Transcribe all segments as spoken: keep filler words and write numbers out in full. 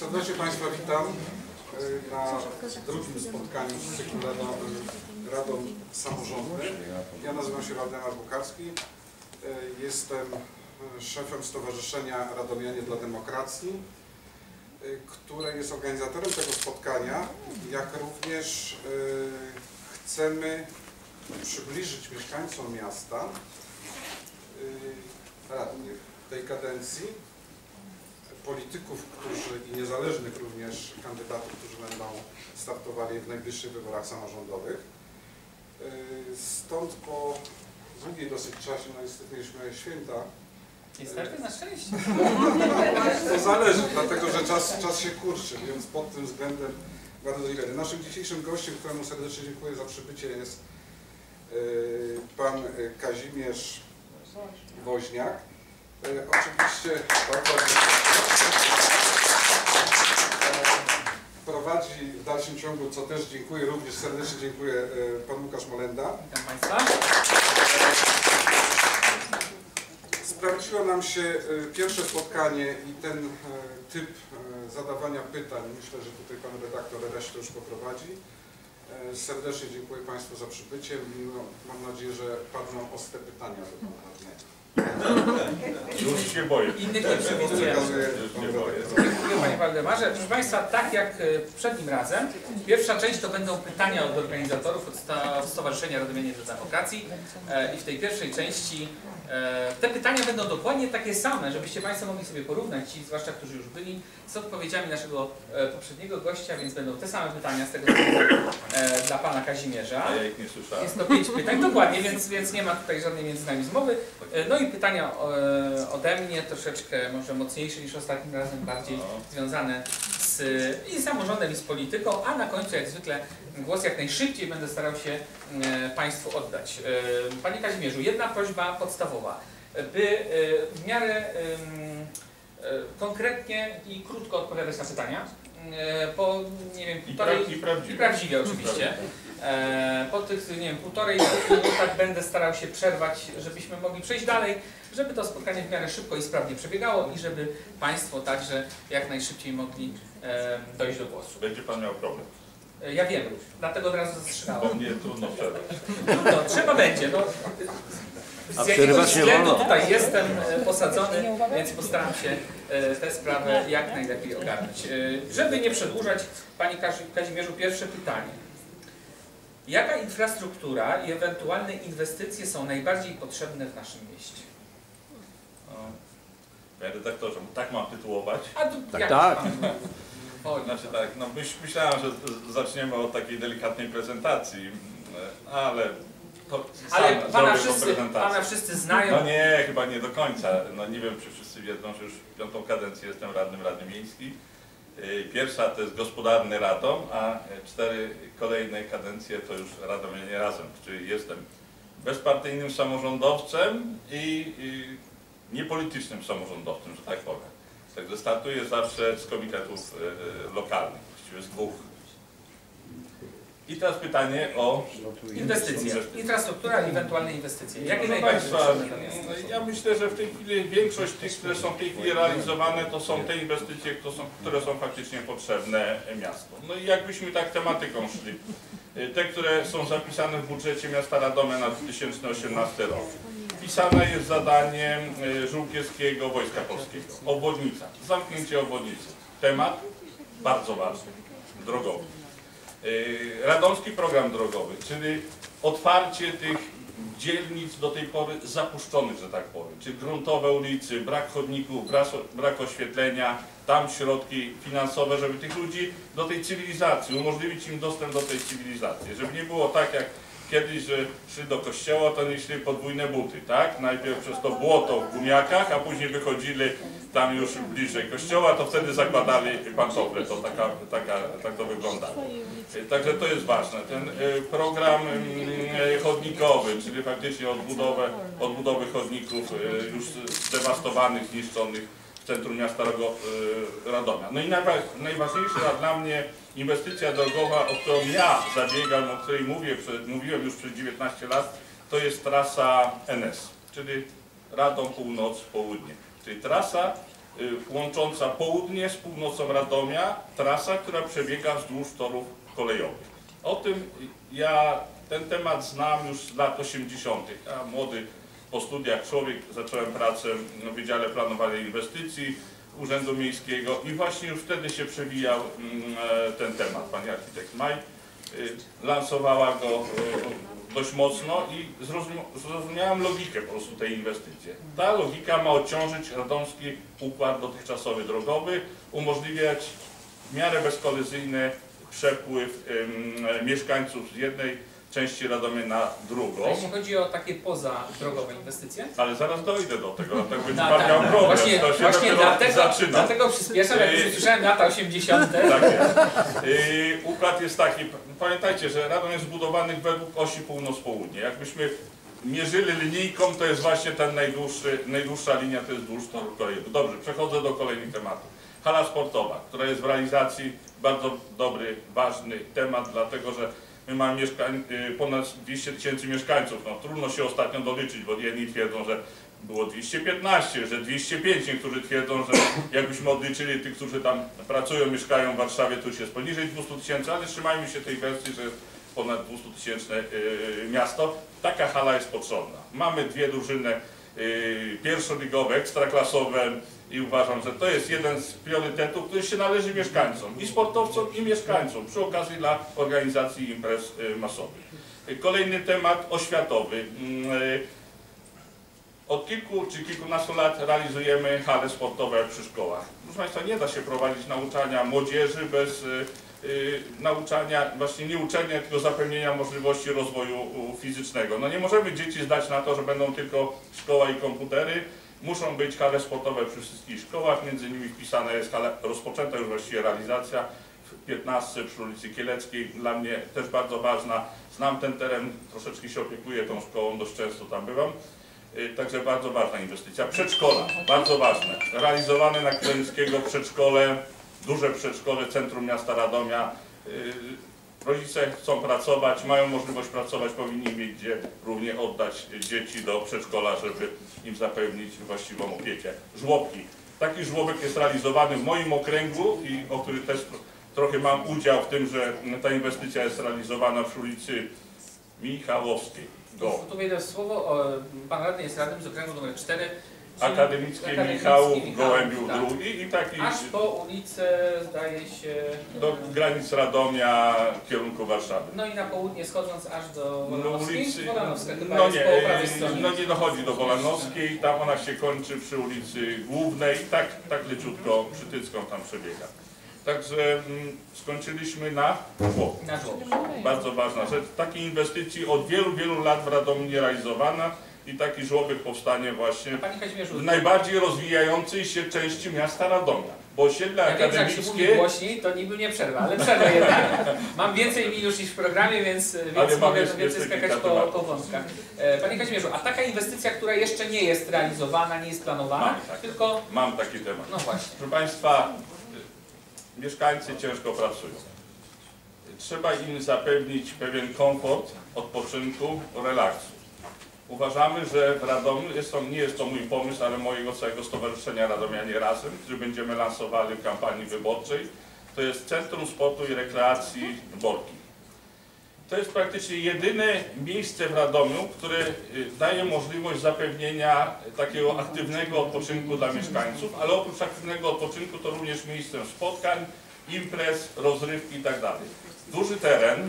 Serdecznie Państwa witam na drugim spotkaniu z cyklu Radą, Radą Samorządnych. Ja nazywam się Waldemar Bukarski. Jestem szefem Stowarzyszenia Radomianie dla Demokracji, które jest organizatorem tego spotkania, jak również chcemy przybliżyć mieszkańcom miasta, radnych tej kadencji, polityków, którzy i niezależnych również kandydatów, którzy będą startowali w najbliższych wyborach samorządowych. Stąd po długiej dosyć czasie, no niestety mieliśmy święta. Niestety, na szczęście. To zależy, dlatego że czas, czas się kurczy, więc pod tym względem bardzo dziękuję. Naszym dzisiejszym gościem, któremu serdecznie dziękuję za przybycie, jest pan Kazimierz Woźniak. Oczywiście tak, prowadzi w dalszym ciągu, co też dziękuję, również serdecznie dziękuję, pan Łukasz Molenda. Witam Państwa. Sprawdziło nam się pierwsze spotkanie i ten typ zadawania pytań. Myślę, że tutaj pan redaktor resztę już poprowadzi. Serdecznie dziękuję Państwu za przybycie. No, mam nadzieję, że padną ostre pytania do pana radnego. Już się boję. Innych nie przewidujemy. Dziękuję Panie Waldemarze. Proszę Państwa, tak jak poprzednim razem, pierwsza część to będą pytania od organizatorów, od Stowarzyszenia Radomianie dla Demokracji i w tej pierwszej części te pytania będą dokładnie takie same, żebyście Państwo mogli sobie porównać, ci zwłaszcza, którzy już byli, z odpowiedziami naszego poprzedniego gościa, więc będą te same pytania z tego dla Pana Kazimierza. A ja ich nie słyszałem. Jest to pięć pytań, dokładnie, więc, więc nie ma tutaj żadnej między nami zmowy. No i pytania ode mnie, troszeczkę może mocniejsze niż ostatnim razem, bardziej związane z i samorządem, i z polityką, a na końcu jak zwykle głos jak najszybciej będę starał się Państwu oddać. Panie Kazimierzu, jedna prośba podstawowa, by w miarę konkretnie i krótko odpowiadać na pytania, po nie wiem, półtorej, I, prawdziwie. i prawdziwie oczywiście. Po tych, nie wiem, półtorej minutach będę starał się przerwać, żebyśmy mogli przejść dalej, żeby to spotkanie w miarę szybko i sprawnie przebiegało i żeby Państwo także jak najszybciej mogli e, dojść do głosu. Będzie Pan miał problem. Ja wiem, dlatego od razu Bo zastrzegałem. mnie trudno przerwać. No, trzeba będzie. No, z jakiegoś względu tutaj jestem posadzony, więc postaram się tę sprawę jak najlepiej ogarnąć. Żeby nie przedłużać, Panie Kazimierzu, pierwsze pytanie. Jaka infrastruktura i ewentualne inwestycje są najbardziej potrzebne w naszym mieście? Panie redaktorze, tak mam tytułować? A tu, Tak, jak tak. pan, o, Znaczy tak, no myśl, myślałem, że zaczniemy od takiej delikatnej prezentacji, ale to ale sam pana zrobię tą wszyscy, prezentację. pana wszyscy znają. No nie, chyba nie do końca. No nie wiem, czy wszyscy wiedzą, że już piątą kadencję jestem radnym Rady Miejskiej. Pierwsza to jest gospodarny Radom, a cztery kolejne kadencje to już Radomianie Razem, czyli jestem bezpartyjnym samorządowcem i, i niepolitycznym samorządowcem, że tak powiem. Także startuję zawsze z komitetów y, lokalnych, właściwie z dwóch. I teraz pytanie o Inwestycje, infrastruktura i ewentualne inwestycje. Jakie Proszę najbardziej Państwa, potrzebne tam jest? ja myślę, że w tej chwili większość tych, które są w tej chwili realizowane, to są te inwestycje, które są, które są faktycznie potrzebne miastu. No i jakbyśmy tak tematyką szli, te, które są zapisane w budżecie miasta Radomia na dwa tysiące osiemnasty rok. Wpisane jest zadanie Żółkiewskiego Wojska Polskiego. Obwodnica, zamknięcie obwodnicy. Temat bardzo ważny, drogowy. Radomski program drogowy, czyli otwarcie tych dzielnic do tej pory zapuszczonych, że tak powiem, czyli gruntowe ulicy, brak chodników, brak, brak oświetlenia, tam środki finansowe, żeby tych ludzi do tej cywilizacji, umożliwić im dostęp do tej cywilizacji, żeby nie było tak jak kiedyś, że szli do kościoła, to nie szli podwójne buty, tak? Najpierw przez to błoto w gumiakach, a później wychodzili tam już bliżej kościoła, to wtedy zakładali pantofle, to taka, taka, tak to wyglądało. Także to jest ważne. Ten program chodnikowy, czyli faktycznie odbudowę, odbudowy chodników już zdewastowanych, zniszczonych w centrum miasta Radomia. No i najważniejsza dla mnie inwestycja drogowa, o którą ja zabiegam, o której mówię, mówiłem już przez dziewiętnaście lat, to jest trasa N S, czyli Radom Północ, Południe. Czyli trasa łącząca południe z północą Radomia, trasa, która przebiega wzdłuż torów kolejowych. O tym ja ten temat znam już z lat osiemdziesiątych. Ja młody po studiach człowiek, zacząłem pracę w Wydziale Planowania Inwestycji Urzędu Miejskiego i właśnie już wtedy się przewijał ten temat. Pani architekt Maj lansowała go dość mocno i zrozumiałem logikę po prostu tej inwestycji. Ta logika ma odciążyć radomski układ dotychczasowy drogowy, umożliwiać w miarę bezkolizyjny przepływ um, mieszkańców z jednej części Radomia na drugą. A jeśli chodzi o takie pozadrogowe inwestycje? Ale zaraz dojdę do tego, tak będzie No, pan tak, miał problem. Właśnie, to się właśnie dlatego, zaczyna. dlatego przyspieszam, jak już usłyszałem lata osiemdziesiąte. Tak jest. Yy, układ jest taki, pamiętajcie, że Radom jest zbudowany według osi północ-południe. Jakbyśmy mierzyli linijką, to jest właśnie ten najdłuższy, najdłuższa linia, to jest dłuż toru kolejowego. Dobrze, przechodzę do kolejnych tematów. Hala sportowa, która jest w realizacji, bardzo dobry, ważny temat, dlatego że my mamy mieszkań, ponad dwieście tysięcy mieszkańców. No, trudno się ostatnio doliczyć, bo jedni twierdzą, że było dwieście piętnaście, że dwieście pięć, niektórzy twierdzą, że jakbyśmy odliczyli tych, którzy tam pracują, mieszkają w Warszawie, to już jest poniżej dwieście tysięcy, ale trzymajmy się tej wersji, że jest ponad dwieście tysięczne yy, miasto. Taka hala jest potrzebna. Mamy dwie drużyny yy, pierwszoligowe, ekstraklasowe i uważam, że to jest jeden z priorytetów, który się należy mieszkańcom, i sportowcom, i mieszkańcom, przy okazji dla organizacji imprez yy, masowych. Yy, kolejny temat oświatowy. Yy, Od kilku czy kilkunastu lat realizujemy hale sportowe przy szkołach. Proszę Państwa, nie da się prowadzić nauczania młodzieży bez y, y, nauczania, właśnie nie uczenia, tylko zapewnienia możliwości rozwoju fizycznego. No nie możemy dzieci zdać na to, że będą tylko szkoła i komputery. Muszą być hale sportowe przy wszystkich szkołach, między innymi wpisana jest hala, rozpoczęta już właściwie realizacja w piętnastce przy ulicy Kieleckiej. Dla mnie też bardzo ważna. Znam ten teren, troszeczkę się opiekuję tą szkołą, dość często tam bywam. Także bardzo ważna inwestycja. Przedszkola, bardzo ważne. Realizowane na Klenickiego przedszkole, duże przedszkole, centrum miasta Radomia. Rodzice chcą pracować, mają możliwość pracować, powinni mieć gdzie równie oddać dzieci do przedszkola, żeby im zapewnić właściwą opiekę. Żłobki. Taki żłobek jest realizowany w moim okręgu i o który też trochę mam udział w tym, że ta inwestycja jest realizowana przy ulicy Michałowskiej. Tu, tu wejdę w słowo, o, pan radny jest radnym z okręgu numer cztery. Akademickie, Akademickie Michałów, Michałów, Gołębiów tak. drugi i taki Aż po ulicę, zdaje się... do granic Radomia w kierunku Warszawy. No i na południe schodząc aż do No, Wolanowskiej. ulicy, Wolanowska chyba no jest nie, po prawej stronie. no nie dochodzi do Wolanowskiej, tam ona się kończy przy ulicy Głównej, tak, tak leciutko Przytycką tam przebiega. Także mm, skończyliśmy na żłobku. Na żłobku. Bardzo ważna rzecz. Takiej inwestycji od wielu, wielu lat w Radomiu nie realizowana i taki żłobek powstanie właśnie Panie Kazimierzu, w najbardziej rozwijającej się części miasta Radomia. Bo osiedle ja wiem, że jak się mówi akademickie... głośniej, to niby nie przerwa, ale przerwę jednak. Mam więcej minut niż w programie, więc, więc mogę jeszcze- więcej jeszcze skakać kilka po, tematów. po wątkach. E, Panie Kazimierzu, a taka inwestycja, która jeszcze nie jest realizowana, nie jest planowana, Mam, tak. tylko... Mam taki temat. No właśnie. Proszę Państwa, mieszkańcy ciężko pracują. Trzeba im zapewnić pewien komfort, odpoczynku, relaksu. Uważamy, że w Radomiu, jest to, nie jest to mój pomysł, ale mojego całego Stowarzyszenia Radomianie Razem, który będziemy lansowali w kampanii wyborczej, to jest Centrum Sportu i Rekreacji Borki. To jest praktycznie jedyne miejsce w Radomiu, które daje możliwość zapewnienia takiego aktywnego odpoczynku dla mieszkańców, ale oprócz aktywnego odpoczynku to również miejscem spotkań, imprez, rozrywki itd. Duży teren,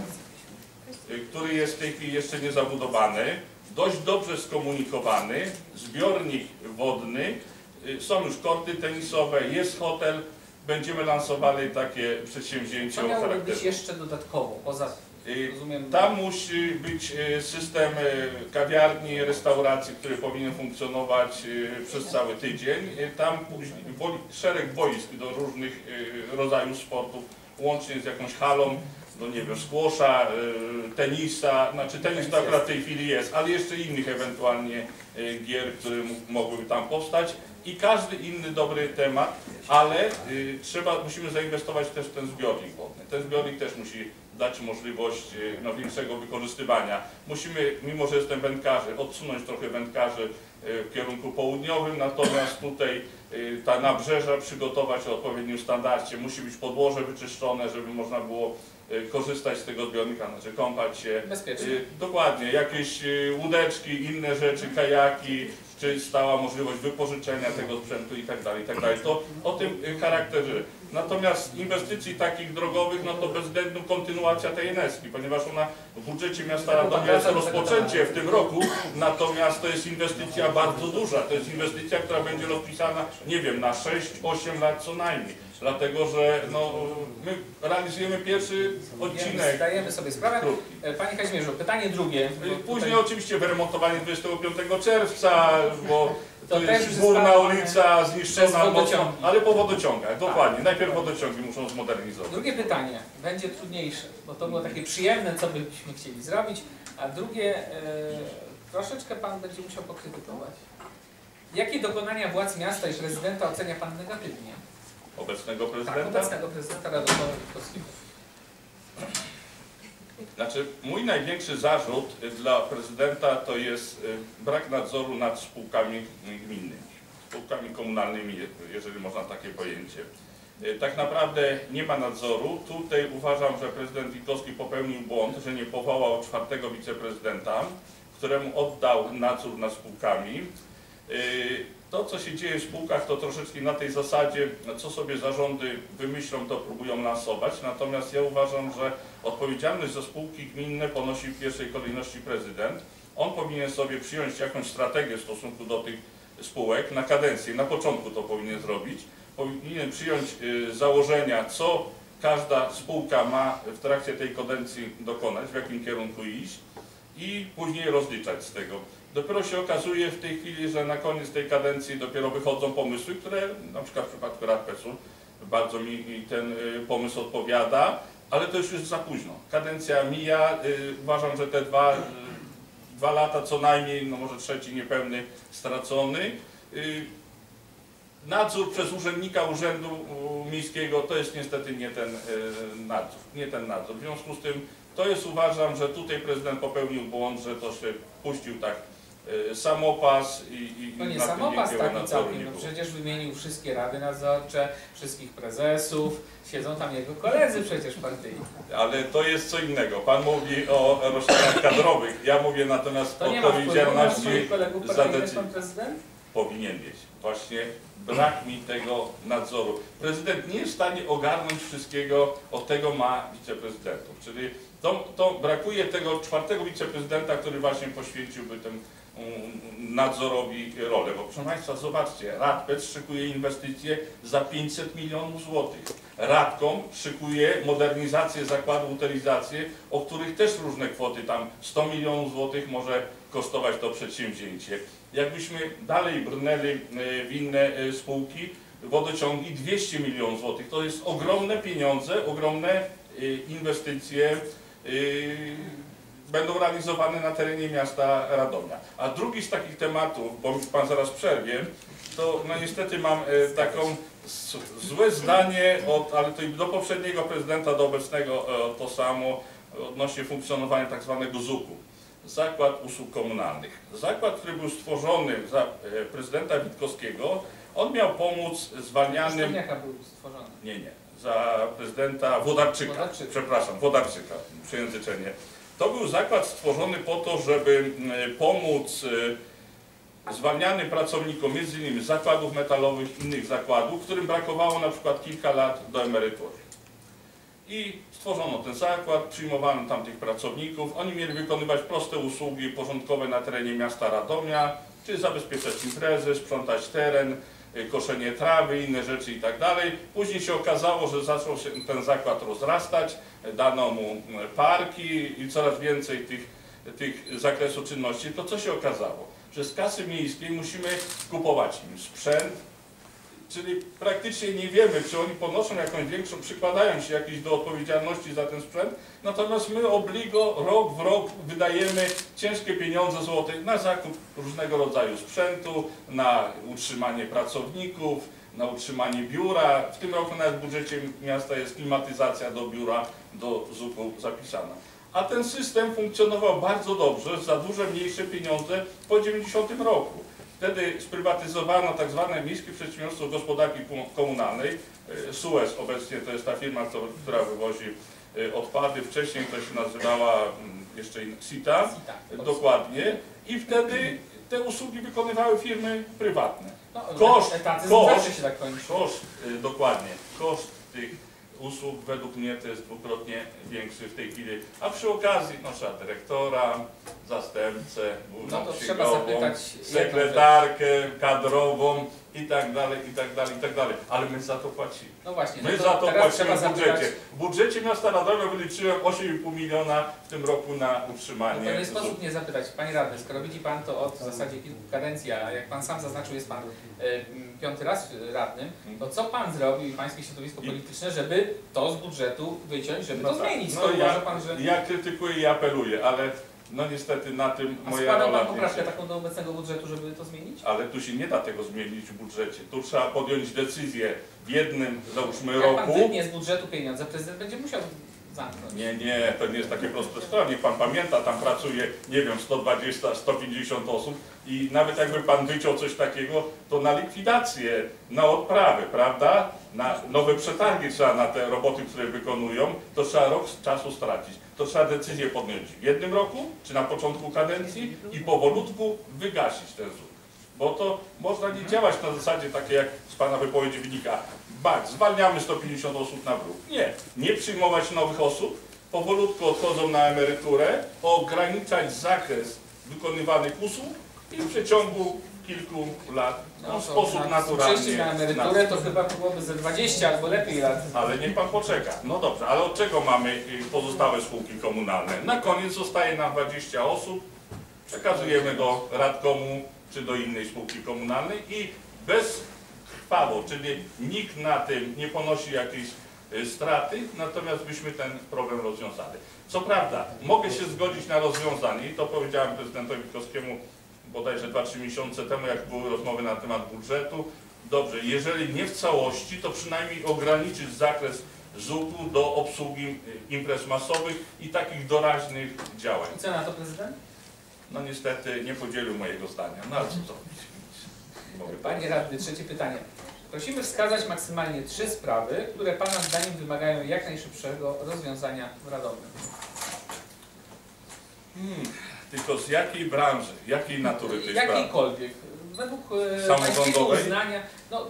który jest w tej chwili jeszcze nie zabudowany, dość dobrze skomunikowany, zbiornik wodny, są już korty tenisowe, jest hotel, będziemy lansowali takie przedsięwzięcia Co o miałoby charakterze. być jeszcze dodatkowo, poza... Rozumiem. Tam musi być system kawiarni, restauracji, który powinien funkcjonować przez cały tydzień. Tam szereg boisk do różnych rodzajów sportów, łącznie z jakąś halą, no nie wiem, squasha, tenisa, znaczy tenis to akurat w tej chwili jest, ale jeszcze innych ewentualnie gier, które mogłyby tam powstać. I każdy inny dobry temat, ale y, trzeba, musimy zainwestować też w ten zbiornik wodny. Ten zbiornik też musi dać możliwość y, no, większego wykorzystywania. Musimy, mimo że jestem wędkarzy, odsunąć trochę wędkarzy y, w kierunku południowym, natomiast tutaj ta nabrzeża przygotować w odpowiednim standardzie, musi być podłoże wyczyszczone, żeby można było korzystać z tego zbiornika, znaczy kąpać się. Bezpiecznie. Dokładnie, jakieś łódeczki, inne rzeczy, kajaki, czy stała możliwość wypożyczenia tego sprzętu i tak dalej, i tak dalej. To o tym charakterze. Natomiast inwestycji takich drogowych, no to bezwzględną kontynuacja tej Eneski, ponieważ ona w budżecie miasta Radomia jest rozpoczęcie w tym roku, natomiast to jest inwestycja bardzo duża. To jest inwestycja, która będzie rozpisana, nie wiem, na sześć osiem lat co najmniej. Dlatego, że no, my realizujemy pierwszy odcinek. Zdajemy sobie sprawę. Krótki. Panie Kazimierzu, pytanie drugie. Później Tutaj... oczywiście wyremontowanie dwudziestego piątego czerwca, bo To to też jest jest główna sprawa, ulica przez zniszczona mocno, wodociągi. ale po wodociągach, dokładnie. Najpierw wodociągi muszą zmodernizować. Drugie pytanie będzie trudniejsze, bo to było takie przyjemne, co byśmy chcieli zrobić, a drugie e, troszeczkę Pan będzie musiał pokrytykować. Jakie dokonania władz miasta i prezydenta ocenia Pan negatywnie? Obecnego Tak, prezydenta? obecnego prezydenta Radomia Witkowskiego. Znaczy, mój największy zarzut dla prezydenta to jest brak nadzoru nad spółkami gminnymi, spółkami komunalnymi, jeżeli można takie pojęcie. Tak naprawdę nie ma nadzoru. Tutaj uważam, że prezydent Witkowski popełnił błąd, że nie powołał czwartego wiceprezydenta, któremu oddał nadzór nad spółkami. To, co się dzieje w spółkach, to troszeczkę na tej zasadzie, co sobie zarządy wymyślą, to próbują lansować. Natomiast ja uważam, że odpowiedzialność za spółki gminne ponosi w pierwszej kolejności prezydent. On powinien sobie przyjąć jakąś strategię w stosunku do tych spółek na kadencję. Na początku to powinien zrobić. Powinien przyjąć założenia, co każda spółka ma w trakcie tej kadencji dokonać, w jakim kierunku iść i później rozliczać z tego. Dopiero się okazuje w tej chwili, że na koniec tej kadencji dopiero wychodzą pomysły, które na przykład w przypadku Radpesu bardzo mi ten pomysł odpowiada, ale to już jest za późno. Kadencja mija, uważam, że te dwa, dwa lata co najmniej, no może trzeci niepełny stracony. Nadzór przez urzędnika Urzędu Miejskiego to jest niestety nie ten nadzór, nie ten nadzór. W związku z tym to jest, uważam, że tutaj prezydent popełnił błąd, że to się puścił tak samopas i, i No nie na samopas tym taki nadzoru całkiem, nie no było. przecież wymienił wszystkie rady nadzorcze, wszystkich prezesów, siedzą tam jego koledzy przecież partyjni. Ale to jest co innego. Pan mówi o roszczeniach kadrowych, ja mówię natomiast To o nie ma wpływu na odpowiedzialności swoich kolegów za partyjnych decyzję. pan prezydent? Powinien mieć. Właśnie brak mi tego nadzoru. Prezydent nie jest w stanie ogarnąć wszystkiego, od tego ma wiceprezydentów. Czyli to, to brakuje tego czwartego wiceprezydenta, który właśnie poświęciłby temu nadzorowi rolę. Bo proszę Państwa, zobaczcie, Radpet szykuje inwestycje za pięćset milionów złotych. Radkom szykuje modernizację zakładu, utylizację, o których też różne kwoty, tam sto milionów złotych może kosztować to przedsięwzięcie. Jakbyśmy dalej brnęli w inne spółki, wodociągi dwieście milionów złotych. To jest ogromne pieniądze, ogromne inwestycje będą realizowane na terenie miasta Radomia. A drugi z takich tematów, bo mi Pan zaraz przerwie, to no niestety mam taką złe zdanie, od, ale to i do poprzedniego prezydenta, do obecnego to samo, odnośnie funkcjonowania tak zwanego zuku. Zakład Usług Komunalnych. Zakład, który był stworzony za prezydenta Witkowskiego, on miał pomóc zwalnianym... Jaka był stworzony? Nie, nie. Za prezydenta Wodarczyka. Wodarczyka. Przepraszam, Wodarczyka. Przejęzyczenie. To był zakład stworzony po to, żeby pomóc zwalnianym pracownikom, między innymi z zakładów metalowych, innych zakładów, którym brakowało na przykład kilka lat do emerytury. I stworzono ten zakład, przyjmowano tam tych pracowników. Oni mieli wykonywać proste usługi porządkowe na terenie miasta Radomia, czyli zabezpieczać imprezy, sprzątać teren, koszenie trawy, inne rzeczy i tak dalej. Później się okazało, że zaczął się ten zakład rozrastać, dano mu parki i coraz więcej tych, tych zakresu czynności. To co się okazało? Że z kasy miejskiej musimy kupować im sprzęt, czyli praktycznie nie wiemy, czy oni ponoszą jakąś większą, przykładają się jakieś do odpowiedzialności za ten sprzęt, natomiast my obligo rok w rok wydajemy ciężkie pieniądze złote na zakup różnego rodzaju sprzętu, na utrzymanie pracowników, na utrzymanie biura. W tym roku nawet w budżecie miasta jest klimatyzacja do biura, do zuku zapisana. A ten system funkcjonował bardzo dobrze, za dużo mniejsze pieniądze po dziewięćdziesiątym roku. Wtedy sprywatyzowano tak zwane Miejskie Przedsiębiorstwo Gospodarki Komunalnej, Suez obecnie to jest ta firma, która wywozi odpady, wcześniej to się nazywała jeszcze Sita, dokładnie, i wtedy te usługi wykonywały firmy prywatne. No, Koszt, koszt, się tak kończy. koszt, dokładnie, koszt tych usług według mnie to jest dwukrotnie większy w tej chwili, a przy okazji no, trzeba dyrektora, zastępcę, główną no księgową, sekretarkę kadrową i tak dalej, i tak dalej, i tak dalej, ale my za to płacimy. No właśnie, my no to za to płacimy w budżecie. zapytać... W budżecie miasta Radomia wyliczyłem osiem i pół miliona w tym roku na utrzymanie. No to nie sposób nie zapytać, Panie Radny, skoro widzi Pan to od w zasadzie kilku kadencji, a jak Pan sam zaznaczył, jest Pan y, piąty raz radnym, to co Pan zrobił i Pańskie środowisko polityczne, żeby to z budżetu wyciąć, żeby no to tak. zmienić? No Skoro ja, uważa Pan, że... ja krytykuję i apeluję, ale no niestety na tym A moja składał rola Pan poprawkę jest. taką do obecnego budżetu, żeby to zmienić? Ale tu się nie da tego zmienić w budżecie. Tu trzeba podjąć decyzję w jednym, załóżmy, Jak Pan roku. wytnie z budżetu pieniądze, prezydent będzie musiał zamknąć. Nie, nie, to nie jest takie proste sprawy. Niech Pan pamięta, tam pracuje, nie wiem, sto dwadzieścia, sto pięćdziesiąt osób i nawet jakby Pan wyciął coś takiego, to na likwidację, na odprawę, prawda? Na nowe przetargi trzeba na te roboty, które wykonują, to trzeba rok czasu stracić. To trzeba decyzję podjąć w jednym roku, czy na początku kadencji i powolutku wygasić ten Z U K. Bo to można nie działać na zasadzie takiej, jak z Pana wypowiedzi wynika. Bak, zwalniamy sto pięćdziesiąt osób na bruk. Nie, nie przyjmować nowych osób, powolutku odchodzą na emeryturę, ograniczać zakres wykonywanych usług i w przeciągu kilku lat No, w sposób naturalny. Przejście na emeryturę to chyba byłoby ze dwadzieścia albo lepiej lat. Ale niech Pan poczeka. No dobrze, ale od czego mamy pozostałe spółki komunalne? Na koniec zostaje nam dwadzieścia osób, przekazujemy do Radkomu czy do innej spółki komunalnej i bezkrwawo, czyli nikt na tym nie ponosi jakiejś straty, natomiast byśmy ten problem rozwiązali. Co prawda, mogę się zgodzić na rozwiązanie i to powiedziałem prezydentowi Witkowskiemu bodajże dwa trzy miesiące temu, jak były rozmowy na temat budżetu. Dobrze, jeżeli nie w całości, to przynajmniej ograniczyć zakres Z U K-u do obsługi imprez masowych i takich doraźnych działań. I co na to prezydent? No niestety nie podzielił mojego zdania. No ale co zrobić? Mogę Panie Radny, trzecie pytanie. Prosimy wskazać maksymalnie trzy sprawy, które Pana zdaniem wymagają jak najszybszego rozwiązania w Radomiu. Hmm, tylko z jakiej branży, jakiej natury tej sprawy? Jakiejkolwiek. Według e, Samorządowej? pańskiego uznania, no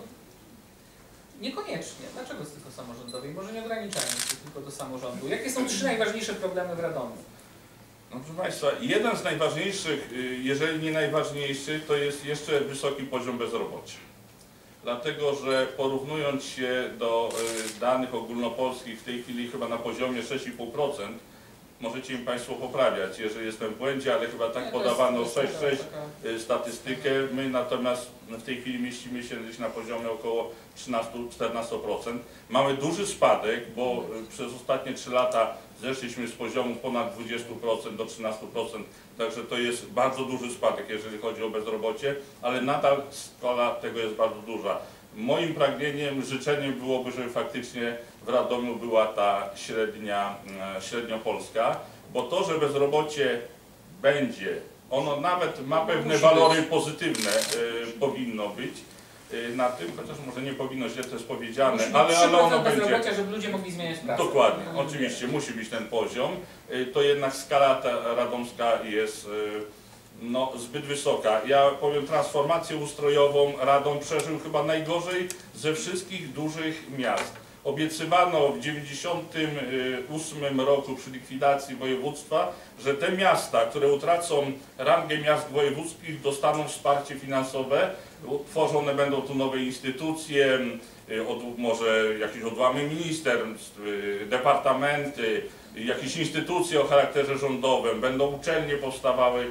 niekoniecznie. Dlaczego tylko samorządowej? Może nie ograniczajmy się tylko do samorządu. Jakie są trzy najważniejsze problemy w Radomiu? No, proszę Państwa, jeden z najważniejszych, jeżeli nie najważniejszy, to jest jeszcze wysoki poziom bezrobocia. Dlatego, że porównując się do danych ogólnopolskich w tej chwili chyba na poziomie sześć i pół procent, możecie mi Państwo poprawiać, jeżeli jestem w błędzie, ale chyba tak Nie, podawano jest- sześć jest sześć taka- statystykę. My natomiast w tej chwili mieścimy się gdzieś na poziomie około trzynaście do czternastu procent. Mamy duży spadek, bo przez ostatnie trzy lata zeszliśmy z poziomu ponad dwudziestu procent do trzynastu procent, także to jest bardzo duży spadek, jeżeli chodzi o bezrobocie, ale nadal skala tego jest bardzo duża. Moim pragnieniem, życzeniem byłoby, żeby faktycznie w Radomiu była ta średnia, średniopolska, bo to, że bezrobocie będzie, ono nawet ma pewne walory pozytywne, y, powinno być y, na tym, chociaż może nie powinno, źle to jest powiedziane, ale, ale ono będzie. bezrobocia, żeby ludzie mogli zmieniać pracę. Dokładnie, oczywiście musi być ten poziom, y, to jednak skala ta radomska jest y, no, zbyt wysoka. Ja powiem, transformację ustrojową Radom przeżył chyba najgorzej ze wszystkich dużych miast. Obiecywano w dziewięćdziesiątym ósmym roku przy likwidacji województwa, że te miasta, które utracą rangę miast wojewódzkich, dostaną wsparcie finansowe, tworzone będą tu nowe instytucje, od, może jakieś odłamy ministerstw, departamenty, jakieś instytucje o charakterze rządowym, będą uczelnie powstawały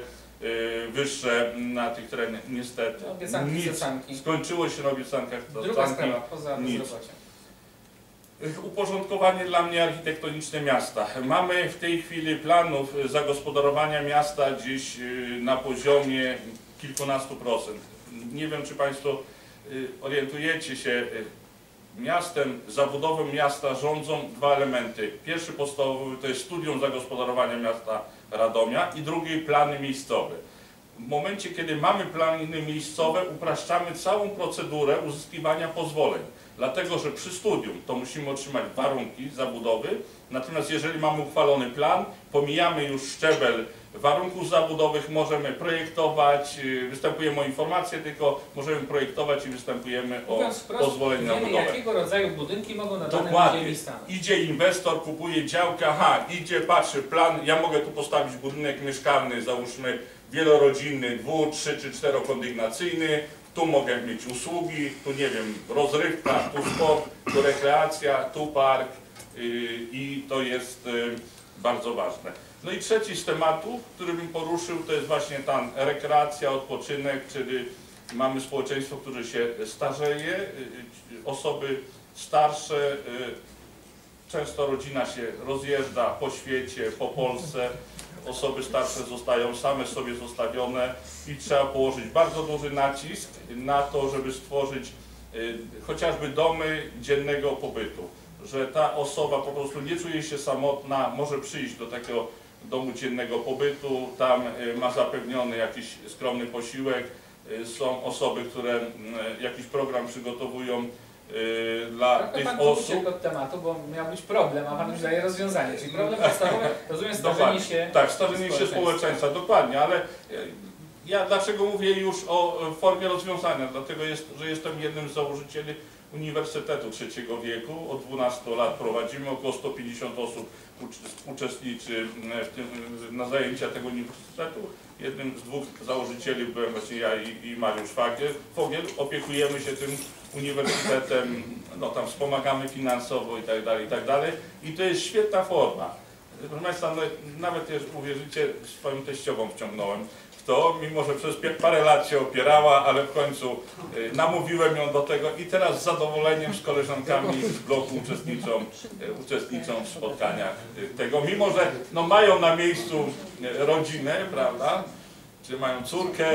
wyższe na tych terenach. Niestety Obiecanki, nic. cesanki. Skończyło się na obiecankach. Druga sprawa, poza nic. bezrobociem. Uporządkowanie dla mnie architektoniczne miasta. Mamy w tej chwili planów zagospodarowania miasta gdzieś na poziomie kilkunastu procent. Nie wiem, czy Państwo orientujecie się, miastem, zabudową miasta rządzą dwa elementy. Pierwszy podstawowy to jest studium zagospodarowania miasta Radomia i drugi plany miejscowe. w momencie, kiedy mamy plany miejscowe, upraszczamy całą procedurę uzyskiwania pozwoleń. Dlatego, że przy studium to musimy otrzymać warunki zabudowy, natomiast jeżeli mamy uchwalony plan, pomijamy już szczebel warunków zabudowych, możemy projektować, występujemy o informacje, tylko możemy projektować i występujemy o pozwolenie na budowę. Jakiego rodzaju budynki mogą na danym Dokładnie. ziemi stanąć? Idzie inwestor, kupuje działkę, aha, idzie, patrzy plan, ja mogę tu postawić budynek mieszkalny, załóżmy wielorodzinny, dwu, trzy czy czterokondygnacyjny, tu mogę mieć usługi, tu nie wiem, rozrywka, tu sport, tu rekreacja, tu park yy, i to jest yy, bardzo ważne. No i trzeci z tematów, który bym poruszył, to jest właśnie ta rekreacja, odpoczynek, czyli mamy społeczeństwo, które się starzeje, yy, osoby starsze, yy, często rodzina się rozjeżdża po świecie, po Polsce. Osoby starsze zostają same sobie zostawione i trzeba położyć bardzo duży nacisk na to, żeby stworzyć y, chociażby domy dziennego pobytu, że ta osoba po prostu nie czuje się samotna, może przyjść do takiego domu dziennego pobytu, tam y, ma zapewniony jakiś skromny posiłek, y, są osoby, które y, jakiś program przygotowują Yy, dla tak, tych pan osób. uciekł od tematu, bo miał być problem, a pan już daje rozwiązanie. Czyli problem podstawowy, rozumiem, starzenie się Tak, starzenie się społeczeństwa, dokładnie, ale ja dlaczego mówię już o formie rozwiązania? Dlatego, jest, że jestem jednym z założycieli Uniwersytetu Trzeciego Wieku. Od dwunastu lat prowadzimy, około sto pięćdziesiąt osób uczestniczy w tym, na zajęcia tego uniwersytetu. Jednym z dwóch założycieli byłem właśnie ja i, i Mariusz Fogiel. Opiekujemy się tym uniwersytetem, no tam wspomagamy finansowo i tak dalej, i tak dalej. I to jest świetna forma. Proszę Państwa, no, nawet też uwierzycie, swoją teściową wciągnąłem w to, mimo że przez parę lat się opierała, ale w końcu y, namówiłem ją do tego i teraz z zadowoleniem z koleżankami z bloku uczestniczą, y, uczestniczą w spotkaniach y, tego, mimo że no, mają na miejscu y, rodzinę, prawda, czy mają córkę,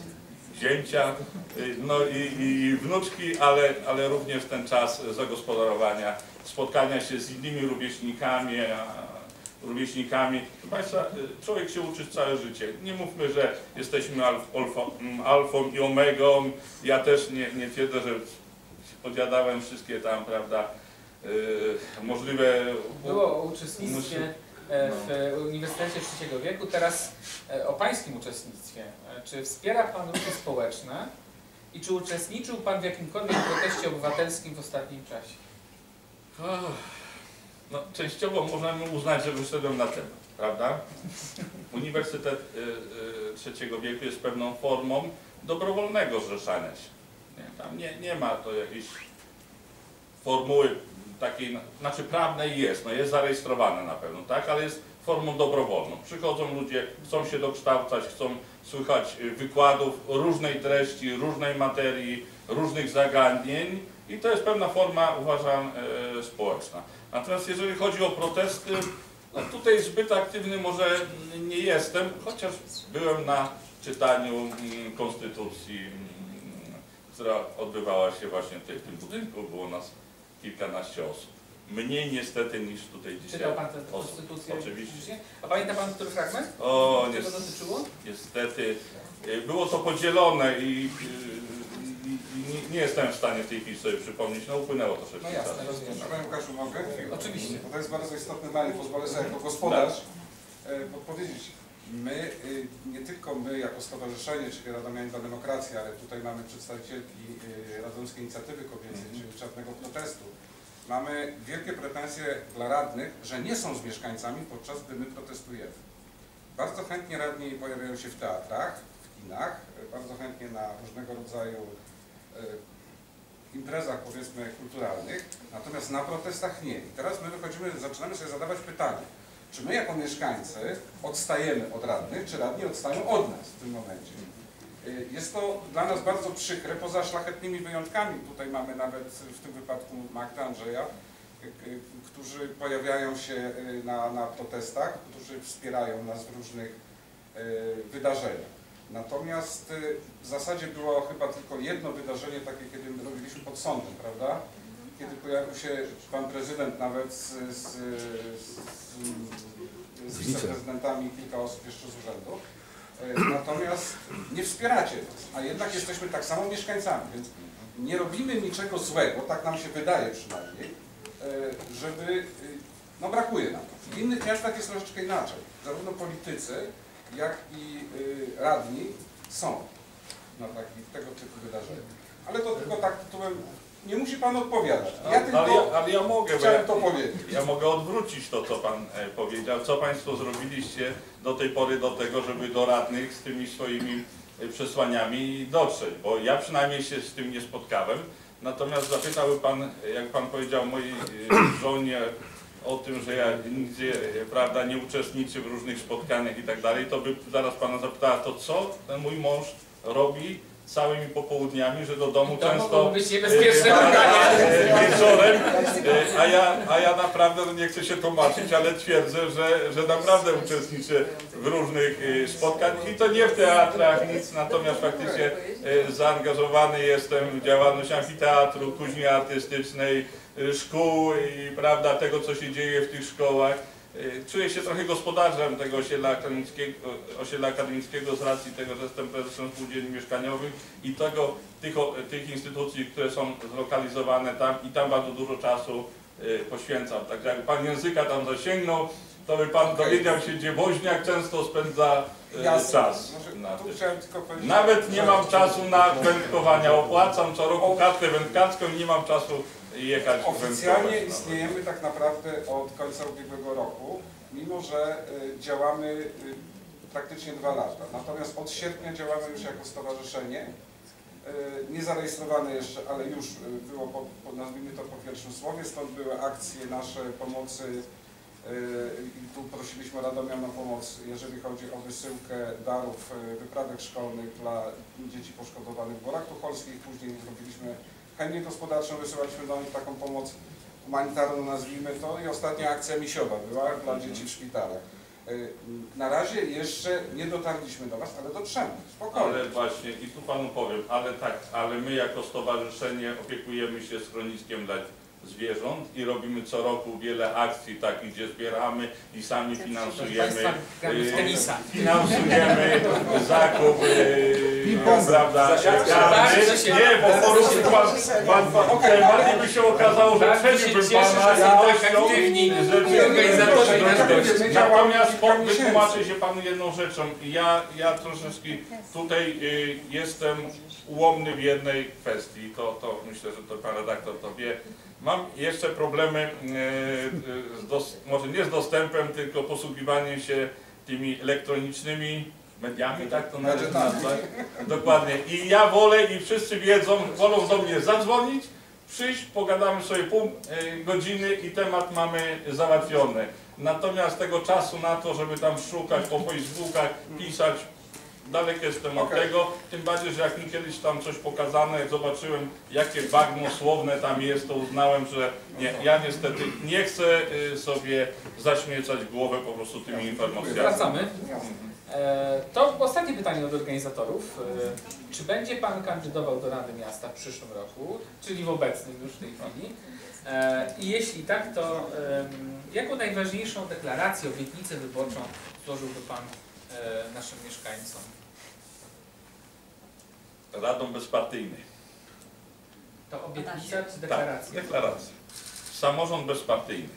zięcia, y, no i, i wnuczki, ale, ale również ten czas zagospodarowania, spotkania się z innymi rówieśnikami, rówieśnikami. Proszę Państwa, człowiek się uczy całe życie. Nie mówmy, że jesteśmy alf, alfą, alfą i omegą. Ja też nie, nie twierdzę, że podjadałem wszystkie tam, prawda, yy, możliwe... Było o uczestnictwie w Uniwersytecie Trzeciego Wieku, teraz o Pańskim uczestnictwie. Czy wspiera Pan ruchy społeczne i czy uczestniczył Pan w jakimkolwiek proteście obywatelskim w ostatnim czasie? Oh. No, częściowo możemy uznać, że wyszedłem na temat, prawda? Uniwersytet y, y, Trzeciego Wieku jest pewną formą dobrowolnego zrzeszania się. Nie, tam nie, nie ma to jakiejś formuły takiej, znaczy prawnej jest, no jest zarejestrowane na pewno, tak? Ale jest formą dobrowolną. Przychodzą ludzie, chcą się dokształcać, chcą słuchać wykładów różnej treści, różnej materii, różnych zagadnień i to jest pewna forma, uważam, y, społeczna. Natomiast jeżeli chodzi o protesty, no tutaj zbyt aktywny może nie jestem, chociaż byłem na czytaniu konstytucji, która odbywała się właśnie tutaj w tym budynku, było nas kilkanaście osób. Mniej niestety niż tutaj dzisiaj. Czytał Pan tę konstytucję? Oczywiście. A pamięta Pan, który fragment? O, Czego to dotyczyło? Niestety było to podzielone i Nie, nie jestem w stanie w tej chwili sobie przypomnieć, no upłynęło to szybko. No jasne, rozumiem. Panie Łukaszu, mogę? Oczywiście. Bo to jest bardzo istotny element, pozwolę sobie jako gospodarz e, powiedzieć. My, y, nie tylko my jako stowarzyszenie, czyli Radomianie dla Demokracji, ale tutaj mamy przedstawicielki y, Radomskiej Inicjatywy Kobiecej, mm. czyli Czarnego Protestu. Mamy wielkie pretensje dla radnych, że nie są z mieszkańcami, podczas gdy my protestujemy. Bardzo chętnie radni pojawiają się w teatrach, w kinach, bardzo chętnie na różnego rodzaju imprezach, powiedzmy, kulturalnych, natomiast na protestach nie. I teraz my wychodzimy, zaczynamy sobie zadawać pytanie, czy my jako mieszkańcy odstajemy od radnych, czy radni odstają od nas w tym momencie. Jest to dla nas bardzo przykre, poza szlachetnymi wyjątkami. Tutaj mamy nawet w tym wypadku Magdę, Andrzeja, którzy pojawiają się na, na protestach, którzy wspierają nas w różnych wydarzeniach. Natomiast w zasadzie było chyba tylko jedno wydarzenie takie, kiedy robiliśmy pod sądem, prawda? Kiedy pojawił się pan prezydent nawet z, z, z, z wiceprezydentami, kilka osób jeszcze z urzędu. Natomiast nie wspieracie nas, a jednak jesteśmy tak samo mieszkańcami, więc nie robimy niczego złego, tak nam się wydaje przynajmniej, żeby, no brakuje nam. W innych miastach jest troszeczkę inaczej. Zarówno politycy, jak i radni są na takich, tego typu wydarzeniach. Ale to tylko tak tytułem, nie musi Pan odpowiadać. Ja tylko ale, ja, ale ja mogę, chciałem ja, to powiedzieć. Ja mogę odwrócić to, co Pan e, powiedział. Co Państwo zrobiliście do tej pory do tego, żeby do radnych z tymi swoimi e, przesłaniami dotrzeć? Bo ja przynajmniej się z tym nie spotkałem. Natomiast zapytałby Pan, jak Pan powiedział mojej e, żonie o tym, że ja nigdzie, e, prawda, nie uczestniczę w różnych spotkaniach i tak dalej, to by zaraz Pana zapytała, to co ten mój mąż robi całymi popołudniami, że do domu To często mogło być niebezpieczne e, pytanie. e, wieczorem, e, a ja, a ja naprawdę no nie chcę się tłumaczyć, ale twierdzę, że, że naprawdę uczestniczę w różnych e, spotkaniach i to nie w teatrach, nic, natomiast faktycznie e, zaangażowany jestem w działalność amfiteatru, kuźni artystycznej, e, szkół i prawda, tego, co się dzieje w tych szkołach. Czuję się trochę gospodarzem tego osiedla akademickiego, osiedla akademickiego z racji tego, że jestem prezesem spółdzielni mieszkaniowych i tego, tych, tych instytucji, które są zlokalizowane tam i tam bardzo dużo czasu y, poświęcam. Także jakby Pan języka tam zasięgnął, to by Pan okay. dowiedział się, gdzie Woźniak często spędza y, czas. Na tym. Nawet nie mam czasu na wędkowania. Opłacam co roku kartę wędkarską i nie mam czasu jechać. Oficjalnie istniejemy tak naprawdę od końca ubiegłego roku, mimo że y, działamy y, praktycznie dwa lata. Natomiast od sierpnia działamy już jako stowarzyszenie, y, niezarejestrowane jeszcze, ale już y, było, po, po, nazwijmy to po pierwszym słowie, stąd były akcje nasze pomocy y, i tu prosiliśmy Radomian o pomoc, jeżeli chodzi o wysyłkę darów, y, wyprawek szkolnych dla dzieci poszkodowanych w Borach Tucholskich. Później zrobiliśmy chemię gospodarczą, wysyłaliśmy do nich taką pomoc humanitarną, nazwijmy to, i ostatnia akcja misiowa była dla dzieci w szpitalach. Na razie jeszcze nie dotarliśmy do Was, ale dotrzemy, spokojnie. Ale właśnie, i tu Panu powiem, ale tak, ale my jako stowarzyszenie opiekujemy się schroniskiem dla zwierząt i robimy co roku wiele akcji takich, gdzie zbieramy i sami finansujemy, w tenisa. finansujemy zakup, yy, prawda, karny. Nie, bo po prostu pan, pan, pan bardziej by się okazało, że przebiłbym Pana ilością rzeczy. Natomiast wytłumaczę się Panu jedną rzeczą. Ja, ja troszeczkę tutaj y, jestem ułomny w jednej kwestii, to, to myślę, że to Pan redaktor to wie. Mam jeszcze problemy, z dos, może nie z dostępem, tylko posługiwaniem się tymi elektronicznymi mediami, tak to należy nazwać? Dokładnie. I ja wolę, i wszyscy wiedzą, wolą do mnie zadzwonić, przyjść, pogadamy sobie pół godziny i temat mamy załatwiony. Natomiast tego czasu na to, żeby tam szukać po Facebookach, pisać, daleko jestem od okay. tego, tym bardziej, że jak mi kiedyś tam coś pokazano, jak zobaczyłem, jakie bagno słowne tam jest, to uznałem, że nie, ja niestety nie chcę sobie zaśmiecać głowę po prostu tymi informacjami. Wracamy. E, to ostatnie pytanie od organizatorów. E, czy będzie Pan kandydował do Rady Miasta w przyszłym roku, czyli w obecnym już w tej chwili? E, I jeśli tak, to e, jaką najważniejszą deklarację, obietnicę wyborczą złożyłby Pan e, naszym mieszkańcom? Radą bezpartyjnej. To obietnica czy deklaracja? Tak, deklaracja. Samorząd bezpartyjny.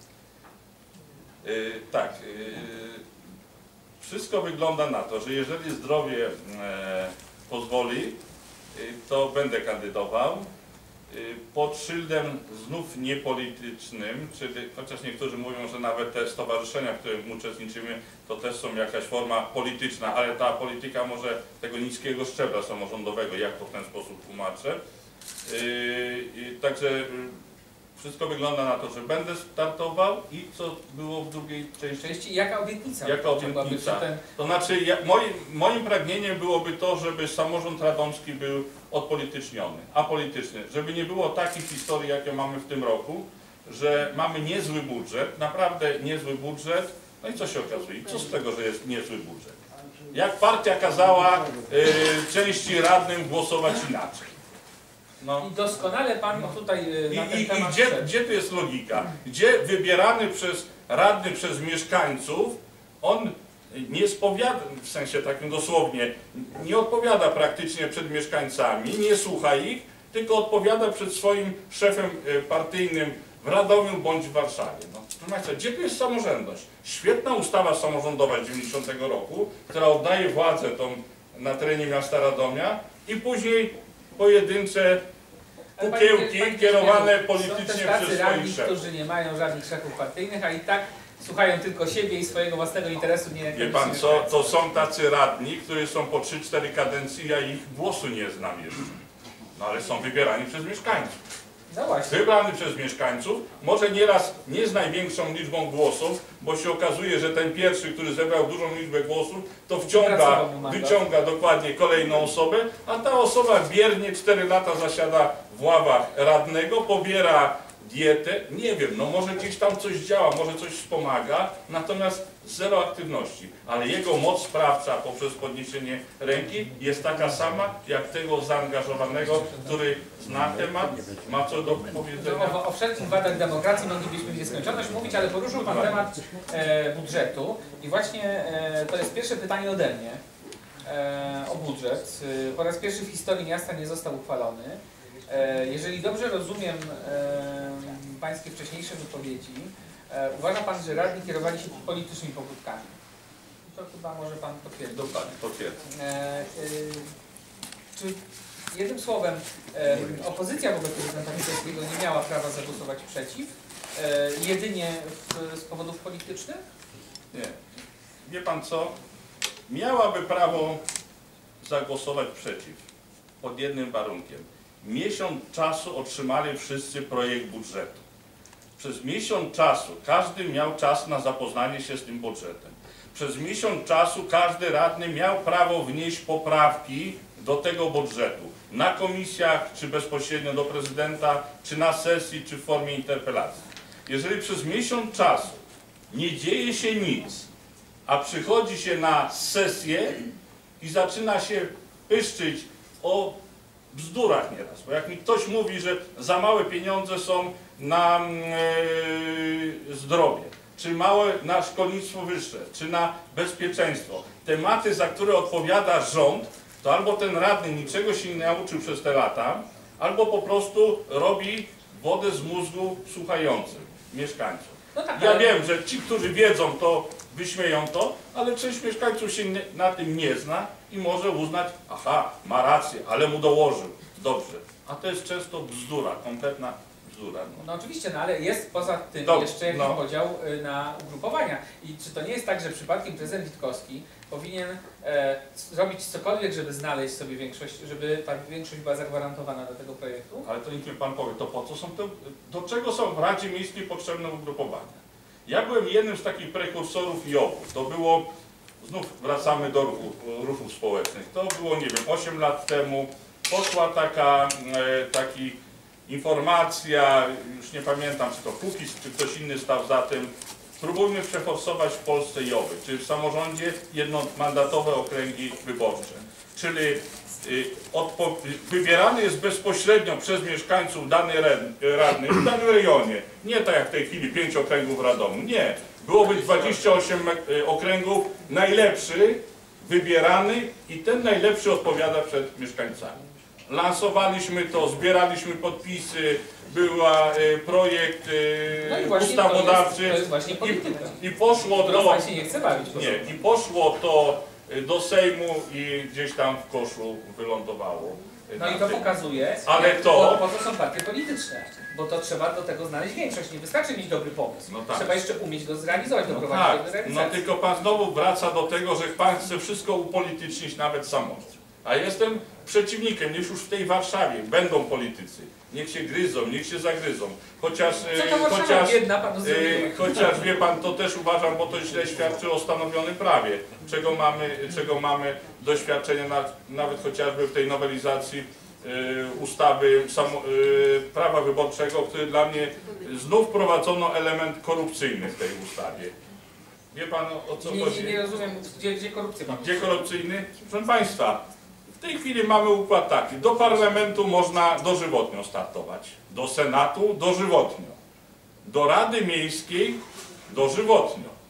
Yy, tak. Yy, wszystko wygląda na to, że jeżeli zdrowie e, pozwoli, yy, to będę kandydował. Yy, pod szyldem znów niepolitycznym, czyli chociaż niektórzy mówią, że nawet te stowarzyszenia, w których uczestniczymy, to też są jakaś forma polityczna, ale ta polityka może tego niskiego szczebla samorządowego, jak to w ten sposób tłumaczę. Yy, także yy, wszystko wygląda na to, że będę startował i co było w drugiej części? Części jaka obietnica? Jaka obietnica? To znaczy, ja, moim, moim pragnieniem byłoby to, żeby samorząd radomski był odpolityczniony, apolityczny, żeby nie było takich historii, jakie mamy w tym roku, że mamy niezły budżet, naprawdę niezły budżet, no i co się okazuje? Co z tego, że jest niezły budżet? Jak partia kazała y, części radnym głosować inaczej? No. I doskonale Pan tutaj na I, ten i, temat i gdzie, gdzie tu jest logika? Gdzie wybierany przez radny, przez mieszkańców, on nie spowiada, w sensie takim dosłownie, nie odpowiada praktycznie przed mieszkańcami, nie słucha ich, tylko odpowiada przed swoim szefem partyjnym w Radomiu bądź w Warszawie. No, proszę Państwa, gdzie tu jest samorządność? Świetna ustawa samorządowa z dziewięćdziesiątego roku, która oddaje władzę tą na terenie miasta Radomia i później pojedyncze kukiełki kierowane politycznie przez swoich szefów. Którzy nie mają żadnych szefów partyjnych, a i tak słuchają tylko siebie i swojego własnego interesu. Nie Wie pan co, to są tacy radni, którzy są po trzy cztery kadencje, ja ich głosu nie znam jeszcze. No ale są wybierani przez mieszkańców. No właśnie. Wybrany przez mieszkańców, może nieraz nie z największą liczbą głosów, bo się okazuje, że ten pierwszy, który zebrał dużą liczbę głosów, to wciąga, wyciąga dokładnie kolejną osobę, a ta osoba biernie cztery lata zasiada w ławach radnego, pobiera dietę, nie wiem, no może gdzieś tam coś działa, może coś wspomaga, natomiast zero aktywności, ale jego moc sprawcza poprzez podniesienie ręki jest taka sama, jak tego zaangażowanego, który zna temat, ma co do powiedzenia. O, o wszelkich wadach demokracji moglibyśmy w nieskończoność mówić, ale poruszył pan temat e, budżetu i właśnie e, to jest pierwsze pytanie ode mnie e, o budżet. E, po raz pierwszy w historii miasta nie został uchwalony. E, jeżeli dobrze rozumiem e, pańskie wcześniejsze wypowiedzi, e, uważa pan, że radni kierowali się politycznymi pobudkami. To chyba może pan potwierdzić. Dokładnie, potwierdzę. E, e, czy jednym słowem, e, opozycja wobec prezydenta Wiśniewskiego nie miała prawa zagłosować przeciw, e, jedynie w, z powodów politycznych? Nie. Wie pan co? Miałaby prawo zagłosować przeciw pod jednym warunkiem. Miesiąc czasu otrzymali wszyscy projekt budżetu. Przez miesiąc czasu każdy miał czas na zapoznanie się z tym budżetem. Przez miesiąc czasu każdy radny miał prawo wnieść poprawki do tego budżetu. Na komisjach, czy bezpośrednio do prezydenta, czy na sesji, czy w formie interpelacji. Jeżeli przez miesiąc czasu nie dzieje się nic, a przychodzi się na sesję i zaczyna się pyszczyć o bzdurach nieraz, bo jak mi ktoś mówi, że za małe pieniądze są na yy, zdrowie, czy małe na szkolnictwo wyższe, czy na bezpieczeństwo, tematy, za które odpowiada rząd, to albo ten radny niczego się nie nauczył przez te lata, albo po prostu robi wodę z mózgu słuchającym mieszkańców. No tak, ja ale... wiem, że ci, którzy wiedzą, to wyśmieją to, ale część mieszkańców się nie, na tym nie zna i może uznać, aha, ma rację, ale mu dołożył. Dobrze. A to jest często bzdura, kompletna bzdura. No, no oczywiście, no ale jest poza tym Dobrze, jeszcze jakiś no. podział y, na ugrupowania. I czy to nie jest tak, że przypadkiem prezydent Witkowski powinien e, zrobić cokolwiek, żeby znaleźć sobie większość, żeby ta większość była zagwarantowana do tego projektu? ale to niech mi pan powie, to po co są te, do czego są w Radzie Miejskiej potrzebne ugrupowania? Ja byłem jednym z takich prekursorów I O P-u. To było, znów wracamy do ruchu, ruchów społecznych. To było, nie wiem, osiem lat temu. Poszła taka, e, taki informacja, już nie pamiętam, czy to Kukiz, czy ktoś inny stał za tym. Spróbujmy przeforsować w Polsce I O P-y, czyli w samorządzie jednomandatowe okręgi wyborcze. Czyli y, odpo, wybierany jest bezpośrednio przez mieszkańców dany radny w danym rejonie. Nie tak jak w tej chwili pięć okręgów w Radomiu. Nie. Byłoby dwadzieścia osiem okręgów, najlepszy, wybierany i ten najlepszy odpowiada przed mieszkańcami. Lansowaliśmy to, zbieraliśmy podpisy, był y, projekt y, no i ustawodawczy to jest, to jest właśnie polityka. i, i poszło to to się nie chce bawić. nie, i poszło to do Sejmu i gdzieś tam w koszu wylądowało. No i to pokazuje, ale jak, to po, po co są partie polityczne, bo to trzeba do tego znaleźć większość. Nie wystarczy mieć dobry pomysł, no tak. trzeba jeszcze umieć go zrealizować, no doprowadzić tak, do no realizacji. tylko pan znowu wraca do tego, że pan chce wszystko upolitycznić, nawet samorząd. A jestem przeciwnikiem, niech już w tej Warszawie będą politycy. Niech się gryzą, niech się zagryzą. Chociaż, Co to chociaż, biedna, panu e, chociaż wie pan, to też uważam, bo to źle świadczy o stanowionym prawie, czego mamy, czego mamy doświadczenie na, nawet chociażby w tej nowelizacji e, ustawy samo, e, prawa wyborczego, który dla mnie znów wprowadzono element korupcyjny w tej ustawie. Wie pan, o co nie, chodzi? Nie, nie rozumiem, gdzie, gdzie korupcja pan? Gdzie korupcyjny? Proszę państwa, w tej chwili mamy układ taki. Do parlamentu można dożywotnio startować. Do senatu dożywotnio. Do Rady Miejskiej dożywotnio.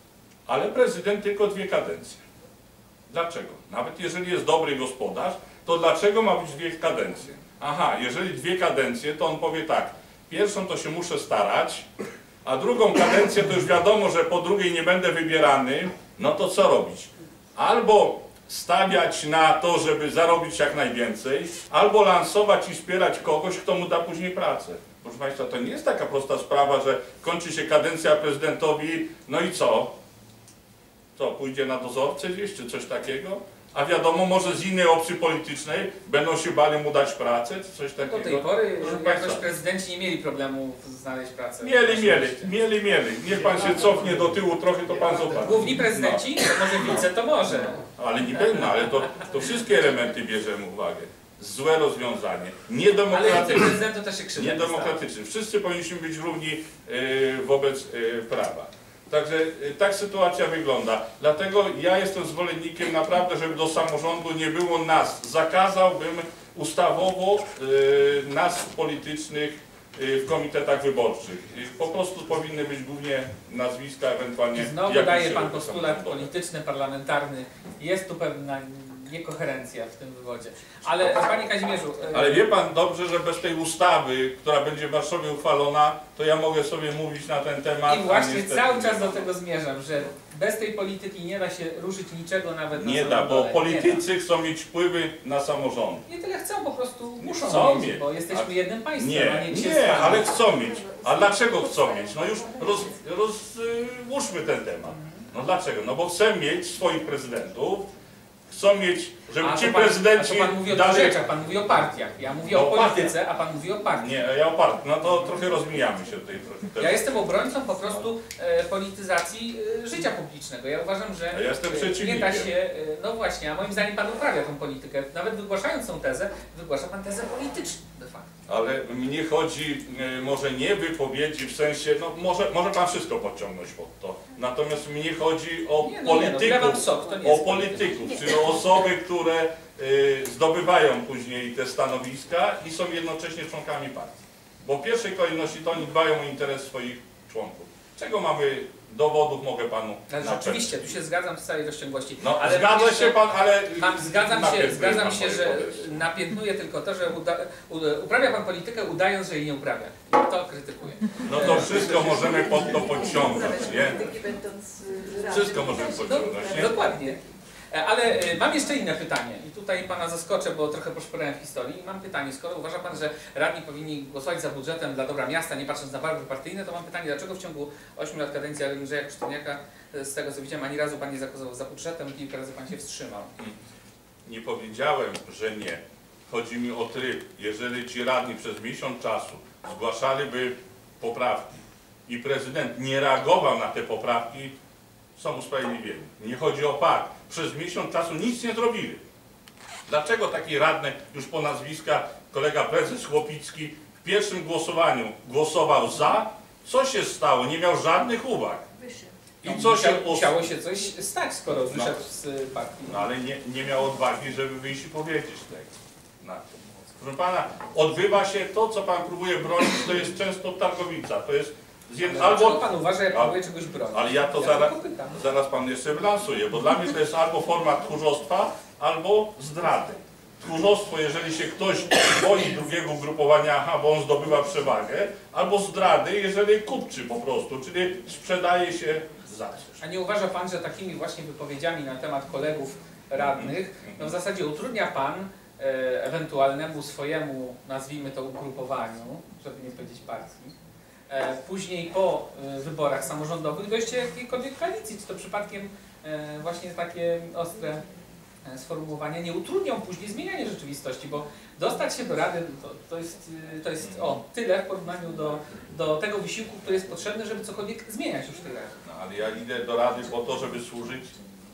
ale prezydent tylko dwie kadencje. Dlaczego? Nawet jeżeli jest dobry gospodarz, to dlaczego ma być dwie kadencje? Aha, jeżeli dwie kadencje, to on powie tak, pierwszą to się muszę starać, a drugą kadencję to już wiadomo, że po drugiej nie będę wybierany, no to co robić? Albo stawiać na to, żeby zarobić jak najwięcej, albo lansować i wspierać kogoś, kto mu da później pracę. Proszę Państwa, to nie jest taka prosta sprawa, że kończy się kadencja prezydentowi, no i co? Co, pójdzie na dozorcę gdzieś, czy coś takiego? A wiadomo, może z innej opcji politycznej będą się bali mu dać pracę, czy coś takiego. Do tej pory Proszę jakoś Państwa, prezydenci nie mieli problemu znaleźć pracę. mieli, mieli, mieli, mieli. Niech Pan się cofnie do tyłu trochę, to Pan zobaczy. Główni prezydenci? No. Może wice, to może. No, ale nie pewno, ale to, to wszystkie elementy bierzemy uwagę. Złe rozwiązanie, Ale niedemokratyczne. prezydent to też się krzywda Niedemokratyczny. Wszyscy powinniśmy być równi y, wobec y, prawa. Także y, tak sytuacja wygląda. Dlatego ja jestem zwolennikiem naprawdę, żeby do samorządu nie było nas. Zakazałbym ustawowo y, nas politycznych y, w komitetach wyborczych. Y, po prostu powinny być głównie nazwiska, ewentualnie... Znowu jakieś daje pan środowiska postulat samorządowe. polityczny, parlamentarny. Jest tu pewna niekoherencja w tym wywodzie. Ale Panie Kazimierzu... y, Ale wie Pan dobrze, że bez tej ustawy, która będzie w Warszawie uchwalona, to ja mogę sobie mówić na ten temat. I a właśnie niestety cały nie czas ma. do tego zmierzam, że bez tej polityki nie da się ruszyć niczego nawet na Nie samym da, bo dole. Nie politycy chcą mieć wpływy na samorządy. da. Nie tyle chcą, po prostu muszą chcą mieć, mieć. bo jesteśmy A- jednym państwem, a Nie, nie trzy nie, stany. ale chcą mieć. A dlaczego chcą mieć? No już rozłóżmy ten temat. No dlaczego? No bo chcą mieć swoich prezydentów, chcą mieć, żeby A ci to pan, prezydenci a to pan mówi o dali... dwóch rzeczach, pan mówi o partiach. Ja mówię No, o polityce, a pan mówi o partiach. Nie, ja oparty. No to trochę rozmijamy się tutaj. Trochę. Ja jestem obrońcą po prostu e, polityzacji e, życia publicznego. Ja uważam, że A ja jestem e, nie przeciwnikiem. da się, e, no właśnie, a moim zdaniem pan uprawia tą politykę. Nawet wygłaszając tą tezę, wygłasza pan tezę polityczną de facto. Ale mnie chodzi e, może nie wypowiedzi w sensie, no może, może pan wszystko podciągnąć pod to. Natomiast mnie chodzi o Nie, no nie, no, wlewam polityków, sok, to nie o jest polityków, czyli o osoby, które e, zdobywają później te stanowiska i są jednocześnie członkami partii. Bo w pierwszej kolejności to oni dbają o interes swoich członków. Czego mamy dowodów, mogę panu Ale napewnić. rzeczywiście, tu się zgadzam z całej rozciągłości. No, ale zgadza jeszcze- się pan, ale Mam, zgadzam się, napiętnuje zgadzam pan się, moje że podejście. napiętnuje tylko to, że uda, u, uprawia pan politykę udając, że jej nie uprawia. I to krytykuję. No to wszystko możemy pod to podciągnąć, nie? Wszystko możemy No, podciągnąć, nie? dokładnie. E, Ale e, mam jeszcze inne pytanie i tutaj pana zaskoczę, bo trochę poszperałem w historii. I mam pytanie, skoro uważa pan, że radni powinni głosować za budżetem dla dobra miasta, nie patrząc na barwy partyjne, to mam pytanie, dlaczego w ciągu ośmiu lat kadencji Andrzeja Kosztowniaka, e, z tego co widziałem, ani razu pan nie zagłosował za budżetem, kilka razy pan się wstrzymał. Nie powiedziałem, że nie. Chodzi mi o tryb. Jeżeli ci radni przez miesiąc czasu zgłaszaliby poprawki i prezydent nie reagował na te poprawki, są usprawiedliwieni. Nie chodzi o fakt. Przez miesiąc czasu nic nie zrobili. Dlaczego taki radny, już po nazwiska kolega prezes Chłopicki, w pierwszym głosowaniu głosował za? Co się stało? Nie miał żadnych uwag. I co się Musiało, musiało się coś stać, skoro wyszedł z y, partii. No ale nie, nie miał odwagi, żeby wyjść i powiedzieć tego. Na to. Proszę pana, odbywa się to, co pan próbuje bronić, to jest często targowica. To jest z jed... Dlaczego albo. pan uważa, jak a- próbuje czegoś bronić? Ale ja to ja zaraz, tylko pytam. zaraz pan jeszcze wylansuje, bo dla mnie to jest albo forma tchórzostwa, albo zdrady. Tchórzostwo, jeżeli się ktoś boi drugiego ugrupowania, aha, bo on zdobywa przewagę, albo zdrady, jeżeli kupczy po prostu, czyli sprzedaje się za coś. A nie uważa pan, że takimi właśnie wypowiedziami na temat kolegów radnych, no w zasadzie utrudnia pan e, ewentualnemu swojemu, nazwijmy to, ugrupowaniu, żeby nie powiedzieć partii, e, później po e, wyborach samorządowych dojście do jakiejkolwiek koalicji, czy to przypadkiem e, właśnie takie ostre e, sformułowania nie utrudnią później zmieniania rzeczywistości, bo dostać się do rady to, to jest, y, to jest o, tyle w porównaniu do, do tego wysiłku, który jest potrzebny, żeby cokolwiek zmieniać już w tej radzie. No, ale ja idę do rady po to, żeby służyć.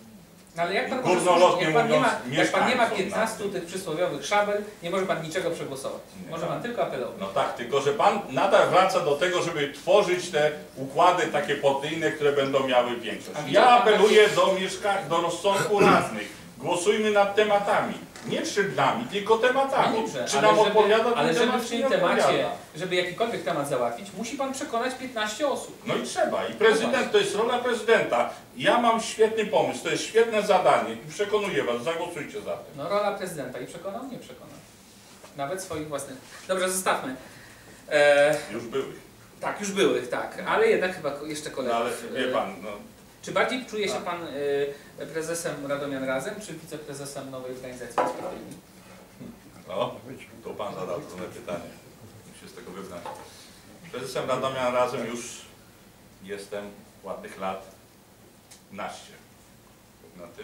No ale jak pan, Górnolotnie jak pan nie ma, mówiąc, jak pan nie ma mieszkańcom piętnastu tych przysłowiowych szabel, nie może pan niczego przegłosować. Nie. Może pan tylko apelować. No tak, tylko że pan nadal wraca do tego, żeby tworzyć te układy takie partyjne, które będą miały większość. A widział Ja pan apeluję do mieszkań, do rozsądku radnych. Głosujmy nad tematami. Nie szyldami, tylko tematami. No dobrze, czy ale nam żeby, odpowiada ten ale żeby temat, w czy tym nie temacie, odpowiada? żeby jakikolwiek temat załatwić, musi pan przekonać piętnaście osób. No i trzeba. I prezydent, to jest rola prezydenta. Ja mam świetny pomysł, to jest świetne zadanie i przekonuję was, zagłosujcie za tym. No rola prezydenta i przekonał, nie przekonał. Nawet swoich własnych. Dobrze, zostawmy. E, Już były. tak, już były, tak, ale jednak chyba jeszcze No kolegów. ale wie pan, no, Czy bardziej czuje się pan y, prezesem Radomian Razem, czy wiceprezesem nowej organizacji partyjnej? no to pan zadał trudne pytanie. Muszę się z tego wybrać. Prezesem Radomian Razem już jestem ładnych lat naście na tym.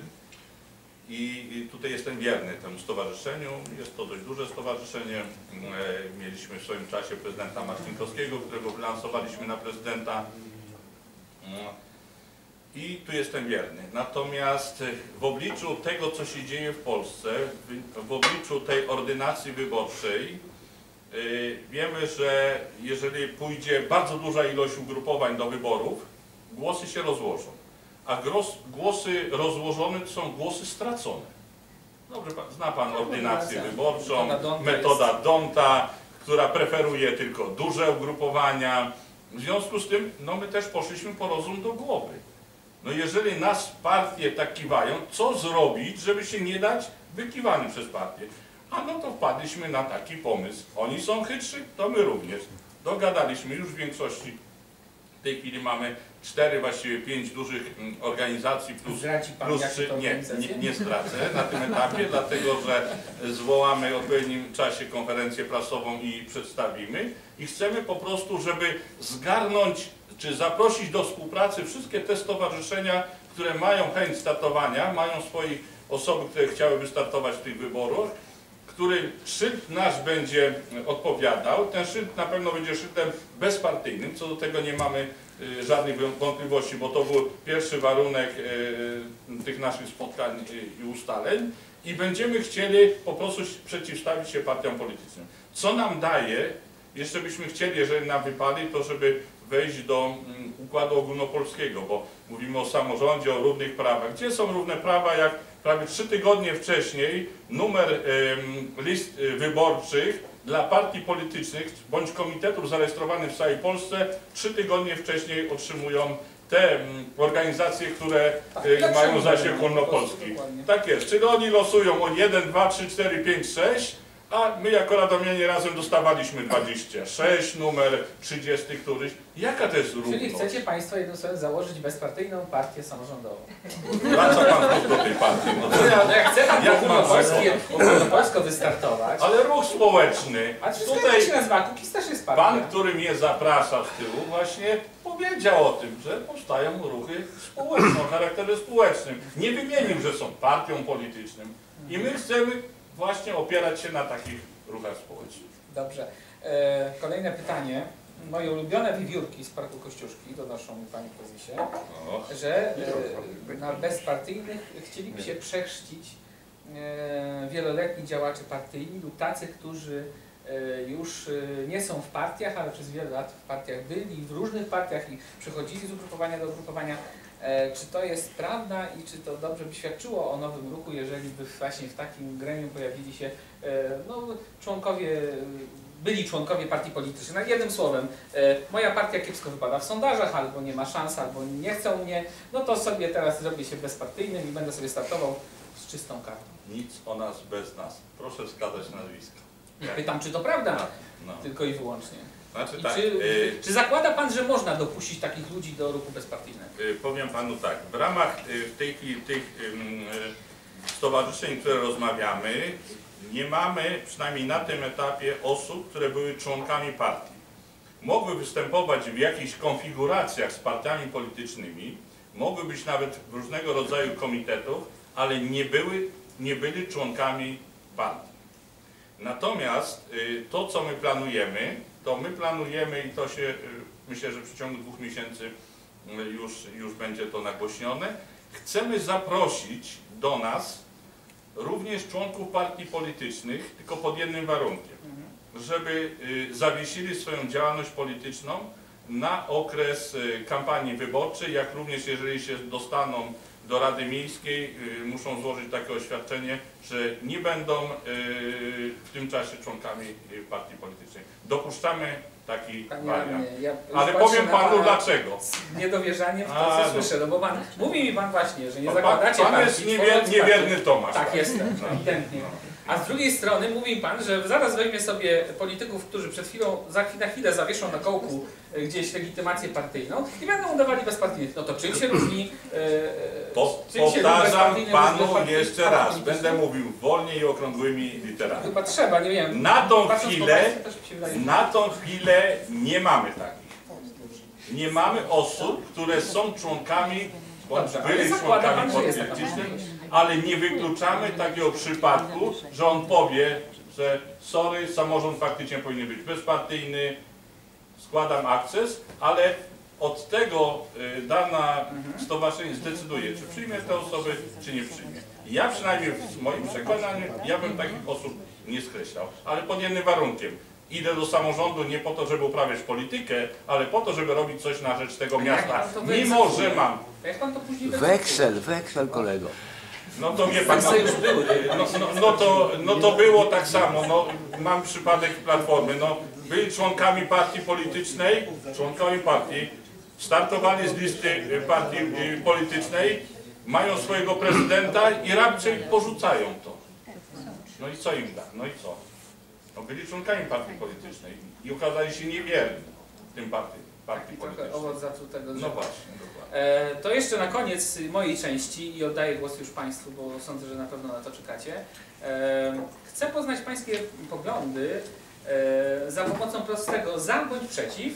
I i tutaj jestem wierny temu stowarzyszeniu. Jest to dość duże stowarzyszenie. E, Mieliśmy w swoim czasie prezydenta Marcinkowskiego, którego wylansowaliśmy na prezydenta. E, I tu jestem wierny. Natomiast w obliczu tego, co się dzieje w Polsce, w, w obliczu tej ordynacji wyborczej, yy, wiemy, że jeżeli pójdzie bardzo duża ilość ugrupowań do wyborów, głosy się rozłożą. A gros, głosy rozłożone to są głosy stracone. Dobrze, pan, zna pan ordynację wyborczą, metoda Donta, która preferuje tylko duże ugrupowania. W związku z tym, no my też poszliśmy po rozum do głowy. No jeżeli nas partie tak kiwają, co zrobić, żeby się nie dać wykiwany przez partię? A no to wpadliśmy na taki pomysł. Oni są chytrzy, to my również. Dogadaliśmy już w większości. W tej chwili mamy cztery, właściwie pięć dużych organizacji plus, Zdradzi pan plus jakie trzy. to Nie, organizacje? nie, nie stracę na tym etapie, dlatego że zwołamy w odpowiednim czasie konferencję prasową i przedstawimy. I chcemy po prostu, żeby zgarnąć czy zaprosić do współpracy wszystkie te stowarzyszenia, które mają chęć startowania, mają swoje osoby, które chciałyby startować w tych wyborach, który szyld nasz będzie odpowiadał. Ten szyld na pewno będzie szyldem bezpartyjnym, co do tego nie mamy y, żadnych wątpliwości, bo to był pierwszy warunek y, tych naszych spotkań y, i ustaleń i będziemy chcieli po prostu przeciwstawić się partiom politycznym. Co nam daje, jeszcze byśmy chcieli, jeżeli nam wypali, to żeby wejść do um, układu ogólnopolskiego, bo mówimy o samorządzie, o równych prawach. Gdzie są równe prawa, jak prawie trzy tygodnie wcześniej numer um, list y, wyborczych dla partii politycznych bądź komitetów zarejestrowanych w całej Polsce trzy tygodnie wcześniej otrzymują te um, organizacje, które Tak, y, jak mają się zasięg mówi, ogólnopolski. dokładnie. Tak jest, czyli oni losują o jeden, dwa, trzy, cztery, pięć, sześć, a my jako Radomianie Razem dostawaliśmy dwadzieścia sześć, numer trzydziesty któryś. Jaka to jest równość? Czyli chcecie państwo jednym słowem założyć bezpartyjną partię samorządową. Wraca pan do tej partii. No to ja, No jak chce pan Jak mam ogólnopolsko wystartować, ale ruch społeczny. a wszystko Tutaj jak się nazywa, Kukiz też jest partią. pan, który mnie zaprasza z tyłu, właśnie powiedział o tym, że powstają ruchy społeczne, o charakterze społecznym. Nie wymienił, że są partią polityczną. I my chcemy właśnie opierać się na takich ruchach społecznych. Dobrze. E, kolejne pytanie. Moje ulubione wiewiórki z Parku Kościuszki donoszą mi Panie Prezesie, No. że e, na bezpartyjnych chcieliby się przechrzcić e, wieloletni działacze partyjni lub tacy, którzy e, już e, nie są w partiach, ale przez wiele lat w partiach byli, w różnych partiach i przechodzili z ugrupowania do ugrupowania. E, czy to jest prawda i czy to dobrze by świadczyło o nowym ruchu, jeżeli by właśnie w takim gremium pojawili się e, no, członkowie, byli członkowie partii politycznej. No, jednym słowem, e, moja partia kiepsko wypada w sondażach, albo nie ma szans, albo nie chcą mnie, no to sobie teraz zrobię się bezpartyjnym i będę sobie startował z czystą kartą. Nic o nas bez nas. Proszę wskazać nazwiska. Pytam, czy to prawda? No, no. Tylko i wyłącznie. Znaczy I tak, czy, y, czy zakłada Pan, że można dopuścić takich ludzi do ruchu bezpartyjnego? y, powiem panu tak, w ramach y, w tej chwili tych y, stowarzyszeń, które rozmawiamy, nie mamy, przynajmniej na tym etapie, osób, które były członkami partii. Mogły występować w jakichś konfiguracjach z partiami politycznymi, mogły być nawet w różnego rodzaju komitetów, ale nie były, nie byli członkami partii. Natomiast y, to, co my planujemy, to my planujemy i to się, y, myślę, że w przeciągu dwóch miesięcy y, już, już będzie to nagłośnione, chcemy zaprosić do nas również członków partii politycznych, tylko pod jednym warunkiem, żeby y, zawiesili swoją działalność polityczną na okres kampanii wyborczej, jak również jeżeli się dostaną do Rady Miejskiej, muszą złożyć takie oświadczenie, że nie będą w tym czasie członkami partii politycznej. Dopuszczamy taki Panie wariant. radny, ja już Ale patrzę powiem na panu pana dlaczego. z niedowierzaniem w to, A, co no. słyszę, no bo pan, mówi mi pan właśnie, że nie No, pan, zakładacie pan partii, jest niewier, tworząc niewierny partię. Tomasz. Tak, jestem, No. ewidentnie. A z drugiej strony mówi mi pan, że zaraz weźmie sobie polityków, którzy przed chwilą, za chwilę, na chwilę zawieszą na kołku gdzieś legitymację partyjną i będą udawali bezpartyjnych. No to czym się różni? E, Po, czym się różni powtarzam bezpartyjny panu od jeszcze partii raz, politycznej? będę mówił wolniej i okrągłymi literami. Chyba trzeba, nie wiem. Na tą Patrząc po chwilę, państwu, też mi się wydaje. na tą chwilę nie mamy takich. Nie mamy osób, które są członkami, bądź Dobrze, ale byli zakładam, członkami że jest taka politycznej, możliwość. ale nie wykluczamy takiego przypadku, że on powie, że sorry, samorząd faktycznie powinien być bezpartyjny, składam akces, ale od tego y, dana stowarzyszenie zdecyduje, czy przyjmie te osoby, czy nie przyjmie. Ja przynajmniej w moim przekonaniu, ja bym takich osób nie skreślał, ale pod jednym warunkiem. Idę do samorządu nie po to, żeby uprawiać politykę, ale po to, żeby robić coś na rzecz tego A jak miasta. pan to Mimo, wyegzekwuje? że mam. A jak pan to później Weksel, weksel kolego. No to wie pan, Weksle już były. no, no, no, to, no to było tak samo. No, mam przypadek Platformy. No, byli członkami partii politycznej, członkami partii, startowali z listy y, partii y, politycznej, mają swojego prezydenta i raczej porzucają to. No i co im da? No i co? No, byli członkami partii politycznej i okazali się niewierni tym partii, partii Trochę politycznej. owoc zatrutego No drzewa. właśnie, dokładnie. E, to jeszcze na koniec mojej części i oddaję głos już Państwu, bo sądzę, że na pewno na to czekacie. E, chcę poznać Pańskie poglądy e, za pomocą prostego za bądź przeciw.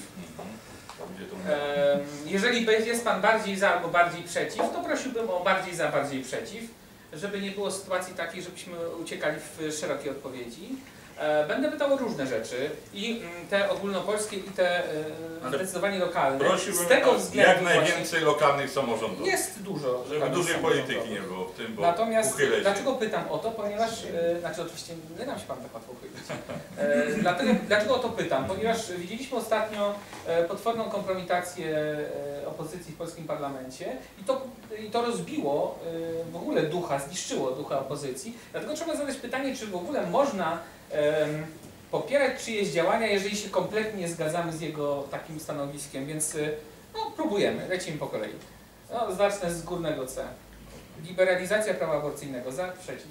To będzie to E, jeżeli jest Pan bardziej za albo bardziej przeciw, to prosiłbym o bardziej za, bardziej przeciw, żeby nie było sytuacji takiej, żebyśmy uciekali w szerokie odpowiedzi. E, Będę pytał o różne rzeczy i mm, te ogólnopolskie i te e, Ale zdecydowanie lokalne. prosiłbym Z tego o względu jak właśnie najwięcej lokalnych samorządów. jest dużo. Żeby lokalnych dużej samorządów. polityki nie było w tym, bo Natomiast uchylę się. dlaczego pytam o to? Ponieważ, e, znaczy oczywiście nie dam się Pan tak łatwo uchylić. E, dlatego, dlaczego o to pytam? Ponieważ widzieliśmy ostatnio e, potworną kompromitację e, opozycji w polskim parlamencie i to, i to rozbiło e, w ogóle ducha, zniszczyło ducha opozycji. Dlatego trzeba zadać pytanie, czy w ogóle można e, popierać czyjeś działania, jeżeli się kompletnie nie zgadzamy z jego takim stanowiskiem, więc e, no, próbujemy, lecimy po kolei. No, zacznę z górnego C. Liberalizacja prawa aborcyjnego. Za, przeciw.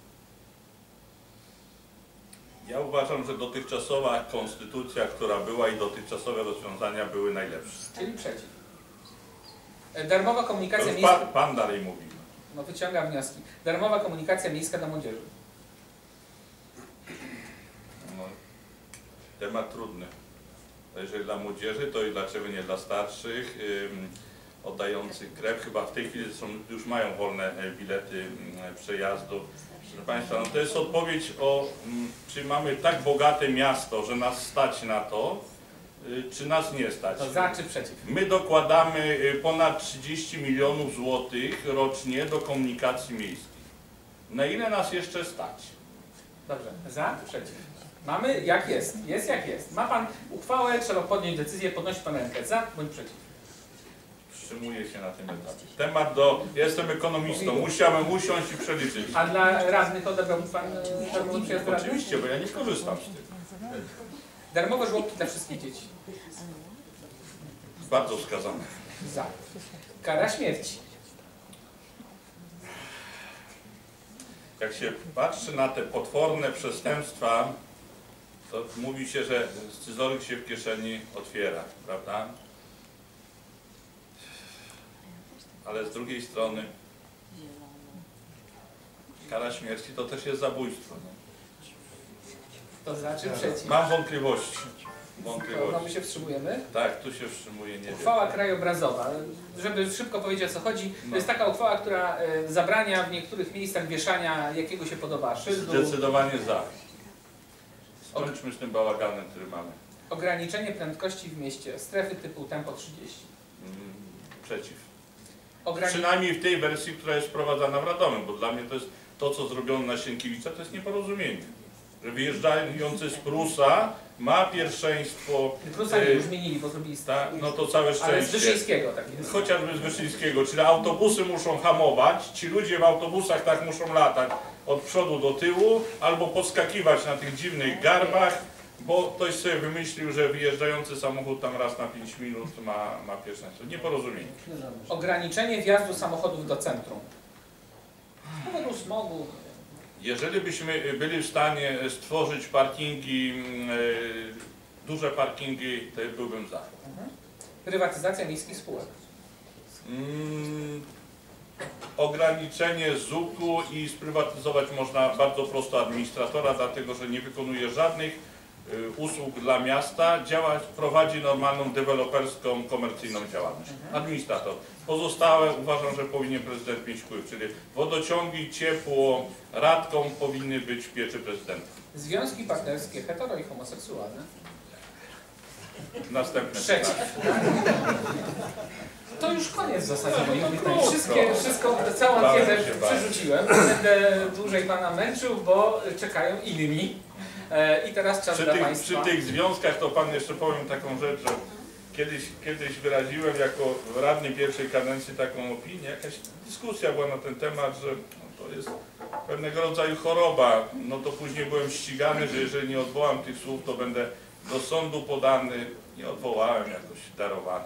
Ja uważam, że dotychczasowa konstytucja, która była i dotychczasowe rozwiązania były najlepsze. Czyli przeciw. E, Darmowa To komunikacja już miejska. pan, pan dalej mówi. No wyciągam wnioski. Darmowa komunikacja miejska dla młodzieży. No, temat trudny. Jeżeli dla młodzieży, to i dlaczego nie dla starszych, ym, oddających krew. Chyba w tej chwili są, już mają wolne e, bilety ym, przejazdu. Proszę Państwa, no to jest odpowiedź o, ym, czy mamy tak bogate miasto, że nas stać na to, y, czy nas nie stać. To za czy przeciw? My dokładamy y, ponad trzydzieści milionów złotych rocznie do komunikacji miejskiej. Na ile nas jeszcze stać? Dobrze. Za, przeciw. Mamy jak jest. Jest jak jest. Ma Pan uchwałę, trzeba podjąć decyzję, podnosi Pan rękę. Za bądź przeciw. Wstrzymuję się na tym etapie. Temat do... Jestem ekonomistą, musiałem usiąść i przeliczyć. A dla radnych odebrałby Pan e, darmowy przyjazd radnych? Oczywiście, bo ja nie korzystam z tym. Darmowe żłobki dla wszystkich dzieci. Bardzo wskazane. Za. Kara śmierci. Jak się patrzy na te potworne przestępstwa, to mówi się, że scyzoryk się w kieszeni otwiera, prawda? Ale z drugiej strony kara śmierci to też jest zabójstwo. Nie? To za czy przeciw? Mam wątpliwości. No, my Wątpliwości. się wstrzymujemy. Tak, tu się wstrzymuje, nie wiem. Uchwała krajobrazowa. Żeby szybko powiedzieć, o co chodzi, to jest taka uchwała, która e, zabrania w niektórych miejscach wieszania jakiego się podoba szyldu, Zdecydowanie za. Skończmy z tym bałaganem, który mamy. ograniczenie prędkości w mieście, strefy typu tempo trzydzieści. Mm, Przeciw. Ograni... Przynajmniej w tej wersji, która jest wprowadzana w Radomiu, bo dla mnie to jest to, co zrobiono na Sienkiewicza, to jest nieporozumienie. Że wyjeżdżający z Prusa ma pierwszeństwo. Prusa nie już zmienili, bo zrobili Ta, no to całe ale z szczęście. Wyszyńskiego tak jest. Chociażby z Wyszyńskiego, czyli autobusy muszą hamować, ci ludzie w autobusach tak muszą latać od przodu do tyłu, albo podskakiwać na tych dziwnych garbach, bo ktoś sobie wymyślił, że wyjeżdżający samochód tam raz na pięć minut ma, ma pierwszeństwo. Nieporozumienie. Ograniczenie wjazdu samochodów do centrum. Z powodu smogu. Jeżeli byśmy byli w stanie stworzyć parkingi, e, duże parkingi, to byłbym za. Mhm. Prywatyzacja miejskich spółek. Mm, ograniczenie Z U K u i sprywatyzować można bardzo prosto administratora, dlatego że nie wykonuje żadnych y, usług dla miasta, działa, prowadzi normalną deweloperską, komercyjną działalność. Administrator. Pozostałe uważam, że powinien prezydent mieć wpływ, czyli wodociągi, ciepło, radką powinny być w pieczy prezydenta. Związki partnerskie hetero i homoseksualne. Następne Trzeci. To już koniec w zasadzie moich pytań. Wszystkie, wszystko, całą ankietę przerzuciłem. Będę dłużej Pana męczył, bo czekają inni. E, I teraz czas przy dla tych, Państwa. Przy tych związkach to Pan jeszcze powiem taką rzecz, że kiedyś, kiedyś wyraziłem jako radny pierwszej kadencji taką opinię, jakaś dyskusja była na ten temat, że no, to jest pewnego rodzaju choroba. No to później byłem ścigany, że jeżeli nie odwołam tych słów, to będę do sądu podany. Nie odwołałem, jakoś darowano.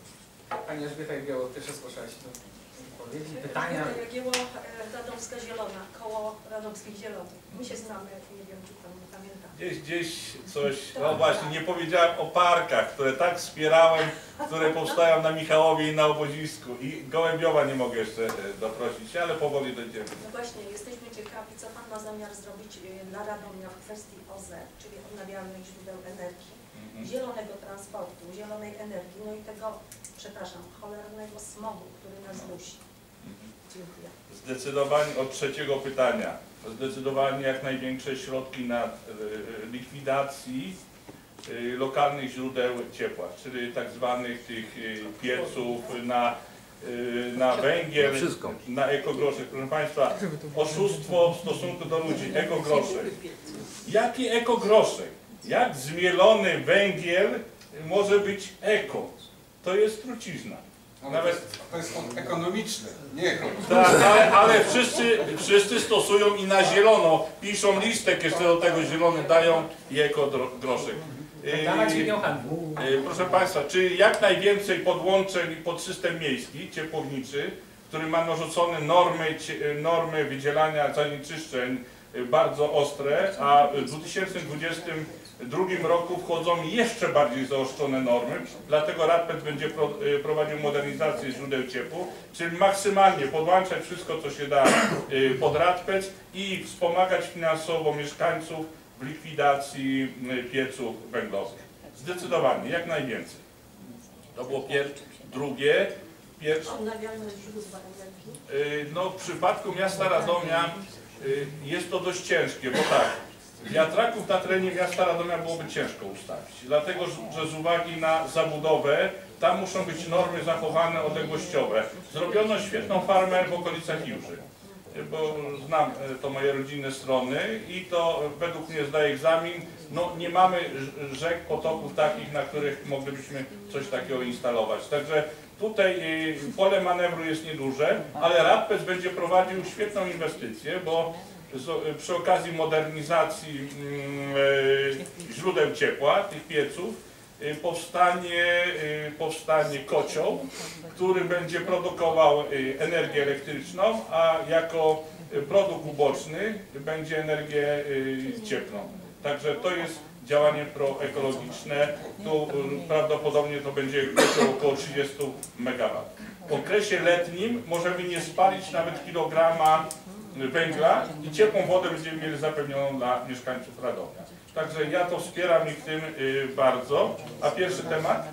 Pani Elżbieta Jagiełło, pierwsze zgłaszała się do wypowiedzi. Pytania? Jagiełło, Radomska Zielona, koło Radomskich Zielonych. My się znamy, nie wiem, czy Pan pamięta. Gdzieś, gdzieś coś, no właśnie, nie powiedziałem o parkach, które tak wspierałem, które powstają na Michałowie i na Obozisku. I Gołębiowa nie mogę jeszcze doprosić, ale powoli dojdziemy. No właśnie, jesteśmy ciekawi, co Pan ma zamiar zrobić dla Radomia w kwestii O Z E, czyli odnawialnych źródeł energii, Mhm. zielonego transportu, zielonej energii, no i tego, przepraszam, cholernego smogu, który nas dusi. Dziękuję. Zdecydowanie od trzeciego pytania. Zdecydowanie jak największe środki na y, likwidacji y, lokalnych źródeł ciepła, czyli tak zwanych tych y, pieców na, y, na węgiel, Wszystko. na ekogroszek. Proszę Państwa, oszustwo w stosunku do ludzi, ekogroszek. Jaki ekogroszek? Jak zmielony węgiel może być eko? To jest trucizna. Nawet To jest ekonomiczne, nie ekonomiczne. tak, ale, ale wszyscy, wszyscy stosują i na zielono. Piszą listek, jeszcze do tego zielony dają i eko groszek. Dawać dźwignią handlu. Yy, proszę Państwa, czy jak najwięcej podłączeń pod system miejski, ciepłowniczy, który ma narzucone normy, normy wydzielania zanieczyszczeń bardzo ostre, a w dwa tysiące dwudziestym drugim roku wchodzą jeszcze bardziej zaostrzone normy, dlatego RADPET będzie pro, prowadził modernizację źródeł ciepła, czyli maksymalnie podłączać wszystko, co się da pod RADPET i wspomagać finansowo mieszkańców w likwidacji pieców węglowych. Zdecydowanie, jak najwięcej. To było pierwsze. Drugie, pierwsze. Odnawialne źródła energii. No, w przypadku miasta Radomia jest to dość ciężkie, bo tak, wiatraków na terenie miasta Radomia byłoby ciężko ustawić, dlatego że z uwagi na zabudowę tam muszą być normy zachowane odległościowe. Zrobiono świetną farmę w okolicach Jurzy, bo znam to moje rodzinne strony i to według mnie zdaje egzamin. No, nie mamy rzek, potoków takich, na których moglibyśmy coś takiego instalować. Także tutaj pole manewru jest nieduże, ale RADPET będzie prowadził świetną inwestycję, bo przy okazji modernizacji źródeł ciepła, tych pieców, powstanie, powstanie kocioł, który będzie produkował energię elektryczną, a jako produkt uboczny będzie energię cieplną. Także to jest działanie proekologiczne. Tu prawdopodobnie to będzie około trzydzieści megawatów. W okresie letnim możemy nie spalić nawet kilograma węgla i ciepłą wodę będziemy mieli zapewnioną dla mieszkańców Radomia. Także ja to wspieram i w tym y, bardzo. A pierwszy temat?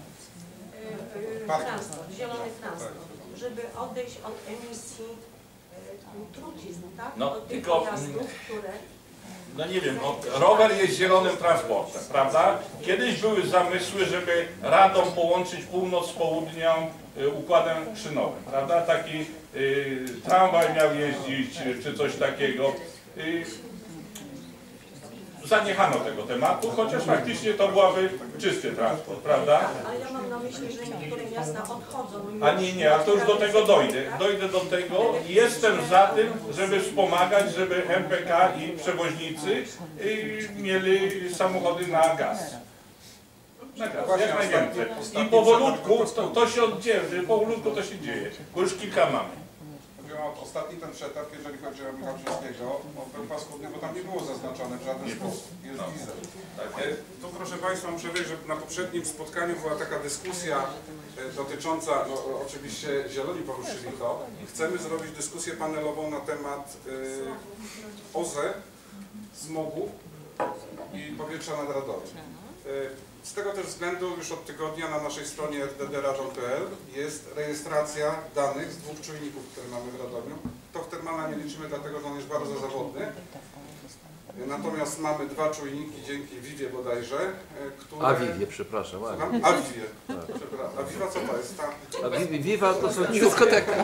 Transport, zielony transport, żeby odejść od emisji y, trucizn, tak? No, od tych tylko- pojazdów, które... No nie wiem, no, rower jest zielonym transportem, prawda? Kiedyś były zamysły, żeby Radom połączyć północ z południą y, układem szynowym, prawda? Taki y, tramwaj miał jeździć, y, czy coś takiego. Y, zaniechano tego tematu, chociaż faktycznie to byłaby czysty transport, prawda? Ale ja mam na myśli, że niektóre miasta odchodzą. A nie, nie, a to już do tego dojdę. Dojdę do tego. Jestem za tym, żeby wspomagać, żeby M P K i przewoźnicy y, mieli samochody na gaz. Na gaz, jak najwięcej. I powolutku to, to się oddzieje, powolutku to się dzieje, bo już kilka mamy. Ostatni ten przetarg, jeżeli chodzi o Michała Brzeskiego, on był paskudny, bo tam nie było zaznaczone w żaden sposób. Jest No. diesel. Tak. E, Tu proszę Państwa, muszę powiedzieć, że na poprzednim spotkaniu była taka dyskusja e, dotycząca, no, oczywiście Zieloni poruszyli to, chcemy zrobić dyskusję panelową na temat e, O Z E, smogu i powietrza nad Radomiem. E, Z tego też względu już od tygodnia na naszej stronie r d d radom kropka p l jest rejestracja danych z dwóch czujników, które mamy w Radomiu. To Thermala nie liczymy, dlatego że on jest bardzo zawodny. Natomiast mamy dwa czujniki dzięki Vivie bodajże, które... Aviwie, przepraszam. Słucham? Aviwie. Przepraszam. A Viva co to jest? Ta... A Vivi, Viva to są dyskoteka.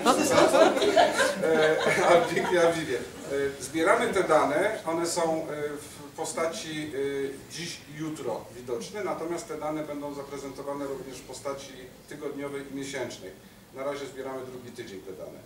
Aviwie. Zbieramy te dane, one są w postaci dziś i jutro widoczne, natomiast te dane będą zaprezentowane również w postaci tygodniowej i miesięcznej. Na razie zbieramy drugi tydzień te dane.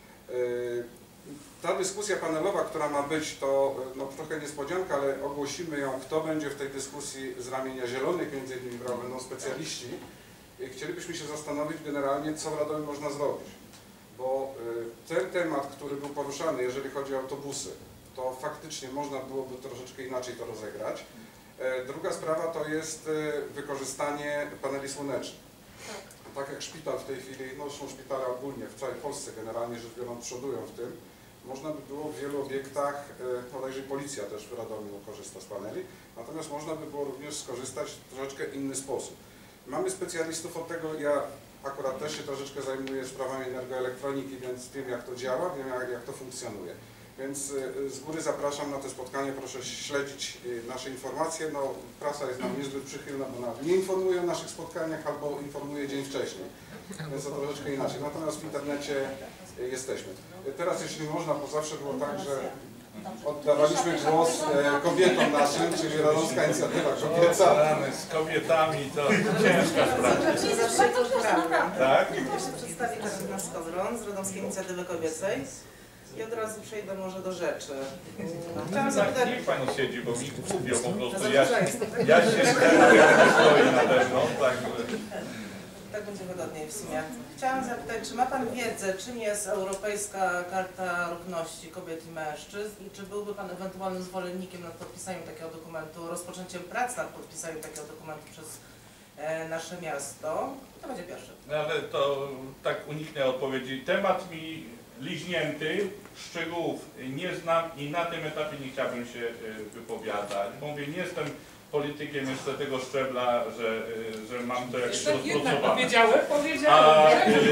Ta dyskusja panelowa, która ma być, to no, trochę niespodzianka, ale ogłosimy ją, kto będzie w tej dyskusji z ramienia Zielonych, między innymi będą specjaliści. I chcielibyśmy się zastanowić generalnie, co w Radomiu można zrobić. Bo ten temat, który był poruszany, jeżeli chodzi o autobusy, to faktycznie można byłoby troszeczkę inaczej to rozegrać. Druga sprawa to jest wykorzystanie paneli słonecznych. Tak jak szpital w tej chwili, no są szpitale ogólnie w całej Polsce generalnie rzecz biorąc przodują w tym, można by było w wielu obiektach, bodajże policja też w Radomiu korzysta z paneli, natomiast można by było również skorzystać w troszeczkę inny sposób. Mamy specjalistów od tego, ja akurat też się troszeczkę zajmuję sprawami energoelektroniki, więc wiem jak to działa, wiem jak, jak to funkcjonuje. Więc z góry zapraszam na to spotkanie, proszę śledzić nasze informacje. No, prasa jest nam niezbyt przychylna, bo nawet nie informuje o naszych spotkaniach albo informuje dzień wcześniej, więc to troszeczkę inaczej. Natomiast w internecie jesteśmy. Teraz jeśli można, bo zawsze było tak, że oddawaliśmy głos kobietom naszym, czyli Radomska Inicjatywa Kobieca. Z kobietami to ciężka sprawa. Tak? Ja się przedstawię Katarzyna Skowron z Radomskiej Inicjatywy Kobiecej i od razu przejdę może do rzeczy. Chciałam zapytać... Niech Pani siedzi, bo mi kupią po prostu. Ja, ja się stoi na pewno. Tak, tak będzie wygodniej w sumie. Chciałam zapytać, czy ma Pan wiedzę, czym jest Europejska Karta Równości Kobiet i Mężczyzn i czy byłby Pan ewentualnym zwolennikiem nad podpisaniem takiego dokumentu, rozpoczęciem prac nad podpisaniem takiego dokumentu przez e, nasze miasto? To będzie pierwsze. no ale to tak uniknę odpowiedzi. Temat mi liźnięty, szczegółów nie znam i na tym etapie nie chciałbym się wypowiadać. Bo mówię, nie jestem politykiem jeszcze tego szczebla, że, że mam to jakieś rozpracowane. Powiedziałem, powiedziałem. A, y,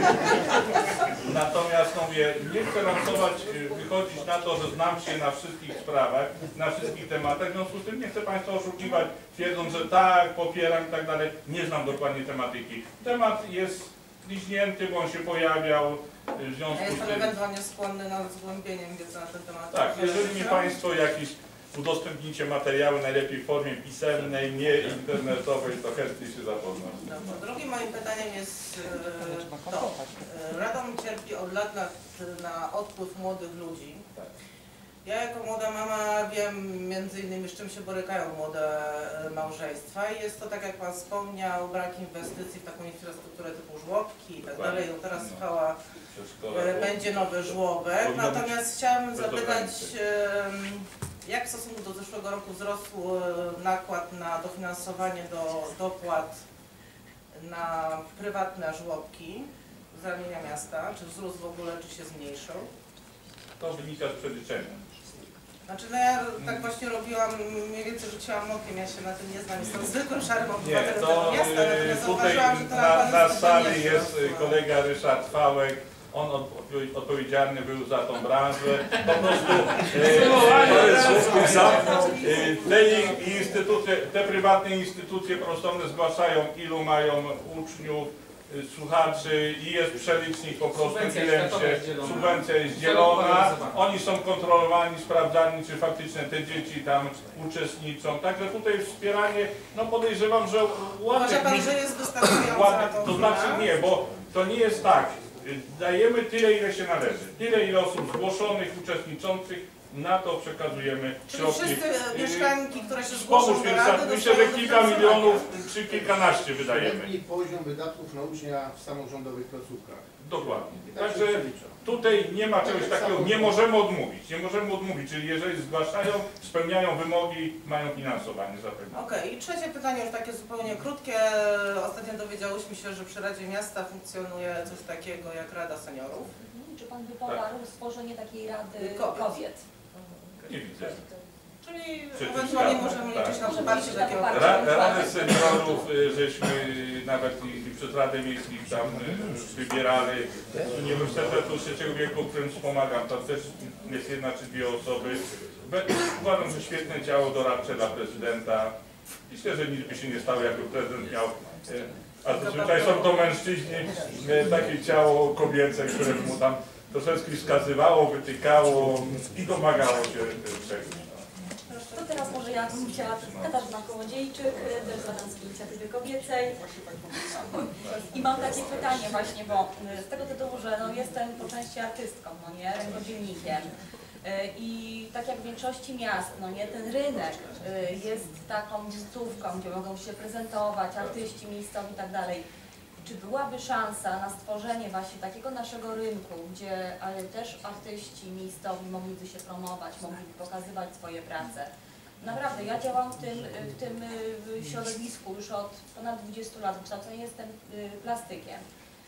natomiast no mówię, nie chcę lansować, wychodzić na to, że znam się na wszystkich sprawach, na wszystkich tematach. W związku z tym nie chcę Państwa oszukiwać, twierdząc, że tak, popieram i tak dalej. Nie znam dokładnie tematyki. Temat jest liźnięty, bo on się pojawiał. W związku Ja z jestem tym... ewentualnie skłonny na zgłębienie wiedzy na ten temat. Tak, jeżeli mi Państwo jakieś udostępnicie materiały, najlepiej w formie pisemnej, nie internetowej, to chętnie się zapoznam. Dobrze. Drugim moim pytaniem jest e, to. E, Radom cierpi od lat na, na odpływ młodych ludzi. Tak. Ja jako młoda mama wiem między innymi z czym się borykają młode małżeństwa i jest to, tak jak Pan wspomniał, brak inwestycji w taką infrastrukturę typu żłobki i tak dalej. No teraz trwała, e, będzie nowy żłobek. Natomiast chciałabym zapytać, e, jak w stosunku do zeszłego roku wzrósł nakład na dofinansowanie do dopłat na prywatne żłobki z ramienia miasta? Czy wzrósł w ogóle, czy się zmniejszył? To wynika z przeliczenia. Znaczy, no ja tak właśnie robiłam, mniej więcej rzuciłam okiem, ja się na tym nie znam, jestem zwykłym szarym obywatelem tego miasta, natomiast tutaj zauważyłam, że to na, na sali nie jest kolega Ryszard Fałek, on odpo- odpowiedzialny był za tą branżę. Po prostu e, te instytucje, te prywatne instytucje prostowne zgłaszają, ilu mają uczniów, słuchaczy i jest przelicznik po prostu, Subwencja ile oświatowa się, jest dzielona. subwencja jest dzielona, Waloryzowana. oni są kontrolowani, sprawdzani, czy faktycznie te dzieci tam uczestniczą. Także tutaj wspieranie, no podejrzewam, że Uważa ładnych, Pan, że jest wystarczająca na ładnych, tą to chwilę? znaczy nie, bo to nie jest tak. Dajemy tyle, ile się należy. Tyle, ile osób zgłoszonych, uczestniczących, na to przekazujemy Czyli środki. wszyscy Yy, mieszkańcy, które się Pomóż zgłoszą do Państwa, rady, myślę, że dostaną kilka dofinansowania. milionów czy kilkanaście wydajemy. Średni poziom wydatków na ucznia w samorządowych placówkach. Dokładnie. I tak Także się przelicza. tutaj nie ma czegoś takiego, nie możemy odmówić. Nie możemy odmówić, czyli jeżeli zgłaszają, spełniają wymogi, mają finansowanie zapewnione. Okej, i trzecie pytanie, już takie zupełnie krótkie. Ostatnio dowiedziałyśmy się, że przy Radzie Miasta funkcjonuje coś takiego jak Rada Seniorów. Czy Pan by poparł stworzenie takiej rady Kobiet. kobiet? Nie widzę. Czyli Przecież ewentualnie tak, możemy tak. liczyć na Możemy poparcie liczyć na takiego poparcie. Ra, Radę Seniorów, y, żeśmy nawet i i przez Radę Miejskich tam y, wybierali z Uniwersytetu Trzeciego Wieku, którym wspomagam. Tam też jest jedna czy dwie osoby. Be- Uważam, że świetne ciało doradcze dla prezydenta. Myślę, że nic by się nie stało, jakby prezydent miał. y, A zazwyczaj są to mężczyźni, y, takie ciało kobiece, które mu tam troszeczkę wskazywało, wytykało i domagało się y, czegoś. To teraz może ja bym chciała, Katarzyna Kołodziejczyk, też zadam z inicjatywy kobiecej. I mam takie pytanie właśnie, bo z tego tytułu, że no jestem po części artystką, no nie, rękodzielnikiem. I tak jak w większości miast, no nie, ten rynek jest taką wizytówką, gdzie mogą się prezentować artyści miejscowi i tak dalej. Czy byłaby szansa na stworzenie właśnie takiego naszego rynku, gdzie ale też artyści miejscowi mogliby się promować, mogliby pokazywać swoje prace? Naprawdę, ja działam w tym, w tym środowisku już od ponad dwudziestu lat, kształcenie jestem plastykiem.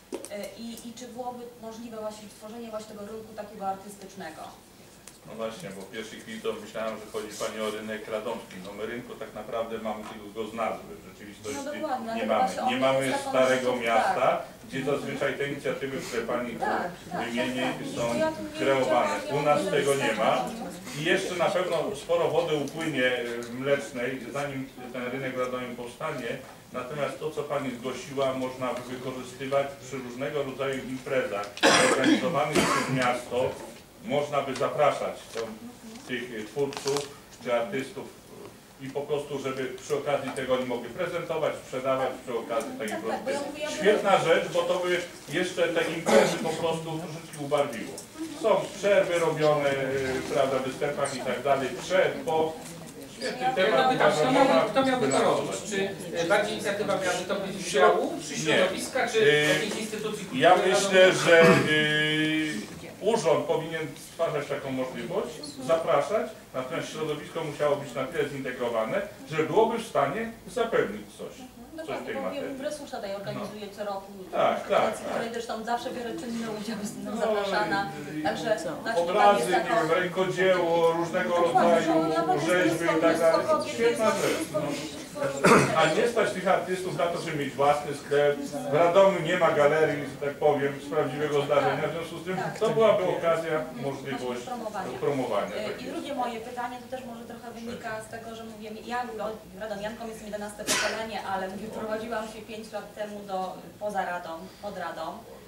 I, I czy byłoby możliwe właśnie stworzenie właśnie tego rynku takiego artystycznego? No właśnie, bo w pierwszej chwili to myślałem, że chodzi Pani o rynek radomski. No my rynku tak naprawdę mamy tylko z nazwy. W rzeczywistości No dokładnie, nie ale mamy. właśnie on Nie jest mamy taką starego rzeczą, miasta, tak. gdzie zazwyczaj te inicjatywy, które Pani Tak, tak, wymieni, tak, tak. są Bo ja tu nie kreowane. wiedziałam, U nas ja tego nie ma. nie I jeszcze na pewno sporo wody upłynie mlecznej, zanim ten rynek w Radomiu powstanie. Natomiast to, co Pani zgłosiła, można by wykorzystywać przy różnego rodzaju imprezach organizowanych przez miasto. Można by zapraszać tą, tych twórców czy artystów i po prostu, żeby przy okazji tego oni mogli prezentować, sprzedawać przy okazji takiej Tak, tak, bo ja produkcji. mówię, ja Świetna rzecz, bo to by jeszcze te imprezy po prostu troszeczkę ubarwiło. Są przerwy robione, prawda, w występach i tak dalej, przed, po. Świetny Ja temat, pytam, kto, uważam, miał, można kto miałby to robić? wylansować. Czy e, bardziej inicjatywa miałaby to być z działu, czy środowiska, czy Yy, jakiejś instytucji kultury? Ja myślę, że y, urząd powinien stwarzać taką możliwość, zapraszać, natomiast środowisko musiało być na tyle zintegrowane, że byłoby w stanie zapewnić coś. Dokładnie, bo wiem, Bresłusz tutaj organizuje co roku Tak, tak, konferencję, w tak. której zresztą zawsze biorę czynny udział, jestem tam No, zapraszana. i- Także nasze pytanie Obrazy, jest nie taką... wiem, rękodzieło, różnego Dokładnie, rodzaju że nawet rzeźby i tak dalej. Świetna rzecz. No. A nie stać tych artystów na to, żeby mieć własny sklep. W Radomiu nie ma galerii, że tak powiem, z prawdziwego zdarzenia. W związku z tym to byłaby okazja, możliwość Promowania. promowania. I takiego. drugie moje pytanie, to też może trochę wynika z tego, że mówię, ja no, radomianką jestem jedenaste pokolenie, ale mówię, prowadziłam się pięć lat temu do, poza Radą, pod Radą.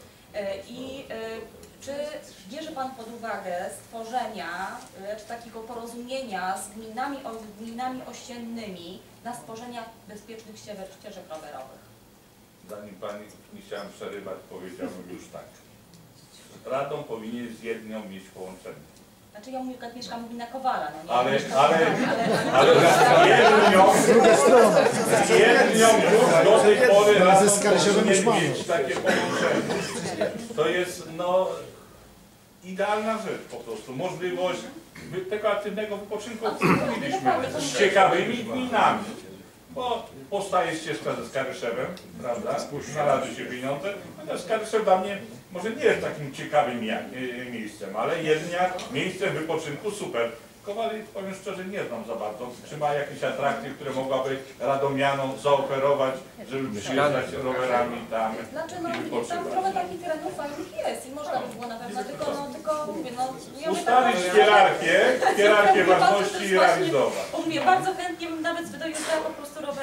I czy bierze Pan pod uwagę stworzenia, czy takiego porozumienia z gminami, gminami ościennymi na stworzenia bezpiecznych ścieżek, ścieżek rowerowych? Zanim Pani, nie chciałem przerywać, powiedziałbym już tak. Radą powinien z jednią mieć połączenie. Znaczy ja mówię, jak mieszkam gmina Kowala, no nie? Ale, Mieszkam ale, tam, ale z jednią, z jednią już do tej pory Radą powinien mieć takie połączenie. To jest no idealna rzecz po prostu. Możliwość wy- tego aktywnego wypoczynku, o którym mówiliśmy, z ciekawymi gminami. Bo powstaje ścieżka ze Skaryszewem, prawda? Znalazły się pieniądze. Natomiast Skaryszew dla mnie może nie jest takim ciekawym mia- e, miejscem, ale jednak miejscem wypoczynku super. Kowali, powiem szczerze, nie znam za bardzo. Czy ma jakieś atrakcje, które mogłaby radomianom zaoferować, żeby przyjeżdżać rowerami tam Znaczy, i no, tam wypoczywać? trochę takich terenów fajnych jest i można by było na pewno, tylko, no, tylko mówię, no... Ja mówię, Ustalić tak, hierarchię, hierarchię Wie pan, co to ważności jest i właśnie- realizować. Mówię, bardzo chętnie bym nawet dojeżdżała po prostu rowerem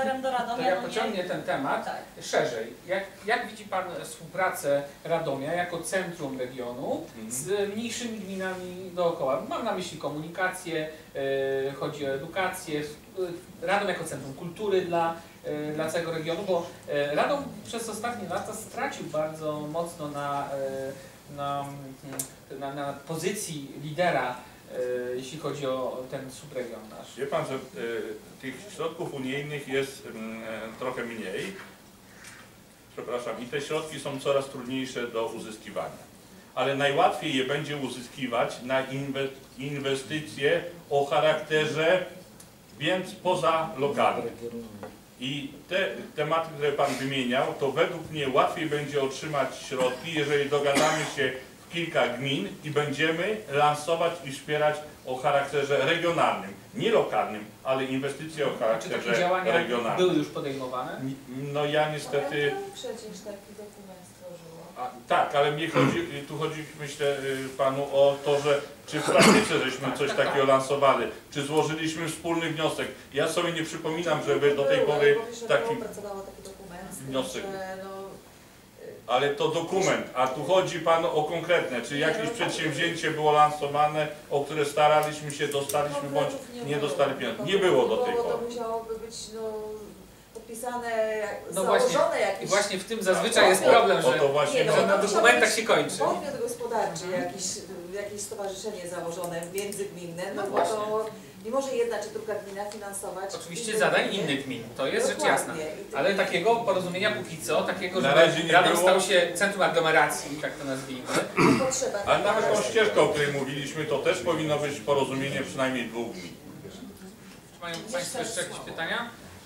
ambasadorem do To Radomia. ja no nie- pociągnie ten temat Tak. szerzej. Jak, jak widzi Pan współpracę Radomia jako centrum regionu z mniejszymi gminami dookoła? Mam na myśli komunikację, e, chodzi o edukację, e, Radom jako centrum kultury dla, e, dla całego regionu, bo e, Radom przez ostatnie lata stracił bardzo mocno na, e, na, na, na pozycji lidera, e, jeśli chodzi o ten subregion nasz. Wie Pan, że y, tych środków unijnych jest y, trochę mniej, przepraszam, i te środki są coraz trudniejsze do uzyskiwania. Ale najłatwiej je będzie uzyskiwać na inwe, inwestycje o charakterze więc pozalokalnym. I te tematy, które Pan wymieniał, to według mnie łatwiej będzie otrzymać środki, jeżeli dogadamy się w kilka gmin i będziemy lansować i wspierać o charakterze regionalnym, nie lokalnym, ale inwestycje o Czy charakterze takie działania regionalnym. były już podejmowane? No ja niestety... Przecież taki dokument stworzyło. A, tak, ale mnie chodzi, tu chodzi, myślę, y, Panu o to, że czy w praktyce żeśmy coś takiego lansowali, czy złożyliśmy wspólny wniosek. Ja sobie nie przypominam, żeby do tej pory taki Pracowało taki dokument, z tym, wniosek. że no, Ale to dokument, a tu chodzi Pan o konkretne, czy jakieś przedsięwzięcie było lansowane, o które staraliśmy się, dostaliśmy bądź nie dostali pieniędzy. Nie było do tej To pory. musiałoby być no, podpisane, No założone właśnie, jakieś... I właśnie w tym zazwyczaj jest problem, O to że, właśnie Nie, no, że chodzi. na to musiało dokumentach być się kończy. Podmiot gospodarczy, jakieś, jakieś stowarzyszenie założone, międzygminne, no, No bo właśnie. to nie może jedna czy druga gmina finansować... Oczywiście inne zadań gminy. innych gmin, to jest rzecz jasna. Dokładnie. I ty- Ale takiego porozumienia póki co, takiego, Na razie żeby nie Radom było. stał się centrum aglomeracji, tak to nazwijmy. Potrzeba. Ale nawet tą ścieżką, o której mówiliśmy, to też powinno być porozumienie przynajmniej dwóch gmin. Czy mają Państwo jeszcze jakieś pytania?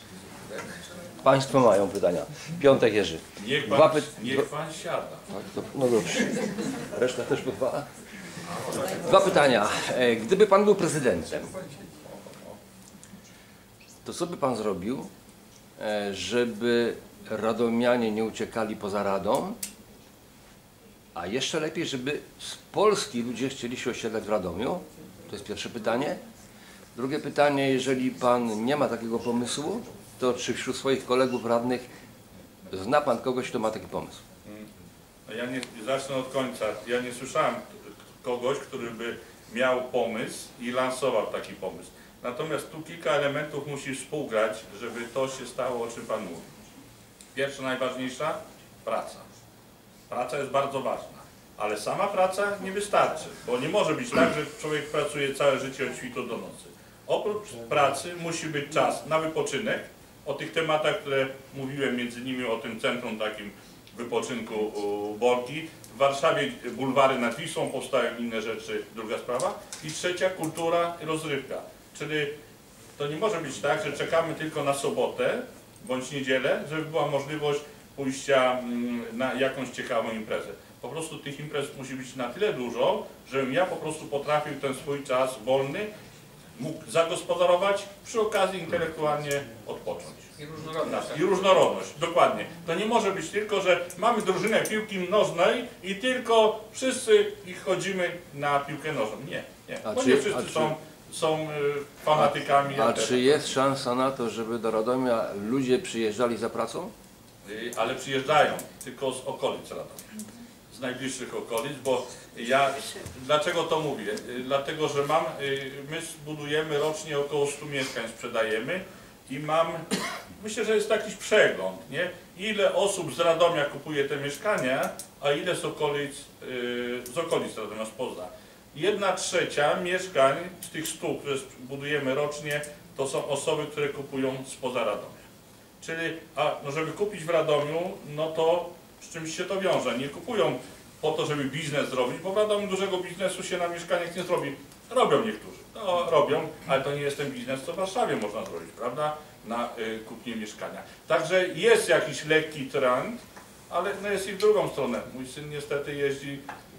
Państwo mają pytania. Piątek Jerzy. Niech Dwa Pan, py- niech pan siada. Tak, to- No dobrze. Reszta też pozwala. Dwa pytania. E, Gdyby Pan był prezydentem, to co by Pan zrobił, e, żeby radomianie nie uciekali poza Radom, a jeszcze lepiej, żeby z Polski ludzie chcieli się osiedlać w Radomiu? To jest pierwsze pytanie. Drugie pytanie, jeżeli Pan nie ma takiego pomysłu, to czy wśród swoich kolegów radnych zna Pan kogoś, kto ma taki pomysł? Ja nie, zacznę od końca. Ja nie słyszałem kogoś, który by miał pomysł i lansował taki pomysł. Natomiast tu kilka elementów musi współgrać, żeby to się stało, o czym Pan mówi. Pierwsza, najważniejsza, praca. Praca jest bardzo ważna, ale sama praca nie wystarczy, bo nie może być tak, że człowiek pracuje całe życie od świtu do nocy. Oprócz pracy musi być czas na wypoczynek, o tych tematach, które mówiłem, między innymi o tym centrum takim wypoczynku u Borki. W Warszawie bulwary nad Wisłą, powstają inne rzeczy, druga sprawa. I trzecia, kultura i rozrywka. Czyli to nie może być tak, że czekamy tylko na sobotę bądź niedzielę, żeby była możliwość pójścia na jakąś ciekawą imprezę. Po prostu tych imprez musi być na tyle dużo, żebym ja po prostu potrafił ten swój czas wolny mógł zagospodarować, przy okazji intelektualnie odpocząć. I różnorodność. I różnorodność, dokładnie. To nie może być tylko, że mamy drużynę piłki nożnej i tylko wszyscy ich chodzimy na piłkę nożną. Nie, nie. A Bo czy- nie a wszyscy czy- są, są y, fanatykami. A ja też. czy jest szansa na to, żeby do Radomia ludzie przyjeżdżali za pracą? Y, Ale przyjeżdżają tylko z okolic Radomia. Z najbliższych okolic, bo ja, dlaczego to mówię? Y, Dlatego, że mam, y, my zbudujemy rocznie około stu mieszkań, sprzedajemy i mam, myślę, że jest jakiś przegląd, nie? Ile osób z Radomia kupuje te mieszkania, a ile z okolic, y, z okolic Radomia, spoza. Jedna trzecia mieszkań z tych stu, które budujemy rocznie, to są osoby, które kupują spoza Radomia. Czyli, a no żeby kupić w Radomiu, no to z czymś się to wiąże. Nie kupują po to, żeby biznes zrobić, bo w Radomiu dużego biznesu się na mieszkaniach nie zrobi. Robią niektórzy, no robią, ale to nie jest ten biznes, co w Warszawie można zrobić, prawda? Na y, kupnie mieszkania. Także jest jakiś lekki trend, ale no jest i w drugą stronę. Mój syn niestety jeździ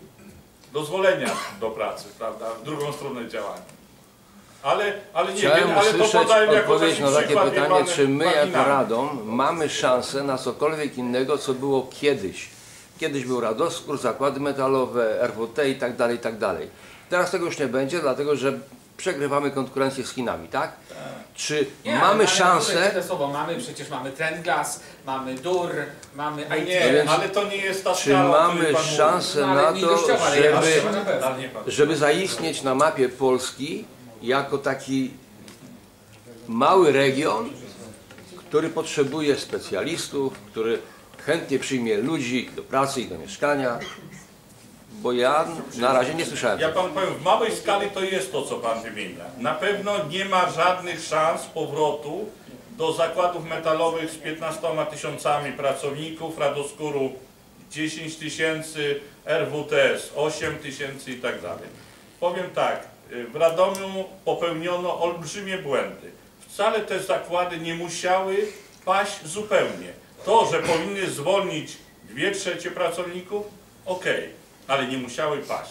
dozwolenia do pracy, prawda? W drugą stronę działania. Ale, ale nie Chciałem wiem, ale to usłyszeć podałem jako odpowiedź taki na takie przykład, wie pytanie, pan, czy my jako marginalny. Radom mamy szansę na cokolwiek innego, co było kiedyś. Kiedyś był Radoskór, zakłady metalowe, R W T i tak dalej, i tak dalej. Teraz tego już nie będzie, dlatego że przegrywamy konkurencję z Chinami, tak? Czy Nie, mamy ale szansę... To słowo mamy, przecież mamy Trendglass, mamy Dur, mamy I T. Nie, więc ale to nie jest ta Czy skala, o której mamy pan mówi. szansę No, ale na nie to, gościowa, ale żeby, jakościowa na pewno. Ale nie pan. żeby zaistnieć na mapie Polski jako taki mały region, który potrzebuje specjalistów, który chętnie przyjmie ludzi do pracy i do mieszkania? Bo ja na razie nie słyszałem. Ja panu powiem, w małej skali to jest to, co pan wymienia. Na pewno nie ma żadnych szans powrotu do zakładów metalowych z piętnastoma tysiącami pracowników, Radoskóru dziesięć tysięcy, R W T S osiem tysięcy i tak dalej. Powiem tak, w Radomiu popełniono olbrzymie błędy. Wcale te zakłady nie musiały paść zupełnie. To, że powinny zwolnić dwie trzecie pracowników, okej, ale nie musiały paść.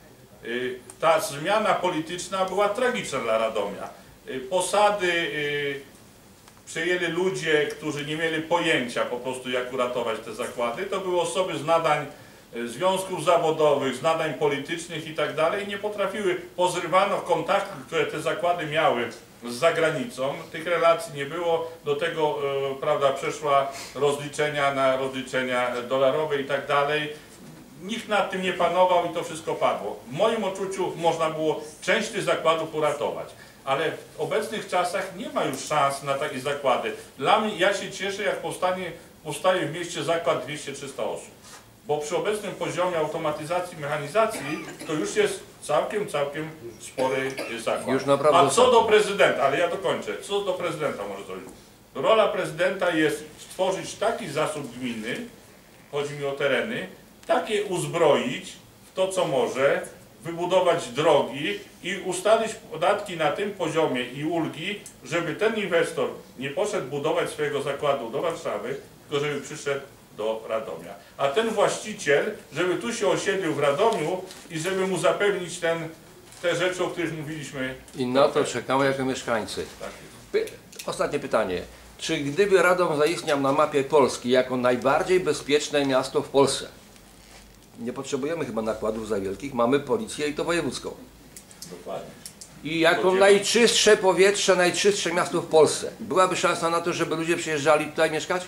Ta zmiana polityczna była tragiczna dla Radomia. Posady przejęli ludzie, którzy nie mieli pojęcia po prostu, jak uratować te zakłady. To były osoby z nadań związków zawodowych, z nadań politycznych i tak dalej. Nie potrafiły, pozrywano kontakty, które te zakłady miały z zagranicą. Tych relacji nie było. Do tego e, prawda, przeszła rozliczenia na rozliczenia dolarowe i tak dalej. Nikt nad tym nie panował i to wszystko padło. W moim odczuciu można było część tych zakładów uratować. Ale w obecnych czasach nie ma już szans na takie zakłady. Dla mnie, ja się cieszę, jak powstanie, powstaje w mieście zakład dwieście trzysta osób. Bo przy obecnym poziomie automatyzacji, mechanizacji to już jest całkiem, całkiem spory zakład. Już naprawdę A co do prezydenta, ale ja dokończę, co do prezydenta może zrobić? Rola prezydenta jest stworzyć taki zasób gminy, chodzi mi o tereny, takie uzbroić w to, co może, wybudować drogi i ustalić podatki na tym poziomie i ulgi, żeby ten inwestor nie poszedł budować swojego zakładu do Warszawy, tylko żeby przyszedł do Radomia. A ten właściciel, żeby tu się osiedlił w Radomiu i żeby mu zapewnić ten, te rzeczy, o których mówiliśmy. I na to czekamy jako mieszkańcy. Tak jest. Py- Ostatnie pytanie. Czy gdyby Radom zaistniał na mapie Polski jako najbardziej bezpieczne miasto w Polsce, nie potrzebujemy chyba nakładów za wielkich, mamy policję i to wojewódzką. Dokładnie. I jako Podziemie. najczystsze powietrze, najczystsze miasto w Polsce, byłaby szansa na to, żeby ludzie przyjeżdżali tutaj mieszkać?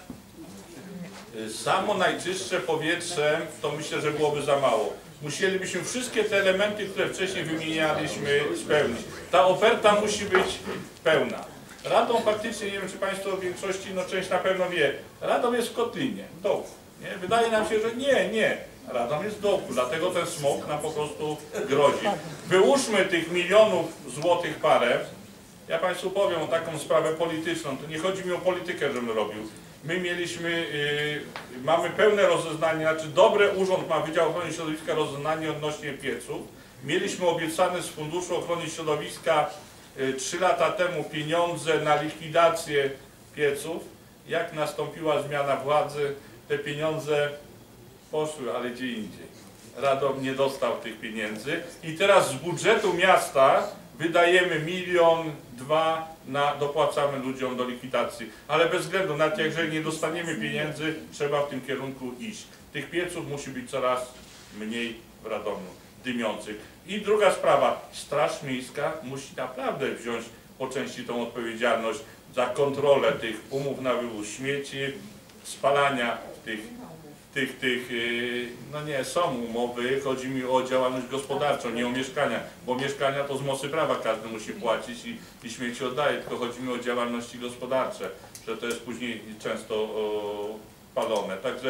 Samo najczystsze powietrze, to myślę, że byłoby za mało. Musielibyśmy wszystkie te elementy, które wcześniej wymienialiśmy, spełnić. Ta oferta musi być pełna. Radom faktycznie, nie wiem czy Państwo w większości, no część na pewno wie, Radom jest w kotlinie, w dołku. Nie? Wydaje nam się, że nie, nie. Radom jest w dołku, dlatego ten smog nam po prostu grozi. Wyłóżmy tych milionów złotych parę. Ja Państwu powiem o taką sprawę polityczną. To nie chodzi mi o politykę, żebym robił. My mieliśmy, yy, mamy pełne rozeznanie, znaczy dobry urząd ma Wydział Ochrony Środowiska rozeznanie odnośnie pieców. Mieliśmy obiecane z Funduszu Ochrony Środowiska trzy lata temu pieniądze na likwidację pieców. Jak nastąpiła zmiana władzy, te pieniądze poszły, ale gdzie indziej. Radom nie dostał tych pieniędzy i teraz z budżetu miasta wydajemy milion, dwa, na, dopłacamy ludziom do likwidacji. Ale bez względu na to, jeżeli nie dostaniemy pieniędzy, trzeba w tym kierunku iść. Tych pieców musi być coraz mniej w Radomiu, dymiących. I druga sprawa, Straż Miejska musi naprawdę wziąć po części tą odpowiedzialność za kontrolę tych umów na wywóz śmieci, spalania tych, tych, tych, no nie, są umowy, chodzi mi o działalność gospodarczą, nie o mieszkania, bo mieszkania to z mocy prawa każdy musi płacić i, i śmieci oddaje, tylko chodzi mi o działalności gospodarcze, że to jest później często o, palone. Także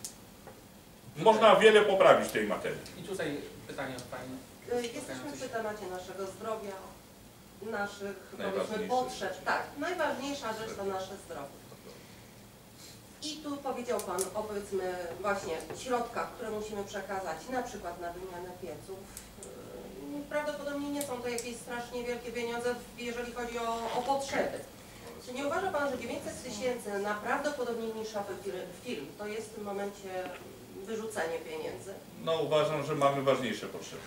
można wiele poprawić w tej materii. I tutaj pytanie od Pani. Jesteśmy przy temacie naszego zdrowia, naszych powiedzmy Najważniejsze. potrzeb. Tak, najważniejsza rzecz to nasze zdrowie. I tu powiedział Pan o powiedzmy właśnie środkach, które musimy przekazać na przykład na wymianę pieców. Prawdopodobnie nie są to jakieś strasznie wielkie pieniądze, jeżeli chodzi o, o potrzeby. Czy nie uważa Pan, że dziewięćset tysięcy na prawdopodobnie niszowy film to jest w tym momencie wyrzucenie pieniędzy? No uważam, że mamy ważniejsze potrzeby.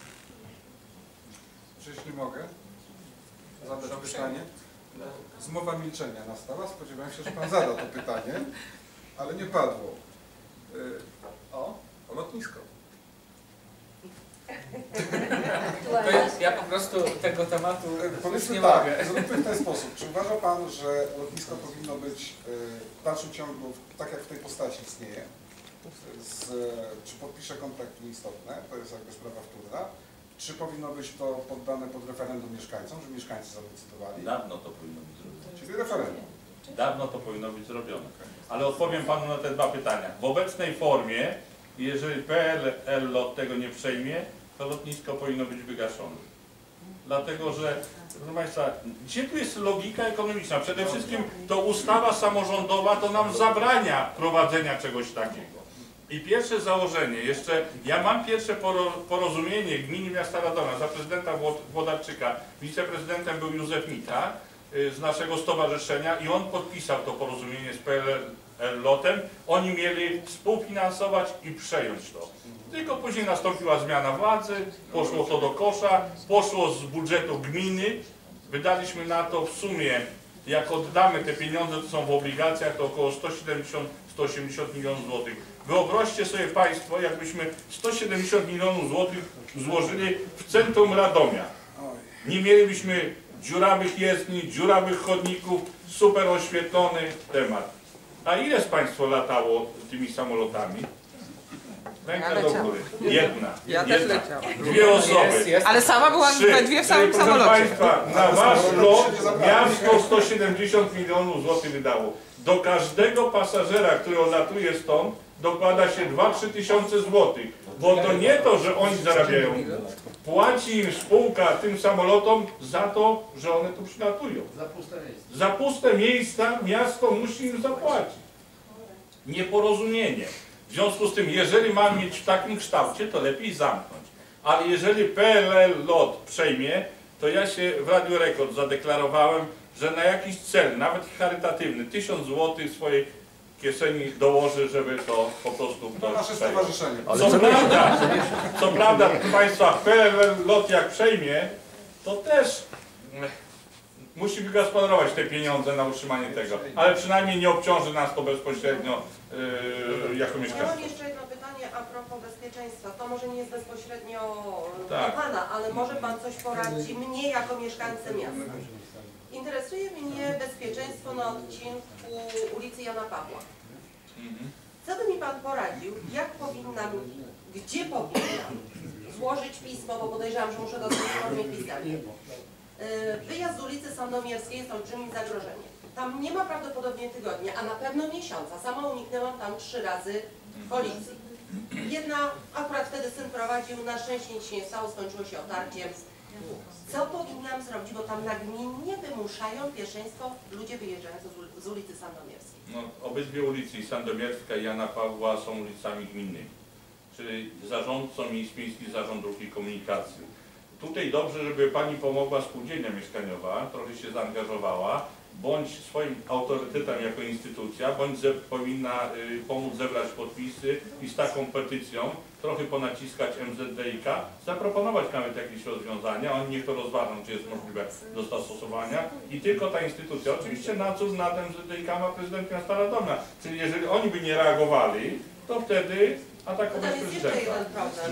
Jeśli mogę zadać pytanie. Zmowa milczenia nastała. Spodziewałem się, że Pan zada to pytanie, ale nie padło. O, o lotnisko. To jest, ja po prostu tego tematu Powiedzmy nie tak, mogę. zróbmy w ten sposób. Czy uważa Pan, że lotnisko powinno być y, w dalszym ciągu tak jak w tej postaci istnieje? Z, czy podpisze kontrakt nieistotne, to jest jakby sprawa wtórna. Czy powinno być to poddane pod referendum mieszkańcom, że mieszkańcy zadecydowali? Dawno to powinno być zrobione. Czyli referendum. Dawno to powinno być zrobione. Ale odpowiem Panu na te dwa pytania. W obecnej formie, jeżeli P L L lot tego nie przejmie, to lotnisko powinno być wygaszone. Dlatego, że, proszę Państwa, gdzie tu jest logika ekonomiczna? Przede wszystkim to ustawa samorządowa to nam zabrania prowadzenia czegoś takiego. I pierwsze założenie, jeszcze ja mam pierwsze porozumienie gminy miasta Radomia za prezydenta Włodarczyka, wiceprezydentem był Józef Mita z naszego stowarzyszenia i on podpisał to porozumienie z P L L lotem. Oni mieli współfinansować i przejąć to. Tylko później nastąpiła zmiana władzy, poszło to do kosza, poszło z budżetu gminy, wydaliśmy na to w sumie, jak oddamy te pieniądze, to są w obligacjach, to około sto siedemdziesiąt do stu osiemdziesięciu milionów złotych. Wyobraźcie sobie Państwo, jakbyśmy sto siedemdziesiąt milionów złotych złożyli w centrum Radomia. Nie mielibyśmy dziurawych jezdni, dziurawych chodników, super oświetlony temat. A ile z Państwa latało tymi samolotami? Ręka do góry. Jedna. Ja też Jedna. leciałam. Dwie osoby. Jest, jest. Ale sama byłam Trzy. we dwie w samym Proszę samolocie. Państwa, na Wasz lot miasto sto siedemdziesiąt milionów złotych wydało. Do każdego pasażera, który odlatuje stąd, dokłada się dwa trzy tysiące złotych. Bo to nie to, że oni zarabiają. Płaci im spółka tym samolotom za to, że one tu przylatują. Za puste miejsce. Za puste miejsca miasto musi im zapłacić. Nieporozumienie. W związku z tym, jeżeli mam mieć w takim kształcie, to lepiej zamknąć. Ale jeżeli P L L lot przejmie, to ja się w Radiu Rekord zadeklarowałem, że na jakiś cel, nawet charytatywny, tysiąc złotych swojej kieszeni dołoży, żeby to po prostu To nasze stowarzyszenie. Co prawda, co prawda, proszę Państwa, P L L lot jak przejmie, to też musi wygospodarować te pieniądze na utrzymanie tego, ale przynajmniej nie obciąży nas to bezpośrednio yy, jako Ja mieszkańców. mam jeszcze jedno pytanie a propos bezpieczeństwa. To może nie jest bezpośrednio Tak. do Pana, ale może Pan coś poradzi mnie jako mieszkańcy miasta. Interesuje mnie bezpieczeństwo na odcinku ulicy Jana Pawła. Mhm. Co by mi Pan poradził, jak powinnam, gdzie powinnam złożyć pismo, bo podejrzewam, że muszę dostać w formie pisemnej. Wyjazd z ulicy Sandomierskiej jest olbrzymim zagrożeniem. Tam nie ma prawdopodobnie tygodnia, a na pewno miesiąca. Sama uniknęłam tam trzy razy policji. Jedna, akurat wtedy syn prowadził, na szczęście nic się nie stało, skończyło się otarciem. Co powinnam zrobić, bo tam nagminnie wymuszają pierwszeństwo ludzie wyjeżdżający z ulicy Sandomierskiej. No, obydwie ulice, Sandomierska i Jana Pawła, są ulicami gminnymi. Czyli zarządcą jest Miejski Zarząd Dróg i Komunikacji. Tutaj dobrze, żeby Pani pomogła spółdzielnia mieszkaniowa, trochę się zaangażowała, bądź swoim autorytetem jako instytucja, bądź ze, powinna y, pomóc zebrać podpisy i z taką petycją trochę ponaciskać M Z D I K, zaproponować nawet jakieś rozwiązania, oni niech to rozważą, czy jest możliwe do zastosowania i tylko ta instytucja, oczywiście nadzór nad M Z D I K ma prezydent miasta Radomia, czyli jeżeli oni by nie reagowali, to wtedy atakować Tam jest jeszcze prezydenta. jeden problem.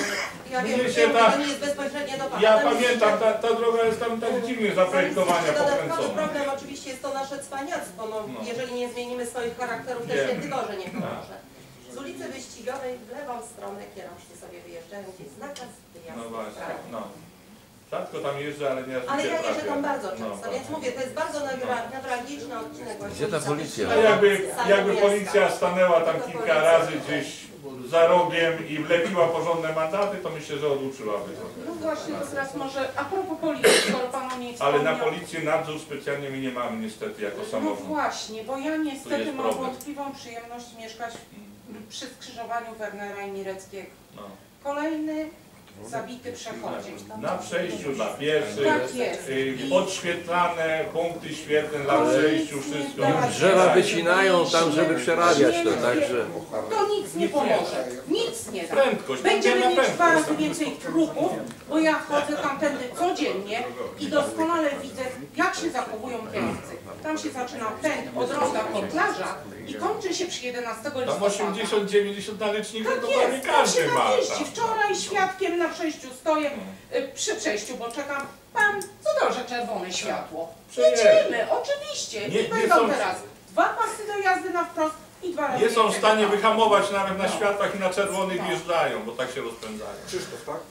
Ja Mnie wiem, się że ta- to nie jest bezpośrednio do Pana. Ja Tam jest pamiętam, jeszcze- ta, ta droga jest tam tak dziwnie zaprojektowania, Dodatkowy pokręcona. problem oczywiście jest to nasze cwaniactwo, no, No. jeżeli nie zmienimy swoich charakterów, to Wiem. święty Boże nie pomoże. Z ulicy Wyścigowej w lewą stronę kierowcy sobie wyjeżdżają, gdzie jest nakaz wyjazdu. No właśnie, prawo. no. Rzadko tam jeżdżę, ale nie Ale ja jeżdżę tam bardzo No, często, więc mówię, to jest bardzo newra- newralgiczny odcinek właśnie. Gdzie ta ulica policja? A Wyścigowa, jakby, Sandomierska. jakby policja stanęła tam kilka razy gdzieś za rogiem i wlepiła porządne mandaty, to myślę, że oduczyłaby to. No właśnie, to teraz może a propos policji, skoro Pan o niej Ale na wspomniał. policję nadzór specjalnie my nie mamy niestety jako No samorząd. właśnie, bo ja Tu niestety jest mam problem. wątpliwą przyjemność mieszkać przy skrzyżowaniu Wernera i Mireckiego. No. Kolejny zabity przechodzień. Na przejściu dla pieszych, Tak jest. y, podświetlane punkty świetne dla To przejściu, nic nie wszystko. da. Drzewa wycinają tam, żeby przerabiać to, także... To nic nie pomoże. Nic nie da. Prędkość, Będziemy na mieć prędkość. dwa razy więcej trupów, bo ja chodzę tamtędy codziennie i doskonale widzę, jak się zachowują kierowcy. Tam się zaczyna pęd od ronda kotlarza i kończy się przy jedenastego Tam listopada. osiemdziesiąt dziewięćdziesiąt na liczniku Tak to prawie jest, tam każdy się ma. napieści. tam. Wczoraj świadkiem na przejściu stoję, y, przy przejściu, bo czekam. Pan, co dobrze, czerwone światło. Jedziemy, oczywiście. Nie- I nie będą są- teraz dwa pasy do jazdy na wprost i dwa razy Nie są w więcej stanie do prawej. wyhamować nawet na światłach i na czerwonych No. wjeżdżają, bo tak się rozpędzają. Krzysztof, tak?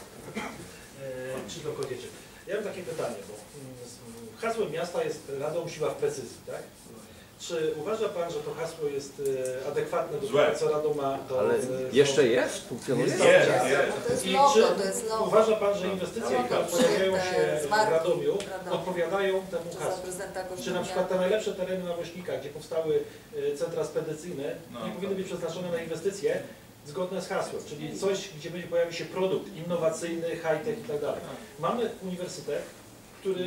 Krzysztof Kodzieczek. Ja mam takie pytanie, bo mm, hasłem miasta jest Radom siła w precyzji, tak? Czy uważa Pan, że to hasło jest e, adekwatne do Złe. tego, co Radom ma do... Ale e, jeszcze do- jest? Funkcjonuje? Jest, Jest, jest. jest. To jest I logo, czy to jest logo. uważa Pan, że inwestycje, które pojawiają się w Marki Radomiu, Radomiu. odpowiadają temu Czy za hasłu? prezydenta Czy na Kosztownia? przykład te najlepsze tereny na Wośnikach, gdzie powstały e, centra spedycyjne, No. nie powinny być przeznaczone na inwestycje zgodne z hasłem, czyli coś, gdzie będzie pojawił się produkt innowacyjny, high-tech i tak dalej. Mamy uniwersytet, który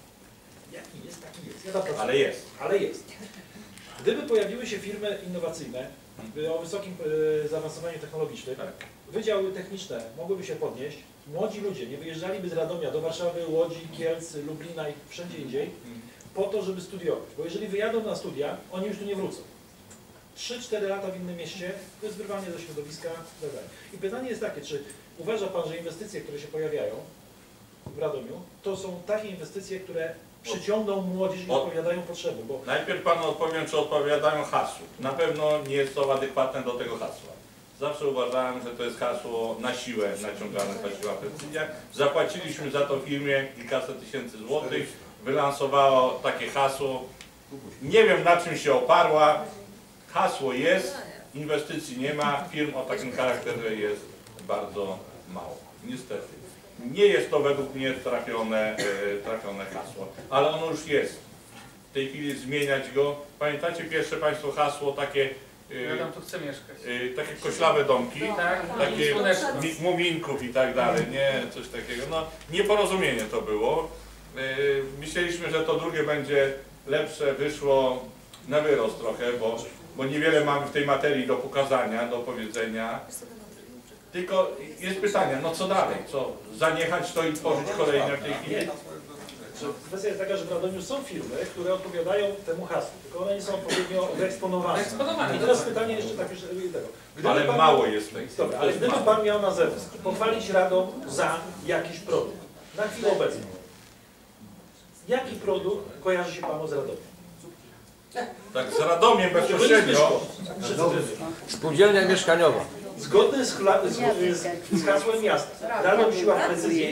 jaki jest, taki jest. Ja tam pracuję. Ale jest. Ale jest. Gdyby pojawiły się firmy innowacyjne o wysokim e, zaawansowaniu technologicznym, Tak. wydziały techniczne mogłyby się podnieść, młodzi ludzie nie wyjeżdżaliby z Radomia do Warszawy, Łodzi, Kielc, Lublina i wszędzie indziej, po to, żeby studiować. Bo jeżeli wyjadą na studia, oni już tu nie wrócą. trzy cztery lata w innym mieście to jest wyrwanie ze środowiska itd. I pytanie jest takie, czy uważa Pan, że inwestycje, które się pojawiają w Radomiu, to są takie inwestycje, które przyciągną młodzież i Od- odpowiadają potrzebom? Bo Najpierw Panu odpowiem, czy odpowiadają hasłu. Na pewno nie jest to adekwatne do tego hasła. Zawsze uważałem, że to jest hasło na siłę naciągane, ta siła precyzja. Zapłaciliśmy za to firmie kilkaset tysięcy złotych, wylansowało takie hasło. Nie wiem, na czym się oparła. Hasło jest, inwestycji nie ma, firm o takim charakterze jest bardzo mało. Niestety. Nie jest to według mnie trafione, e, trafione hasło, ale ono już jest. W tej chwili zmieniać go. Pamiętacie pierwsze Państwo hasło takie, Ja e, tam tu chcę mieszkać. e, takie koślawe domki, Tak, takie słoneczko. mi- muminków i tak dalej, nie, coś takiego. No, nieporozumienie to było. E, Myśleliśmy, że to drugie będzie lepsze, wyszło na wyrost trochę, bo, bo niewiele mamy w tej materii do pokazania, do powiedzenia. Tylko jest pytanie, no co dalej? Co? Zaniechać to i tworzyć kolejne w tej chwili? kwestia jest taka, że w Radomiu są firmy, które odpowiadają temu hasłu, tylko one nie są odpowiednio wyeksponowane. Wyeksponowane. I teraz pytanie jeszcze tak już tego. Gdyby Ale pan mało miał- jest tej. Dobra, ale gdyby Pan miał na zewnątrz pochwalić Radom za jakiś produkt, na chwilę obecną, jaki produkt kojarzy się Panu z Radomiem? Tak, z Radomiem bezpośrednio. Spółdzielnia mieszkaniowa. Zgodny z, chla- z, z, z hasłem miasta. Radom siła precyzji.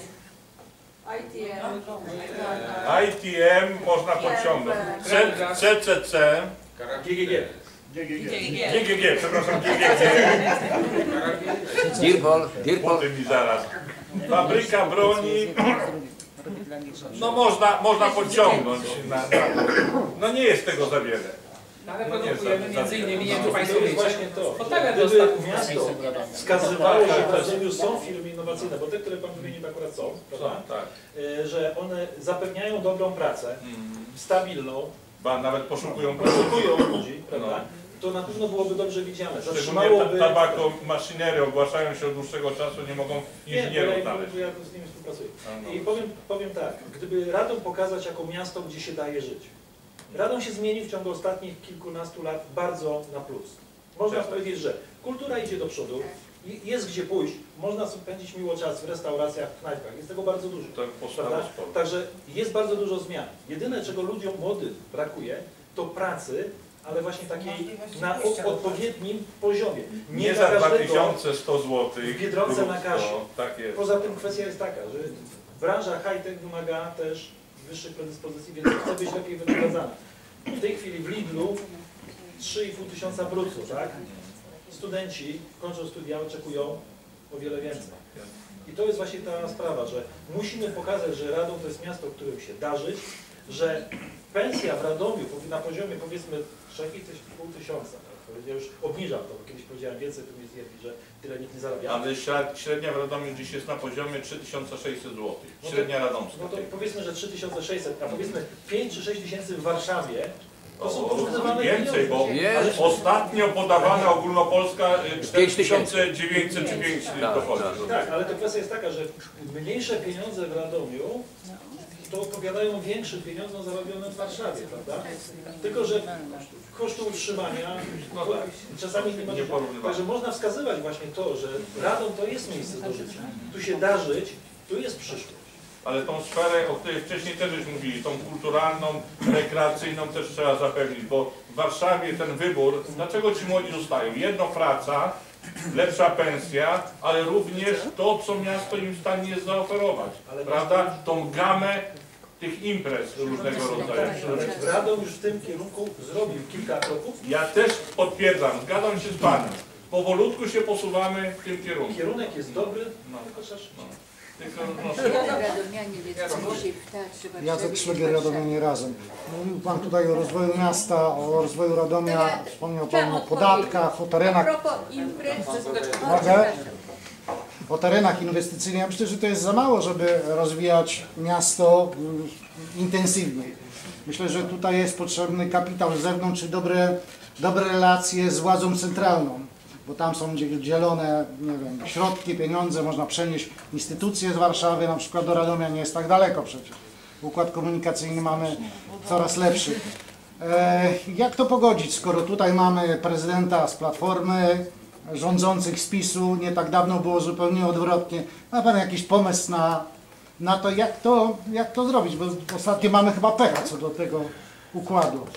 I T M. I T M można podciągnąć. C- C C C. G G G. G G G, przepraszam, G G G. Dirpol, Dirpol. Potem mi zaraz. Fabryka broni. No można, można podciągnąć. Na, na, no nie jest tego za wiele. Ale No nie, produkujemy za- między innymi, nie wiem To czy Państwo jest wiecie, właśnie to. fotele do Gdyby statków miasto kosmicznych w Radomiu. wskazywało, że w Radomiu są firmy innowacyjne, bo te, które Pan wymienił akurat są, prawda? Tak. E, że one zapewniają dobrą pracę, Mm. stabilną, Ba, nawet poszukują poszukują ludzi, prawda? To na pewno byłoby dobrze widziane. Szczególnie Zatrzymałoby... ta, tabako, maszynery ogłaszają się od dłuższego czasu, nie mogą Nie, bo ja, inżynierów znaleźć. bo ja z nimi współpracuję. A, no. I powiem, powiem tak, gdyby Radom pokazać jako miasto, gdzie się daje żyć. Radom się zmienił w ciągu ostatnich kilkunastu lat bardzo na plus. Można Tak. powiedzieć, że kultura idzie do przodu, i jest gdzie pójść, można spędzić miło czas w restauracjach, w knajpach, jest tego bardzo dużo. To podstawa Prawda? sportu. Także jest bardzo dużo zmian. Jedyne, czego ludziom młodym brakuje, to pracy, ale właśnie takiej na o- odpowiednim poziomie. Nie dla za dwa każdego. tysiące sto złotych. w Biedronce na kasie. Tak jest. Poza tym kwestia jest taka, że branża high-tech wymaga też wyższych predyspozycji, więc chce być lepiej wynagradzana. W tej chwili w Lidlu trzy i pół tysiąca brutto, tak? Studenci kończą studia, oczekują o wiele więcej. I to jest właśnie ta sprawa, że musimy pokazać, że Radom to jest miasto, w którym się da żyć, że pensja w Radomiu na poziomie powiedzmy trzy i pół tysiąca, tak? Ja już obniżam to, bo kiedyś powiedziałem więcej, to mi zjedli, że tyle nikt nie zarabia. Ale średnia w Radomiu dziś jest na poziomie trzy tysiące sześćset złotych. No to- Średnia radomska. No to powiedzmy, że trzy tysiące sześćset, a powiedzmy pięć czy sześć tysięcy w Warszawie, To są O, porównywane więcej, bo Jest. ostatnio podawana ogólnopolska cztery tysiące dziewięćset czy pięć dochodów. Tak, ale to kwestia jest taka, że mniejsze pieniądze w Radomiu to odpowiadają większym pieniądzom zarobionym w Warszawie, prawda? Tylko że koszty utrzymania No tak. czasami nie ma. Nie porównywać. Także można wskazywać właśnie to, że Radom to jest miejsce do życia. Tu się da żyć, tu jest przyszłość. Ale tą sferę, o której wcześniej też żeśmy mówili, tą kulturalną, rekreacyjną też trzeba zapewnić, bo w Warszawie ten wybór, dlaczego ci młodzi zostają? Jedno praca, lepsza pensja, ale również to, co miasto im w stanie jest zaoferować, prawda? Tą gamę tych imprez różnego rodzaju. Ale Radom już w tym kierunku zrobił kilka kroków. Ja też potwierdzam, zgadzam się z Panem. Powolutku się posuwamy w tym kierunku. Kierunek jest dobry, No. tylko trzeba szybciej. Tylko, no, Jacek Szlegier, Radomianie Razem. Mówił Pan tutaj o rozwoju miasta, o rozwoju Radomia, wspomniał Pan o podatkach, o terenach. Mogę? O terenach inwestycyjnych. Ja myślę, że to jest za mało, żeby rozwijać miasto mm, intensywnie. Myślę, że tutaj jest potrzebny kapitał z zewnątrz, czy dobre, dobre relacje z władzą centralną, bo tam są dzielone, nie wiem, środki, pieniądze, można przenieść instytucje z Warszawy, na przykład do Radomia nie jest tak daleko przecież. Układ komunikacyjny mamy coraz lepszy. E, jak to pogodzić, skoro tutaj mamy prezydenta z Platformy, rządzących z PiSu, nie tak dawno było zupełnie odwrotnie. Ma Pan jakiś pomysł na, na to, jak to, jak to zrobić, bo ostatnio mamy chyba pecha co do tego układu.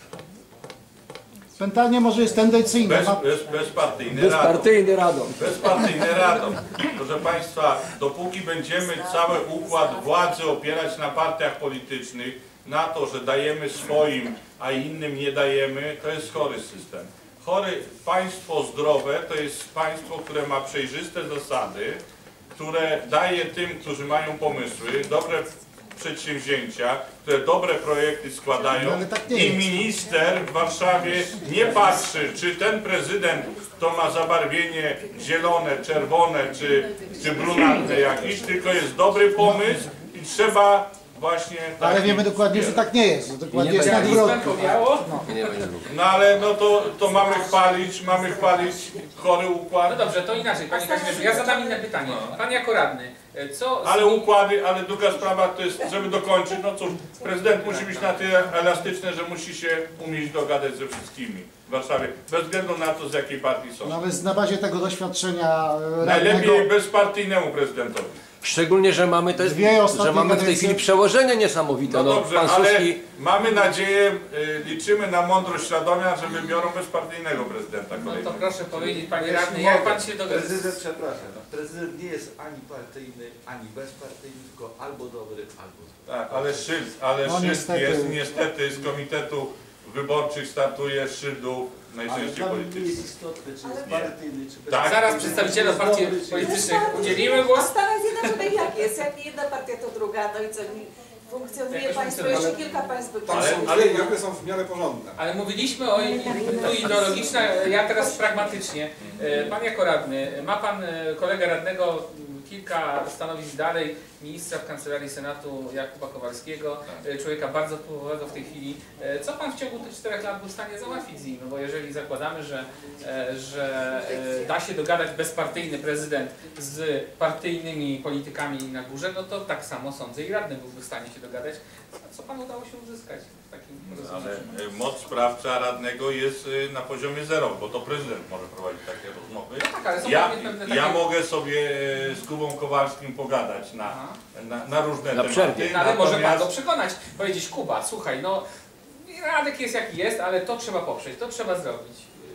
Pytanie może jest tendencyjne. Bez, bez, bezpartyjny Bezpartyjny Radom. Bezpartyjny Radom. Proszę Państwa, dopóki będziemy cały układ władzy opierać na partiach politycznych, na to, że dajemy swoim, a innym nie dajemy, to jest chory system. Chory, państwo zdrowe to jest państwo, które ma przejrzyste zasady, które daje tym, którzy mają pomysły, dobre przedsięwzięcia, które dobre projekty składają i minister w Warszawie nie patrzy, czy ten prezydent to ma zabarwienie zielone, czerwone czy, czy brunatne jakieś, tylko jest dobry pomysł i trzeba właśnie... Ale taki, wiemy dokładnie, że tak nie jest. Dokładnie nie jest na będzie. odwrotnie. No. No ale no to, to mamy chwalić, mamy chwalić chory układ. No dobrze, to inaczej, Panie Kazimierzu, ja zadam inne pytanie. Pan jako radny, co... Ale układy, ale druga sprawa to jest, żeby dokończyć, no cóż, prezydent musi być na tyle elastyczny, że musi się umieć dogadać ze wszystkimi w Warszawie, bez względu na to, z jakiej partii są. No ale na bazie tego doświadczenia Najlepiej radnego, bezpartyjnemu prezydentowi. Szczególnie, że mamy, te, Dwie ostatnie że mamy w tej kadencje. chwili przełożenie niesamowite. No No, dobrze, pan ale Suski, mamy nadzieję, y, liczymy na mądrość Radomia, że wybiorą bezpartyjnego prezydenta No to kolejnego. proszę powiedzieć, Panie Radny, jak Pan się dogadał? Prezydent, przepraszam, prezydent nie jest ani partyjny, ani bezpartyjny, tylko albo dobry, albo zły. Tak, ale szyld, ale No szyld niestety. jest niestety z komitetu wyborczych startuje szyldów Ale najczęściej dla mnie nie politycznych. jest istotne, czy jest Nie. partyjny, czy bezpartyjny. Tak. Zaraz przedstawiciele partii politycznych udzielimy głos. A w Stanach Zjednoczonych jak jest? Jak nie jedna partia, to druga, no i co? Funkcjonuje Jakoś państwo, funkcjonuje. jeszcze kilka państw by Tam są ale- dwie i obie są w miarę porządne. Ale mówiliśmy o tu ideologiczne, ja teraz pragmatycznie. E, Pan jako radny, ma Pan e, kolegę radnego kilka stanowisk dalej, ministra w Kancelarii Senatu Jakuba Kowalskiego, e, człowieka bardzo wpływowego w tej chwili. E, Co Pan w ciągu tych czterech lat był w stanie załatwić z nim? No bo jeżeli zakładamy, że, e, że e, da się dogadać bezpartyjny prezydent z partyjnymi politykami na górze, no to tak samo sądzę i radny byłby w stanie się dogadać. A co Panu udało się uzyskać w takim Ale rozwiązaniu? y, moc sprawcza radnego jest y, na poziomie zero, bo to prezydent może prowadzić takie rozmowy. No tak, ale są Ja, pewne pewne ja takie... mogę sobie y, z Kubą Kowalskim pogadać na, Aha. na, na różne Na tematy. przerwie. No, ale może Pan Natomiast- go przekonać, powiedzieć Kuba, słuchaj, no Radek jest jaki jest, ale to trzeba poprzeć, to trzeba zrobić.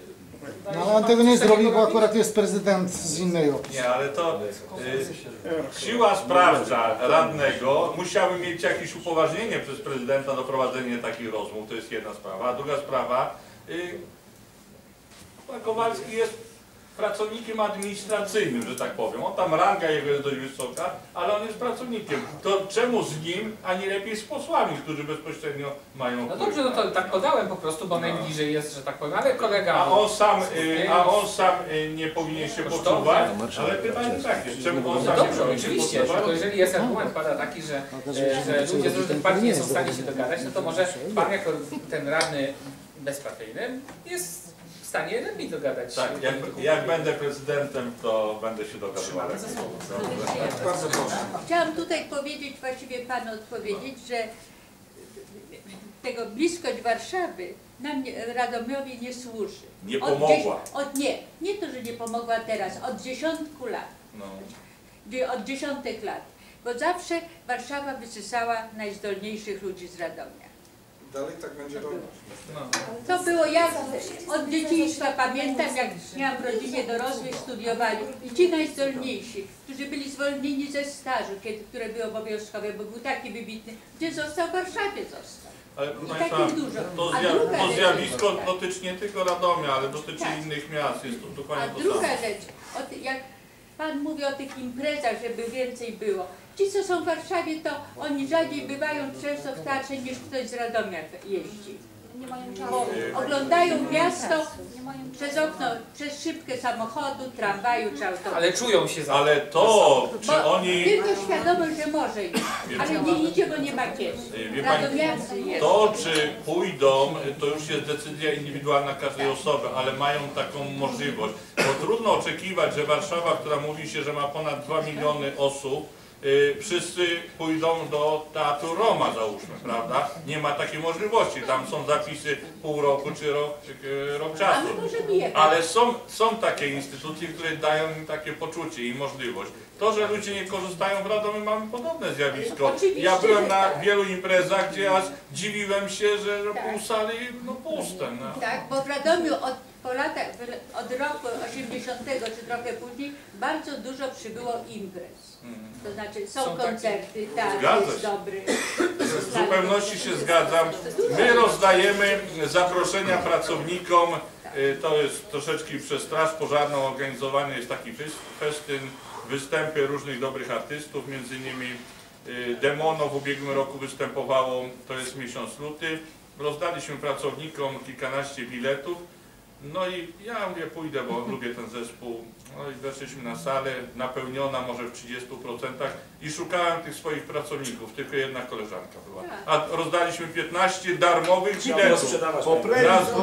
no, ale on tego nie zrobi, bo akurat jest prezydent z innej opcji. Nie, ale to y, siła sprawcza radnego musiały mieć jakieś upoważnienie przez prezydenta do prowadzenia takich rozmów, to jest jedna sprawa. A druga sprawa, y, pan Kowalski jest pracownikiem administracyjnym, że tak powiem. On tam ranga jego jest dość wysoka, ale on jest pracownikiem. To czemu z nim, a nie lepiej z posłami, którzy bezpośrednio mają No dobrze, no to tak podałem po prostu, bo najbliżej jest, że tak powiem, ale kolega... A on sam, y, a on sam y, nie powinien się poczuwać, ale pytanie takie, czemu on No sam dobrze, nie powinien się oczywiście, poczuwać? tylko jeżeli jest argument pada taki, że, e, że ludzie z różnych partii nie są w stanie się dogadać, no to może pan jako ten radny bezpartyjny jest w stanie lepiej dogadać. Tak, jak, jak będę prezydentem, to będę się dogadywał. Bardzo proszę. Chciałam tutaj powiedzieć, właściwie panu odpowiedzieć, że tego bliskość Warszawy nam nie, Radomiowi nie służy. Nie Od pomogła. dzies- Od, nie, nie to, że nie pomogła teraz, od dziesiątku lat, No. dzie- od dziesiątek lat, bo zawsze Warszawa wysysała najzdolniejszych ludzi z Radomia. Dalej tak będzie robić. To było jak od dzieciństwa pamiętam, jak miałam w rodzinie dorosłych, studiowali i ci najzdolniejsi, którzy byli zwolnieni ze stażu, kiedy, które były obowiązkowe, bo był taki wybitny, gdzie został, w Warszawie został. Ale proszę I Państwa, takich dużo. to, A zja druga to rzecz- zjawisko tak. dotyczy nie tylko Radomia, ale dotyczy Tak. innych miast. Jest to A dokładnie to druga samo. rzecz, o ty, jak Pan mówi o tych imprezach, żeby więcej było. Ci, co są w Warszawie, to oni rzadziej bywają często w teatrze, niż ktoś z Radomia jeździ. Nie mają Bo czasu. oglądają miasto Nie mają przez okno, przez szybkę samochodu, tramwaju czy autobusu. Ale czują się za... Ale to, czy Bo oni... tylko świadomość, że może iść, ale nie idzie, bo nie ma kiedy. Wie Pani, Radomiacy jest. to czy pójdą, to już jest decyzja indywidualna każdej osoby, ale mają taką możliwość. Bo trudno oczekiwać, że Warszawa, która mówi się, że ma ponad dwa miliony osób, y, wszyscy pójdą do Teatru Roma, załóżmy, prawda? Nie ma takiej możliwości. Tam są zapisy pół roku czy rok, y, rok czasu. Ale możemy jechać. Ale są, są takie instytucje, które dają im takie poczucie i możliwość. To, że ludzie nie korzystają w Radomiu, mamy podobne zjawisko. Oczywiście, Ja byłem że na tak. wielu imprezach, gdzie aż dziwiłem się, że, że Tak. pół sali no, puste. No. Tak, bo w Radomiu od, po latach, od roku osiemdziesiątego czy trochę później bardzo dużo przybyło imprez. To znaczy są, Są takie- koncerty, teatr Zgadza jest się. dobry. W zupełności się zgadzam. My rozdajemy zaproszenia pracownikom. Y, To jest troszeczkę przez Straż Pożarną organizowany jest taki fes- festyn, występy różnych dobrych artystów, między innymi y, Demono w ubiegłym roku występowało, to jest miesiąc luty. Rozdaliśmy pracownikom kilkanaście biletów. No i ja mówię, pójdę, bo lubię ten zespół. No i weszliśmy na salę, napełniona może w trzydziestu procentach i szukałem tych swoich pracowników, tylko jedna koleżanka była. A rozdaliśmy piętnaście darmowych biletów. Na-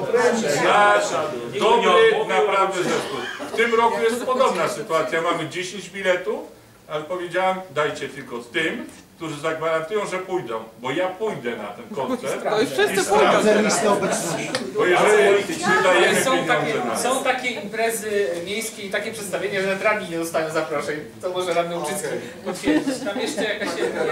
na dobry naprawdę zespół. W tym roku jest podobna sytuacja, mamy dziesięć biletów, ale powiedziałem, dajcie tylko tym, którzy zagwarantują, że pójdą, bo ja pójdę na ten koncert. No i wszyscy sprawdzę. pójdą. Listę obecności. Bo jeżeli wydajemy Są takie, pieniądze na są takie imprezy miejskie i takie przedstawienia, że nawet radni nie dostają zaproszeń. To może radny Uczycki potwierdzić. Tam jeszcze jakaś...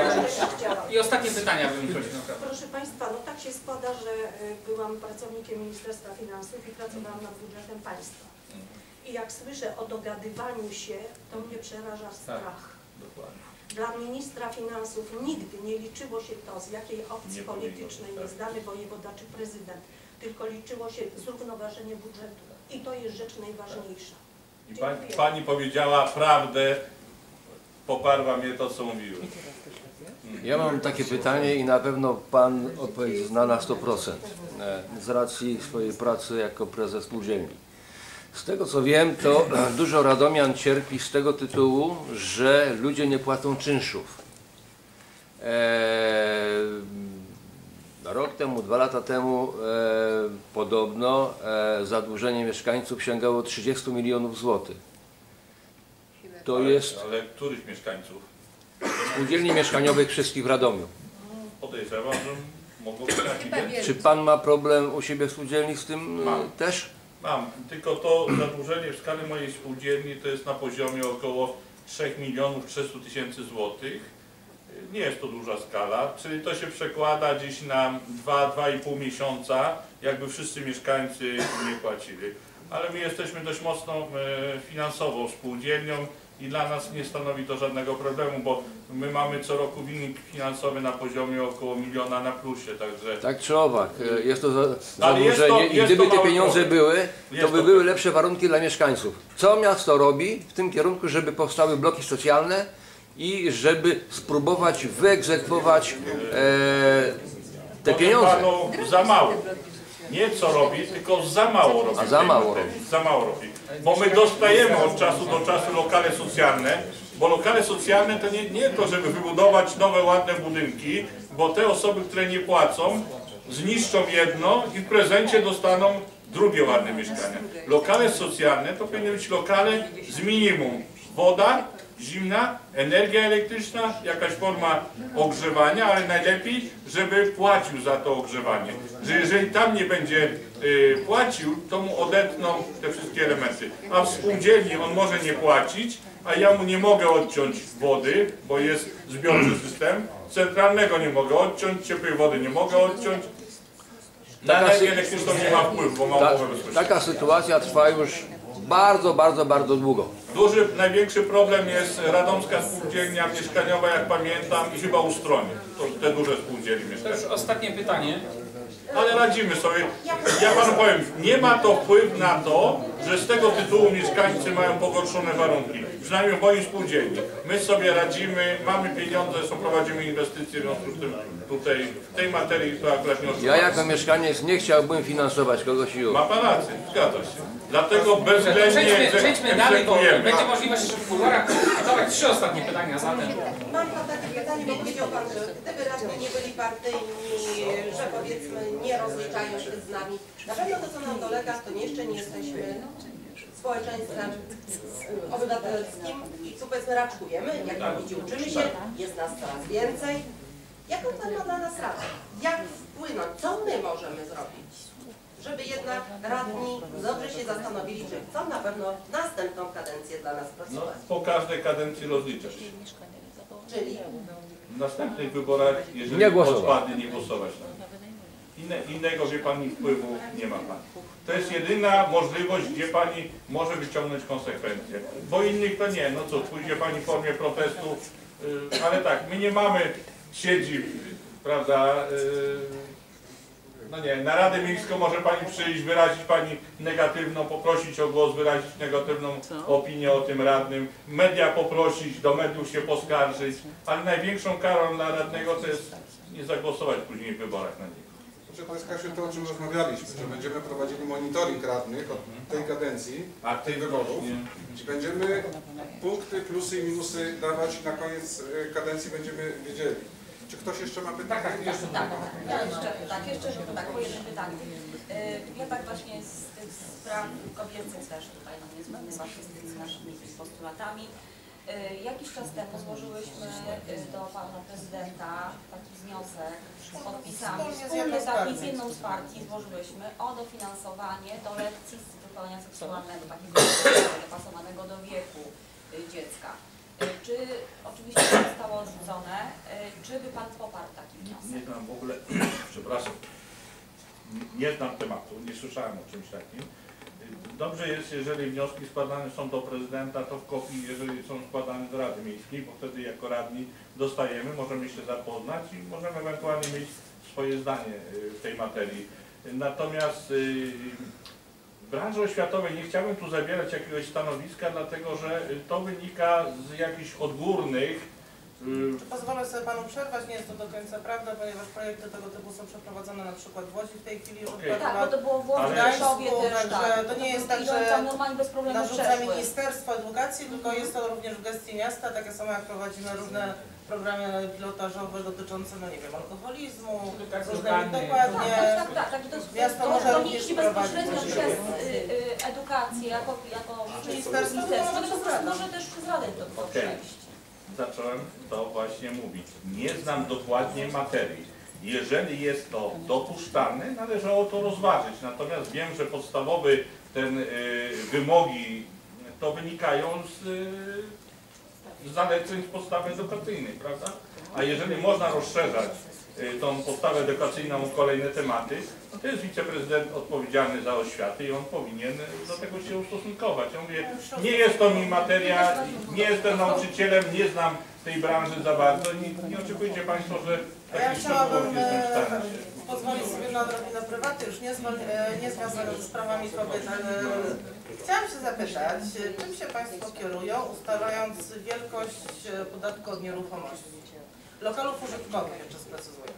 I ostatnie pytania bym prosił. naprawdę. Proszę Państwa, no tak się składa, że y, byłam pracownikiem Ministerstwa Finansów i pracowałam nad budżetem państwa. I jak słyszę o dogadywaniu się, to mnie przeraża strach. Dokładnie. Dla ministra finansów nigdy nie liczyło się to, z jakiej opcji Nie politycznej powinno, jest dany wojewoda czy prezydent, tylko liczyło się zrównoważenie budżetu. I to jest rzecz najważniejsza. I pani, pani powiedziała prawdę, poparła mnie to, co mówiłem. Ja mam takie pytanie i na pewno Pan odpowiedź zna na sto procent e, z racji swojej pracy jako prezes spółdzielni. Z tego co wiem, to dużo radomian cierpi z tego tytułu, że ludzie nie płacą czynszów. E, rok temu, dwa lata temu e, podobno e, zadłużenie mieszkańców sięgało trzydziestu milionów złotych. To ale, jest ale których mieszkańców? spółdzielni mieszkaniowych wszystkich w Radomiu. Podejrzewam, że mogło być taki więcej. Czy Pan ma problem u siebie w spółdzielni z tym Mam. też? Mam, tylko to zadłużenie w skali mojej spółdzielni to jest na poziomie około trzech milionów trzystu tysięcy złotych. Nie jest to duża skala, czyli to się przekłada gdzieś na dwa do dwóch i pół miesiąca, jakby wszyscy mieszkańcy nie płacili. Ale my jesteśmy dość mocno e, finansową spółdzielnią i dla nas nie stanowi to żadnego problemu, bo my mamy co roku wynik finansowy na poziomie około miliona na plusie, także... Tak czy owak, jest to za, Ale jest to- zadłużenie i jest gdyby to te mały pieniądze problem. były, Jest to by to- były lepsze warunki dla mieszkańców. Co miasto robi w tym kierunku, żeby powstały bloki socjalne i żeby spróbować wyegzekwować e, te Powiem pieniądze? panu, za mało. Nie co robi, tylko za mało robi. A za mało robi. Za mało robi. Bo my dostajemy od czasu do czasu lokale socjalne, bo lokale socjalne to nie, nie to, żeby wybudować nowe, ładne budynki, bo te osoby, które nie płacą, zniszczą jedno i w prezencie dostaną drugie ładne mieszkania. Lokale socjalne to powinny być lokale z minimum. Woda, zimna, energia elektryczna, jakaś forma ogrzewania, ale najlepiej, żeby płacił za to ogrzewanie. Że jeżeli tam nie będzie y, płacił, to mu odetną te wszystkie elementy. A w spółdzielni on może nie płacić, a ja mu nie mogę odciąć wody, bo jest zbiorczy system. Centralnego nie mogę odciąć, ciepłej wody nie mogę odciąć. Na Taka energię sy- elektryczną nie ma wpływu, bo mam Ta, umowę bezpośrednią. taka sytuacja trwa już bardzo, bardzo, bardzo długo. Duży, największy problem jest Radomska Spółdzielnia Mieszkaniowa, jak pamiętam, i chyba Ustronie. To te duże spółdzielnie To mieszkaniowe. już ostatnie pytanie. Ale radzimy sobie. Ja panu powiem, nie ma to wpływu na to, że z tego tytułu mieszkańcy mają pogorszone warunki. Przynajmniej w moim spółdzielni. My sobie radzimy, mamy pieniądze, zresztą prowadzimy inwestycje, w związku z tym tutaj w tej materii to akurat nie odczuwam. Ja jako mieszkaniec nie chciałbym finansować kogoś już. Ma pan rację, zgadza się. Dlatego bezwzględnie Przejdźmy, egze- przejdźmy dalej, bo egzekwujemy. będzie możliwość jeszcze w kuluarach dodać trzy ostatnie pytania zatem. Mam pan takie pytanie, bo powiedział pan, że gdyby radni nie byli partyjni, że powiedzmy nie rozliczają się z nami. Na pewno to, co nam dolega, to nie jeszcze nie jesteśmy społeczeństwem y, obywatelskim i tu powiedzmy raczkujemy, jak pan widzi, uczymy się, jest nas coraz więcej. Jaką pan ma dla nas radę? Jak wpłynąć? Co my możemy zrobić? Żeby jednak radni dobrze się zastanowili, czy chcą na pewno następną kadencję dla nas No, pracować. po każdej kadencji rozliczać się. Czyli W następnych wyborach, jeżeli Nie głosować. odpadnie, nie głosować. Inne, innego, wie pani, wpływu nie ma pani. To jest jedyna możliwość, gdzie pani może wyciągnąć konsekwencje. Bo innych to nie. No co, pójdzie pani w formie protestu, yy, ale tak, my nie mamy siedzib, prawda, yy, no nie, na Radę Miejską może pani przyjść, wyrazić pani negatywną, poprosić o głos, wyrazić negatywną opinię o tym radnym, media poprosić, do mediów się poskarżyć, ale największą karą dla radnego to jest nie zagłosować później w wyborach na niego. Znaczy, to jest, Kasiu, to, o czym rozmawialiśmy, że będziemy prowadzili monitoring radnych od tej kadencji, a tej wyborów, i będziemy punkty, plusy i minusy dawać i na koniec y, kadencji będziemy wiedzieli. Czy ktoś jeszcze ma pytania? Tak, tak, tak, ja jeszcze, tak, jeszcze tak, po jednym pytaniu. Yy, Ja tak właśnie z tych spraw kobiecych też tutaj no, niezbędny właśnie z tymi naszymi postulatami. Yy, Jakiś czas temu złożyłyśmy yy, do pana prezydenta taki wniosek z podpisami, wspólny taki z jedną z partii złożyłyśmy o dofinansowanie do lekcji z wychowania seksualnego, takiego dopasowanego do wieku yy, dziecka. Czy oczywiście to zostało odrzucone, czy by pan poparł taki wniosek? Nie znam w ogóle, przepraszam, nie znam tematu, nie słyszałem o czymś takim. Dobrze jest, jeżeli wnioski składane są do prezydenta, to w kopii, jeżeli są składane do Rady Miejskiej, bo wtedy jako radni dostajemy, możemy się zapoznać i możemy ewentualnie mieć swoje zdanie w tej materii. Natomiast w branży oświatowej nie chciałbym tu zabierać jakiegoś stanowiska, dlatego że to wynika z jakichś odgórnych. Czy pozwolę sobie panu przerwać? Nie jest to do końca prawda, ponieważ projekty tego typu są przeprowadzone na przykład w Łodzi w tej chwili już od Okay. paru Tak, bo lat. to było w Łodzi, w Gdańsku, Rzeszowie też, także tak. to nie jest tak, I że tam normalnie bez problemu narzuca przeszły. Ministerstwo Edukacji, tylko jest to również w gestii miasta, takie samo jak prowadzimy różne programy pilotażowe dotyczące, no nie wiem, alkoholizmu, różne dokładnie. Tak, tak, tak, tak. To, jest- Miasto to, może to również iść prowadzić bezpośrednio coś przez takiego. y, y, edukację, jako, jako Ministerstwo ministerstwo, może tylko przez Radę. może też przez Radę to, to Okej. przejść. Zacząłem to właśnie mówić. Nie znam dokładnie materii. Jeżeli jest to dopuszczalne, należało to rozważyć. Natomiast wiem, że podstawowe ten, y, wymogi to wynikają z, y, z zaleceń z podstawy edukacyjnej, prawda? A jeżeli można rozszerzać tą podstawę edukacyjną o kolejne tematy, no to jest wiceprezydent odpowiedzialny za oświatę i on powinien do tego się ustosunkować. Ja mówię, nie jest to mi materia, nie jestem nauczycielem, nie znam tej branży za bardzo, nie, nie oczekujcie Państwo, że A ja taki chciałabym szczegółowy jestem w stanie e, się. pozwolić sobie na odrobinę prywaty, już nie, zwol- e, nie związane ze sprawami kobiet, ale chciałam się zapytać, czym się Państwo kierują, ustalając wielkość e, podatku od nieruchomości? Lokalów użytkowych, jeszcze sprecyzuję.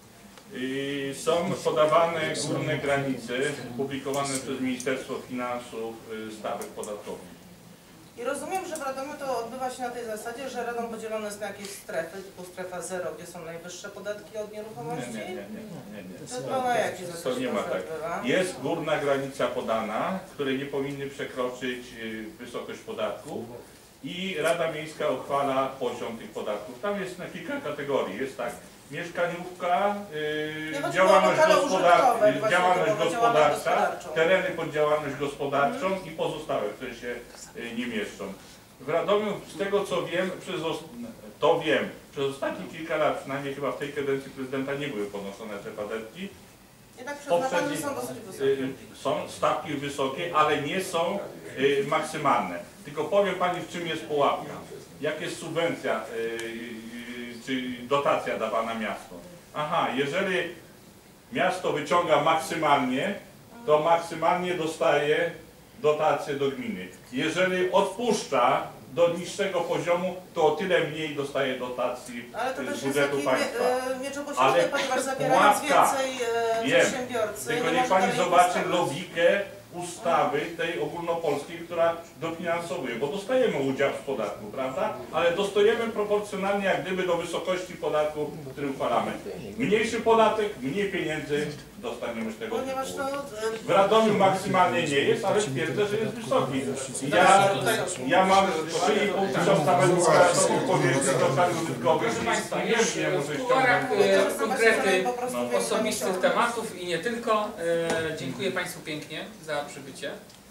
I są podawane górne granice publikowane przez Ministerstwo Finansów stawek podatkowych. I rozumiem, że w Radomiu to odbywa się na tej zasadzie, że Radom podzielony jest na jakieś strefy, typu strefa zero, gdzie są najwyższe podatki od nieruchomości? Nie, nie, nie, nie, nie, nie. To na jakie To zasadzie nie ma to tak. odbywa? Jest górna granica podana, której nie powinny przekroczyć y, wysokość podatków i Rada Miejska uchwala poziom tych podatków. Tam jest na kilka kategorii. Jest tak, mieszkaniówka, yy, działalność, gospodar użytkowe, działalność gospodarcza, gospodarczą. tereny pod działalność gospodarczą mm. i pozostałe, które się yy, nie mieszczą. W Radomiu, z tego co wiem, przez to wiem, przez ostatnie kilka lat, przynajmniej chyba w tej kadencji prezydenta nie były podnoszone te podatki. Jednak przyznawane są dosyć wysokie. Yy, są stawki wysokie, ale nie są yy, maksymalne. Tylko powiem Pani, w czym jest pułapka. Jak jest subwencja, yy, czy dotacja dawana miastu. Aha, jeżeli miasto wyciąga maksymalnie, to maksymalnie dostaje dotację do gminy. Jeżeli odpuszcza do niższego poziomu, to o tyle mniej dostaje dotacji Ale to z też jest budżetu taki państwa. e, miecz obusieczny, Ale ponieważ zabierając pułapka, więcej e, wiem, przedsiębiorcy, tylko nie niech może Pani dalej zobaczy inwestować. logikę ustawy tej ogólnopolskiej, która dofinansowuje, bo dostajemy udział z podatku, prawda? Ale dostajemy proporcjonalnie jak gdyby do wysokości podatku, który uchwalamy. Mniejszy podatek, mniej pieniędzy dostaniemy z tego Ponieważ tytułu. to, W Radomiu maksymalnie nie jest, ale twierdzę, że jest wysoki. Ja, ja mam trzy i pół tysiąca metrów kwadratowych powierzchni lokalnych użytkowych. Proszę Państwa, Nie już wiem, nie muszę w kuloarach ściągnąć. e, konkrety No. osobistych tematów i nie tylko. E, dziękuję Państwu pięknie za przybycie.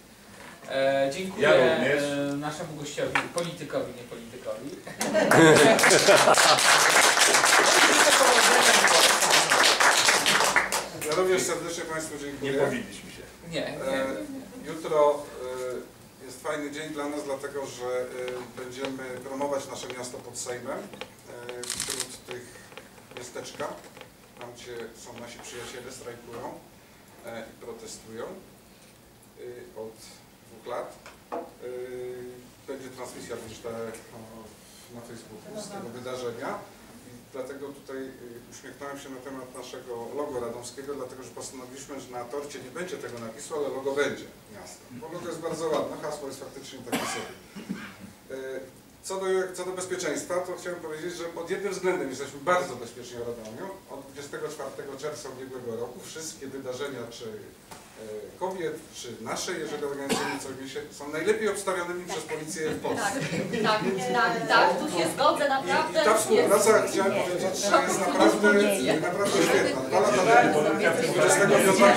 E, dziękuję Ja również. e, naszemu gościowi, politykowi, nie politykowi. Ja również serdecznie Państwu dziękuję. Nie powinniśmy się. Nie, nie, E, Jutro e, jest fajny dzień dla nas, dlatego że e, będziemy promować nasze miasto pod Sejmem e, wśród tych miasteczka, tam gdzie są nasi przyjaciele, strajkują e, i protestują e, od dwóch lat. E, będzie transmisja również te, o, na Facebooku z tego wydarzenia. Dlatego tutaj uśmiechnąłem się na temat naszego logo radomskiego, dlatego że postanowiliśmy, że na torcie nie będzie tego napisu, ale logo będzie miasta. Bo logo jest bardzo ładne, hasło jest faktycznie takie sobie. Co do, co do bezpieczeństwa, to chciałem powiedzieć, że pod jednym względem jesteśmy bardzo bezpieczni w Radomiu. Od dwudziestego czwartego czerwca ubiegłego roku wszystkie wydarzenia, czy kobiet, czy nasze, jeżeli organizujemy coś, są najlepiej obstawionymi przez policję w Polsce. Tak, tak, tak, tak, tu się zgodzę, naprawdę. I, i ta współpraca, chciałem powiedzieć, że jest naprawdę, naprawdę świetna. Dwa lata temu, dwudziestego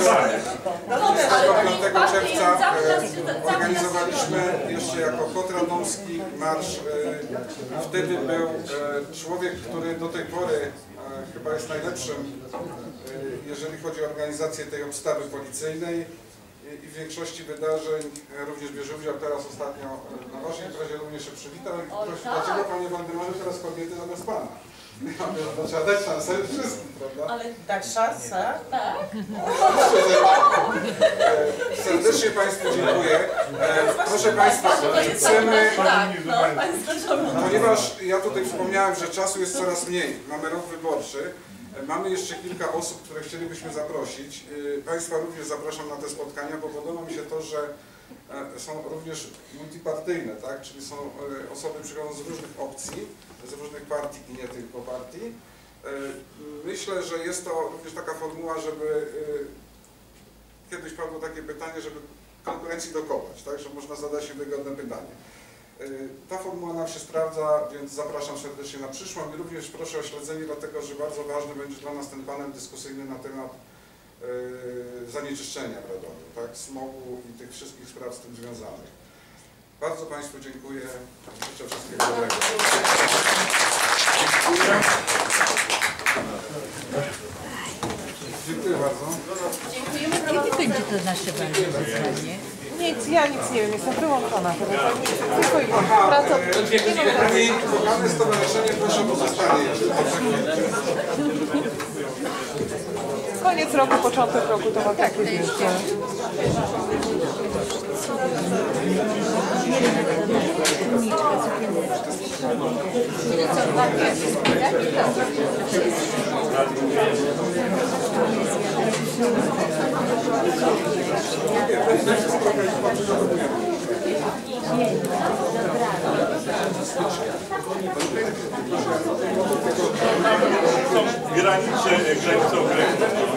piątego czerwca, organizowaliśmy jeszcze jako Kot Radomski marsz. Wtedy był człowiek, który do tej pory chyba jest najlepszym, jeżeli chodzi o organizację tej obstawy policyjnej i w większości wydarzeń również bierze udział. Teraz ostatnio na Waszej imprezie również się przywitał i prosił, dlaczego Panie Waldemarze teraz kobiety zamiast Pana? Ja mówię, no, trzeba dać szansę wszystkim, prawda? Ale dać szansę? Tak. Serdecznie Państwu dziękuję. Proszę Państwa, chcemy, ponieważ ja tutaj wspomniałem, że czasu jest coraz mniej, mamy rok wyborczy, mamy jeszcze kilka osób, które chcielibyśmy zaprosić. Państwa również zapraszam na te spotkania, bo podoba mi się to, że są również multipartyjne, tak? Czyli są osoby przychodzące z różnych opcji, z różnych partii i nie tylko partii. Myślę, że jest to również taka formuła, żeby kiedyś padło takie pytanie, żeby konkurencji dokonać, tak? Że można zadać im wygodne pytanie. Ta formuła nam się sprawdza, więc zapraszam serdecznie na przyszłą i również proszę o śledzenie, dlatego że bardzo ważny będzie dla nas ten panel dyskusyjny na temat yy, zanieczyszczenia w Radomiu, tak? Smogu i tych wszystkich spraw z tym związanych. Bardzo Państwu dziękuję. Życzę wszystkiego dobrego. Anna Szczepanik. Nic, ja nic nie wiem, jestem wyłączona teraz. Tylko i wyłącznie praca. Pani Kochane Stowarzyszenie, proszę o pozostanie jeszcze. Koniec roku, początek roku to wakacje jeszcze. Są granice granice okresu.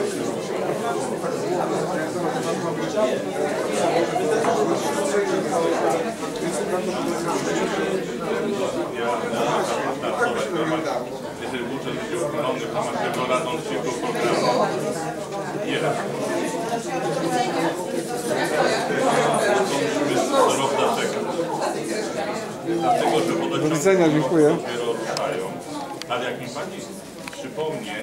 Jeżeli budżet będzie uchylony w ramach tego radącego programu, nie raz. Rok dlaczego? Dlatego, że wodociągi dopiero ruszają, ale jak mi Pani przypomnie,